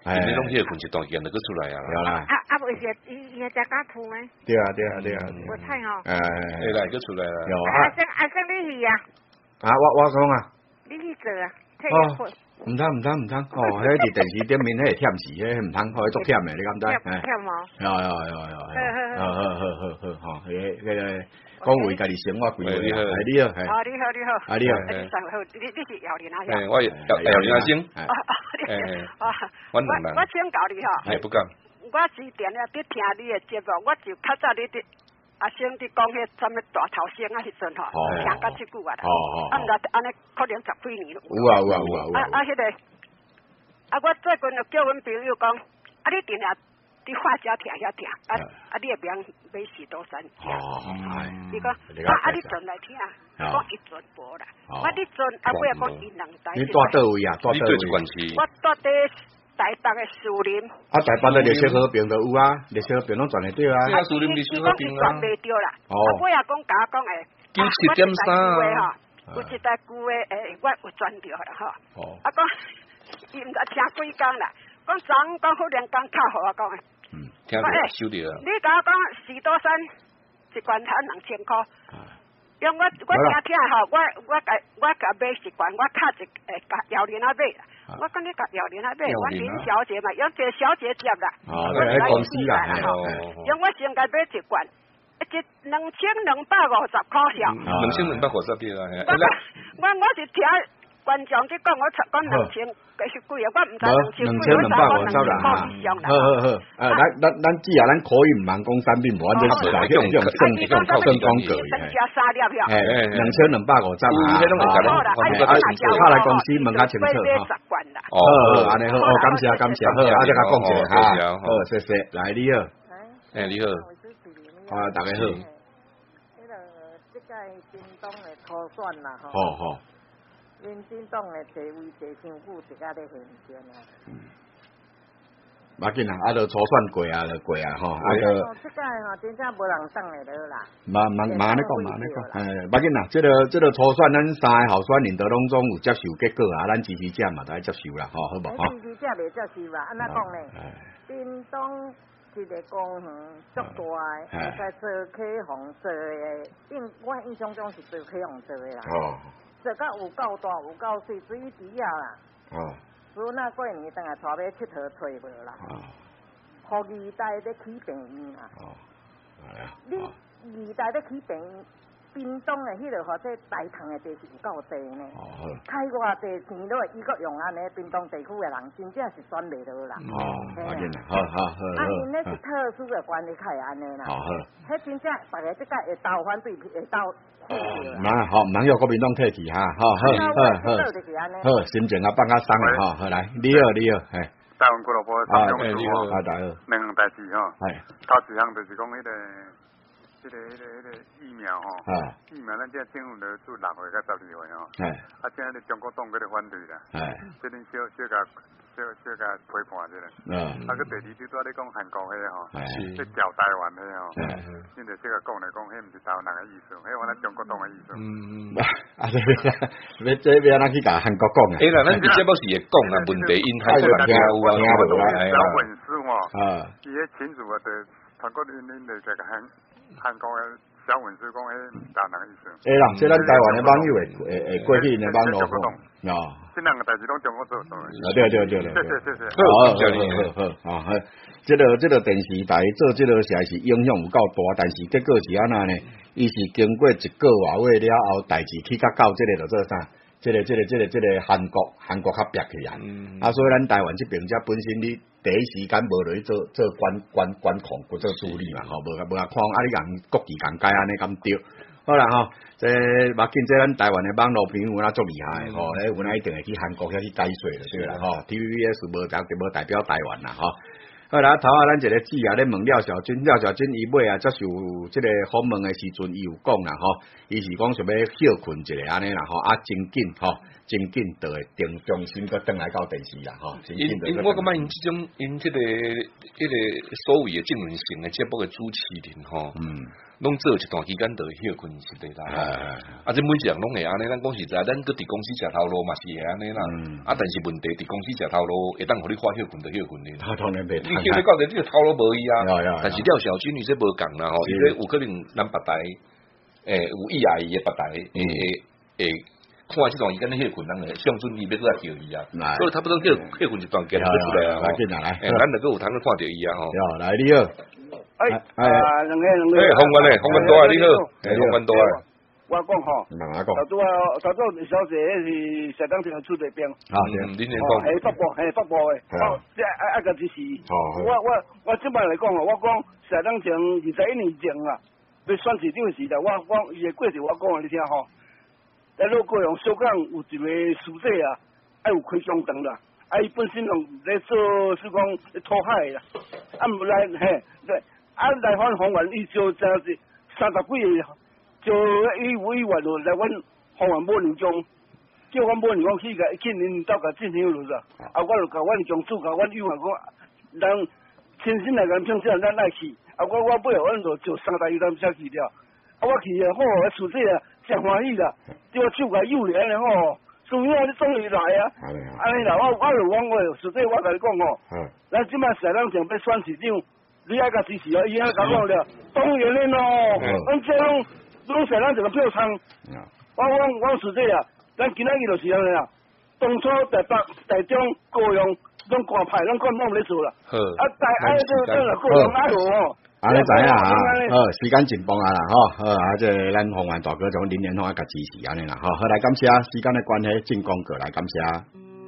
因为拢迄个困一段时间就佫出来啊。 有啦。 啊啊，为是伊伊只家铺咩？ 对啊对啊对啊。 无菜吼。 哎，会来佫出来啦。 有啊。 阿生阿生你去啊？ 啊，我我讲啊。 你去做啊？退休去。 唔通唔通唔通，哦，迄伫電視頂面迄個忝時，迄唔通，可以足忝嘅，你敢知？ 忝哦。 有有有有。好好好好好好，迄個迄個講為家己生活規劃，係你好，係。 哦，你好你好。 啊你好。 你你是姚連阿兄。 誒，我姚姚連阿兄。 哦哦。 誒，我兩人。 我請教你吼。 係不敢。 我之前咧伫聽你嘅節目，我就較早你啲。阿星啲講迄什麼大頭星啊，迄陣吼，聽甲即句話啦。哦哦。啊，唔得，安尼可能十幾年咯。 有啊有啊有啊有啊。 啊啊，迄個，啊我最近就叫阮朋友講，啊你定下啲花椒聽遐聽，啊啊你個名買士多山。哦係。你講，啊啊你陣來聽，講伊陣無啦。我啲陣啊尾啊講伊兩代。 你住倒位啊？住倒位。 我住伫台北嘅樹林。 啊，台北嘅綠色和平都有啊，綠色和平攏轉得對啊。 啊，樹林綠色和平啊。 轉袂着啦。哦。啊，我也講甲我講誒， 九七點三啊。 有一代舊嘅誒，我有轉着啦吼。哦。啊講，伊毋知聽幾工啦，講昨講好兩工較好啊講誒。 嗯。聽着收着啊。 你甲我講士多山一罐頭兩千塊。因我我聽聽吼，我我甲我甲買一罐，我卡一誒甲姚連啊買。我講你甲姚連啊買，我林小姐嘛，有一個小姐接啦。 哦，你喺公司啦， 因我先甲買一罐，一兩千兩百五十塊錢。 兩千兩百五十啲啦，係。 我我是聽觀眾即講，我講兩千幾十幾啊，我唔知兩千幾，我三兩千啦。好好好，誒，咱咱咱只啊，咱可以唔盲講產品，無按照時代，用用正正正方格嘅。係，兩千兩百五十啊。拍來公司問較清楚嚇。哦，安尼好，哦，感謝感謝，好，啊，再甲講一下嚇，好，謝謝，來你好。 誒，你好。 啊，大家好。 迄個即個叮當的初選啦，吼。 好好。 民進黨的地位地上久，一家咧現象啊。嗯。 唔要緊啦，啊，就初選過啊，就過啊，吼，啊個。 即個吼，真正無人送的了啦。 嘛嘛嘛，你講嘛，你講，誒，唔要緊啦，即個即個初選，咱三個候選人都攏總有接受結果啊，咱支持者嘛，都愛接受啦，吼，好無？吼。 支持者未接受啦，安怎講呢？叮當一個公園足大個，會使做起紅做的，因我印象中是做起紅做的啦。哦。做甲有夠大有夠水，水池啊啦。哦。所以那過年當下帶要佚佗找無啦。哦。互二代咧起病院啊。哦。係啊。你二代咧起病院，屏東的迄個或者大潭的地是有夠濟呢。哦好。開偌濟錢落，伊閣用安尼，屏東地區的人真正是選袂落啦。哦。 要緊啦，好好好。 啊，因咧是特殊的關係，開安尼啦。好好。迄真正大家即個會鬥反對，會鬥。 唔好，唔通要國民黨退去哈，好好好好，好心情啊放較鬆啊，吼，好來，你好你好，係。 台灣俱樂部三中組吼， 啊大好。 兩項代誌吼，係。頭一項就是講迄個，迄個迄個迄個疫苗吼，疫苗咱只政府就做六歲到十二歲吼，係。啊，現在咧中國黨嗰啲反對啦，係。即係小小甲小小甲批判啫啦，嗯。啊，個第二啲都咧講韓國迄個吼，係。即係調台灣迄個吼，係。因為小甲講嚟講，迄唔是台灣人嘅意思，迄我哋中國黨嘅意思。嗯嗯。 啊，你你這邊哪去甲韓國講啊？ 誒啦，咱啲節目是會講啦，問題因太多人聽有啊，聽無啦，係啊。 小文書吼，啊，伊迄清楚啊，就韓國因因就個韓韓國嘅小文書講，迄唔是台灣人嘅意思。誒啦，即係咱台灣嘅網友會會會過去嘅網絡講，啊。 這兩個代志攏中國做做。 啊對對對對。 謝謝謝謝。 好好好好好，這個這個電視台做這個實在是影響有夠大，但是結果是安那呢？伊是經過一個外月了後，代志去到到這個就做啥？這個這個這個這個韓國韓國較逼起來，啊，所以咱台灣這邊只本身你第一時間無落去做做管管管控，不做處理嘛，吼，無無啊看啊你人國旗咁解安尼咁對。好啦吼，這目見這咱台灣的網絡朋友啊足厲害，吼，咧有哪一定會去韓國遐去解說了，對啦，吼 ，T V B S 無代無代表台灣啦，吼。好啦，頭下咱一個姊啊咧問廖小軍，廖小軍伊尾啊接受即個訪問的時陣，伊有講啦，吼，伊是講想要休困一下安尼啦，吼，啊真緊，吼，真緊就會定重新擱轉來到電視啦，吼。 因因我感覺因即種因即個即個所謂嘅政論性嘅節目嘅主持人，吼，嗯。 拢做一段期间就会休困是对啦。啊，这每一样拢会安尼，咱讲实在，咱搁伫公司食头路嘛是会安尼啦。啊，但是问题伫公司食头路，会当互你发休困就休困哩。 他当然袂。 你叫你到底你个头路无伊啊？但是廖小军你这无共啦吼，伊这有可能咱别台，诶有意阿姨嘅别台，诶诶。看这种伊跟那休困，人诶上阵伊要搁来叫伊啊，所以他不能休休困一段时间出来啊。 来进来， 诶，咱能够有通去看到伊啊吼。 来你好， 哎啊，两个两个。 诶，洪文诶，洪文多啊，你好，诶，洪文多啊。 我讲吼，头拄啊，头拄小姐迄是社长厅出这边。 啊，嗯，恁先讲。 诶，北部，诶，北部诶。哦，这爱爱个支持。哦。我我我即摆来讲哦，我讲社长厅二十一年前啊，要选市长时代，我讲伊诶过程，我讲互你听吼。在路过用小港有一个师姐啊，爱有开工灯啦，啊伊本身用咧做是讲咧拖海啦，啊毋来嘿，对，啊来反方圆伊就真是三十几个，就伊委员就来阮方圆母牛中，叫阮母牛讲去个去恁兜个进行落啦，啊我就甲阮中主甲阮委员讲，人亲身来甲聘请咱来去，啊我我尾后阮就就三大伊咱才去了，啊我去啊好，啊师姐啊。真欢喜啦！叫我手甲幼年的吼，所以啊，你终于来啊！安尼啦，我我就讲话，实际我甲你讲吼，咱即摆社长想要选市长，你爱甲支持哦，伊安甲讲了，当然嘞咯，咱这拢拢社长一个票仓，我讲我实际啊，咱今仔日就是安尼啦，当初台北、台中、高雄拢官派，拢官拢咧做啦，啊台爱就真啦，高雄爱有哦。 安尼知影啊，好，时间真棒啊啦，吼，好啊，这咱宏源大哥从林年华甲支持安尼啦，吼，好来感谢，时间的关系，进广告来感谢。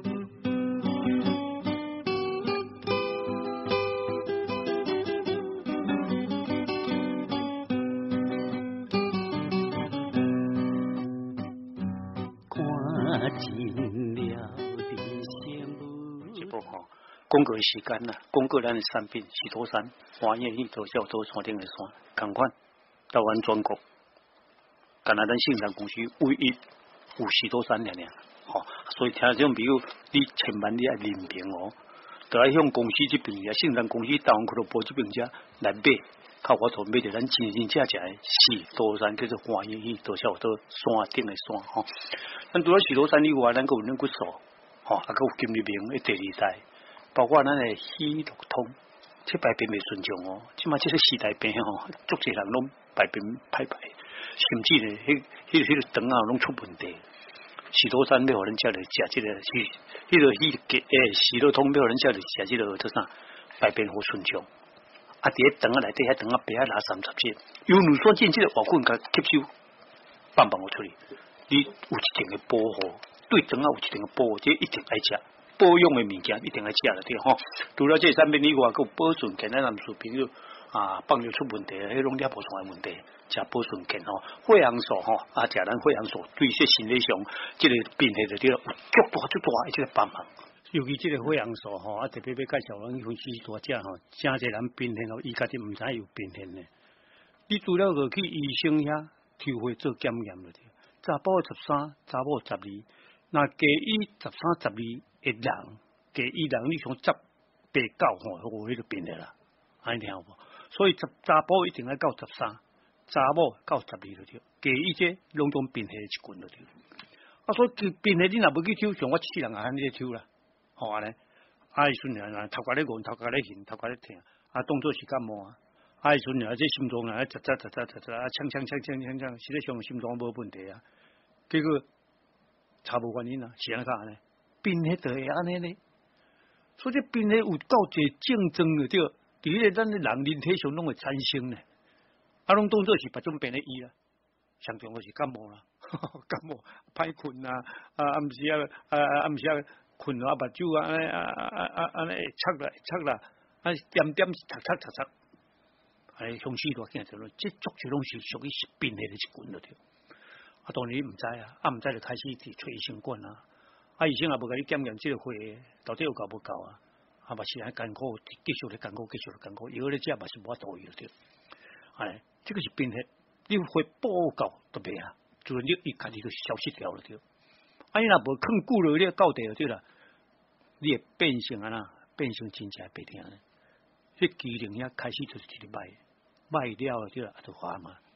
广告时间啦，广告咱的产品许多山、花叶一头小头山顶的山，同款台湾全国，干那咱生产公司唯一有许多山尔尔，吼、哦，所以听这种比如你千万你爱认平哦，就爱向公司这边呀，生产公司台湾俱乐部这边遮来买，靠我头买着咱真真正正的许多山叫做花叶一头小头山顶的山，吼、哦，咱除了许多山以外，咱个有咱骨素，吼、哦，啊个有金立明的第二代。包括咱的喜乐通，这排便袂顺畅哦。即马这个时代病吼，足侪人拢排便歹排，甚至咧，迄、迄、迄个肠啊拢出问题。许多山要互咱食来食即个，是迄个迄个诶，喜乐通要互咱食来食即个，做啥排便好顺畅。啊，伫个肠啊内底，迄肠啊白啊拿三十节，有乳酸菌即个活菌甲吸收，放放互出去。你有一定的保护，对肠啊有一定的保护，这一定爱食。保养的物件一定要食了对吼，除了这产品以外，佮保顺健咱男士朋友啊，放尿出问题，迄种尿不顺的问题，食保顺健吼，血红素吼，啊，食咱血红素对这身体上这个变化就对了，有足大足大的这个帮忙。尤其这个血红素吼，啊特别要介绍咱分析大只吼，真侪人变现咯，伊家己毋知有变现呢。你除了去医生遐抽血做检验了，查甫十三，查某十二，那加以十三十二。一人，给一人，你从十八九吼，我迄个变的啦，安尼听有无？所以查查甫一定要到十三，查某到十二就对，给一这拢总变系一群就对。啊，所以变系你若要去抽，像我一世人也安尼抽啦，吼安尼，啊，伊阵啊，头壳咧晕，头壳咧晕，头壳咧疼，啊，当做是感冒啊，啊，伊阵啊，这心脏啊，喳喳喳喳喳喳啊，呛呛呛呛呛呛，实际上心脏无问题啊，结果查无原因啊，是安怎安尼？病迄就会安尼呢，所以这病迄有够侪竞争的对，伫迄个咱的人人体上拢会产生呢，啊，拢当做是别种病咧医啦，上重就是感冒啦，感冒歹困啦，啊，暗时啊，啊暗时啊困啊，目睭啊，安尼啊啊啊安尼会插啦插啦，啊点点擦擦擦擦，哎，向许多见着咯，这足就拢是属于病迄个一群了对，啊，当然唔知啊，啊唔知就开始去找医生管啊。啊，医生也无甲你检验即个血到底有够无够啊？啊，嘛是爱艰苦，继续咧艰苦，继续咧艰苦，药咧食嘛是无法度药对。哎，这个是病血，你血补够都袂啊，自然你伊家己就消失掉了对。啊，你若无囥久了，你到地对啦，你会变成啊啦，变成真正白疼咧。迄机灵遐开始就是一个歹，歹了对啦，就发嘛，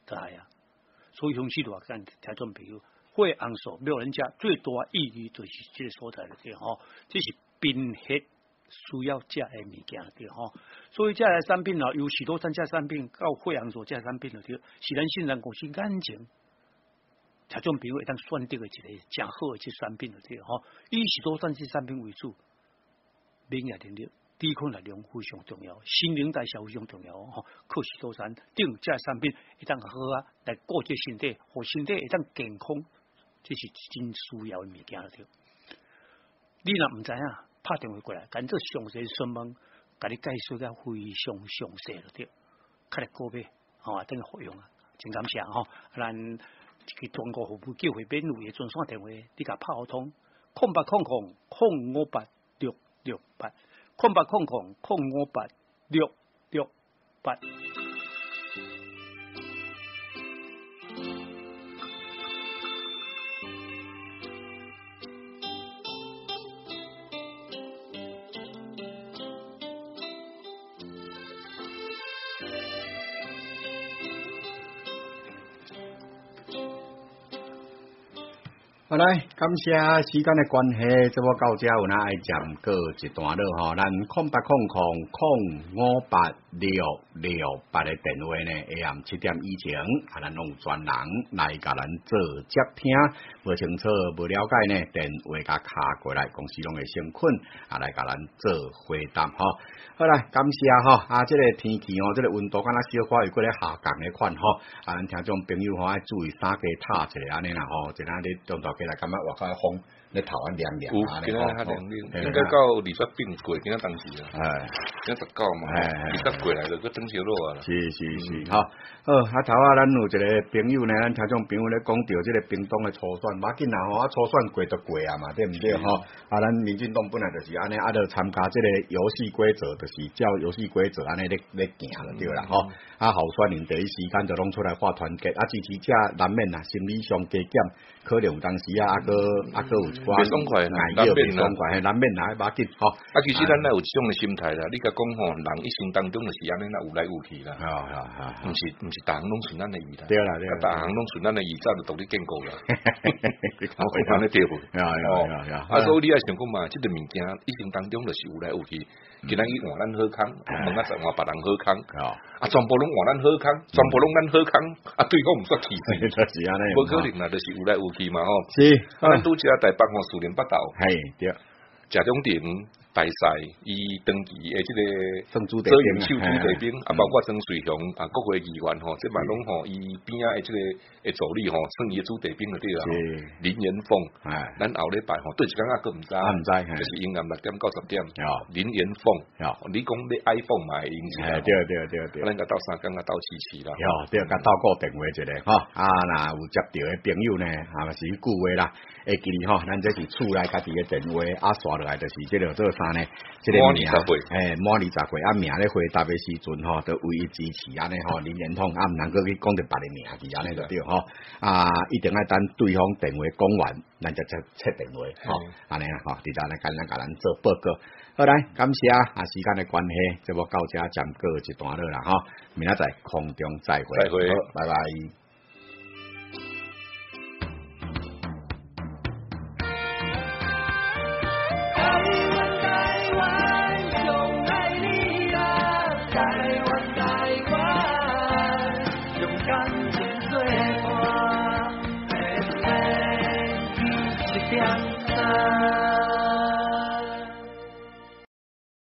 灾啊。所以雄起的话，看听众朋友，血红素没有人家最多意义就是这个所在的对吼，这是贫血需要食的物件对吼。所以这类产品哦，有许多参加产品到血红素这类产品了对，是咱新人公司眼睛。听众朋友会当选择的一个正好的这产品了对吼，以许多这产品为主，免疫能力。抵抗力量非常重要，心灵代谢非常重要吼。靠许多产定这产品一旦好啊，来顾这身体，和身体一旦健康，这是真需要的物件了。你若唔知影，拍电话过来，跟做详细询问，甲你介绍得非常详细了对。较来个别，吼，等于服用啊，真感谢吼。咱这个中国服务机会免费的专线电话，你甲拍好通，空八空空空五八六六八。空八空空空五八六六八。 好来，感谢时间的关系，这我到这有哪爱暂过一段落吼，咱空八空空空五八六六八的电话呢，下暗七点以前，啊，咱拢有专人来甲咱做接听，无清楚、无了解呢，电话甲卡过来，公司拢会先困，啊，来甲咱做回答吼。好来，感谢吼，啊，这个天气哦，这个温度敢若小可有过咧下降的款吼，啊，咱听众朋友吼爱注意衫加套一下安尼啦吼，一咱咧中途。来，感觉外口风咧头安凉凉啊！ 今仔较凉凉，应该到二十变过，今仔当时啊，哎，今仔十九嘛，二十过来就搁转小落啊。 是是是，好，好，啊头啊，咱有一个朋友呢，咱听种朋友咧讲到这个屏东的初选，马紧啊吼，啊初选过就过啊嘛，对毋对吼？啊，咱民进党本来就是安尼，啊，就参加这个游戏规则，就是照游戏规则安尼咧咧行就对啦吼。啊，候选人第一时间就拢出来发团结，啊，支持者难免啊，心理上加减，可能有当时啊，啊个啊个有一寡爽快， 难免爽快，难免来马紧吼。 啊，其实咱咧有这种的心态啦，你甲讲吼，人一生当中就是安尼啦，有来有去啦， 啊啊啊， 毋是毋是，逐项拢顺咱的意啦， 对啦对啦， 逐项拢顺咱的意，早就独立建构啦，我会安尼对不？ 啊啊啊！ 啊，所以你爱想讲嘛，即个物件一生当中就是有来有去，今仔日换咱好康，明仔载换别人好康，啊，全部拢换咱好康，全部拢咱好康，啊，对我毋煞气势， 就是安尼， 无可能啦，就是有来有去嘛吼。 是， 啊，咱拄只台北吼四连八道， 系对， 贾中鼎大赛伊登记诶，即个圣主遮阳秀珠地兵，啊，包括曾水雄啊，各位议员吼，即嘛拢吼伊边仔诶，即个诶助理吼，算伊诶主地兵就对啦。林延凤，哎，咱后礼拜吼，对一工啊，佫毋知， 啊毋知， 就是阴暗六点到十点，林延凤，你讲你 iPhone 嘛会用起来， 对对对对， 咱甲斗三工啊斗七七啦， 哟，对，甲斗个电话一个吼，啊，若有接到诶朋友呢，啊，是句话啦，会记吼，咱这是厝内家己诶电话，啊，刷落来就是即个做啥呢？即个名，诶，满二十岁啊，名咧回答诶时阵吼，都唯一支持安尼吼，林延凤啊，毋能够去讲着别个名字安尼就对吼，啊，一定爱等对方电话讲完，咱就再切电话吼，安尼啊吼，伫咱来简单甲咱做报告。好来，感谢啊，时间的关系，这无到这暂告一段落啦吼，明仔载空中再会， 再会， 拜拜。 两个。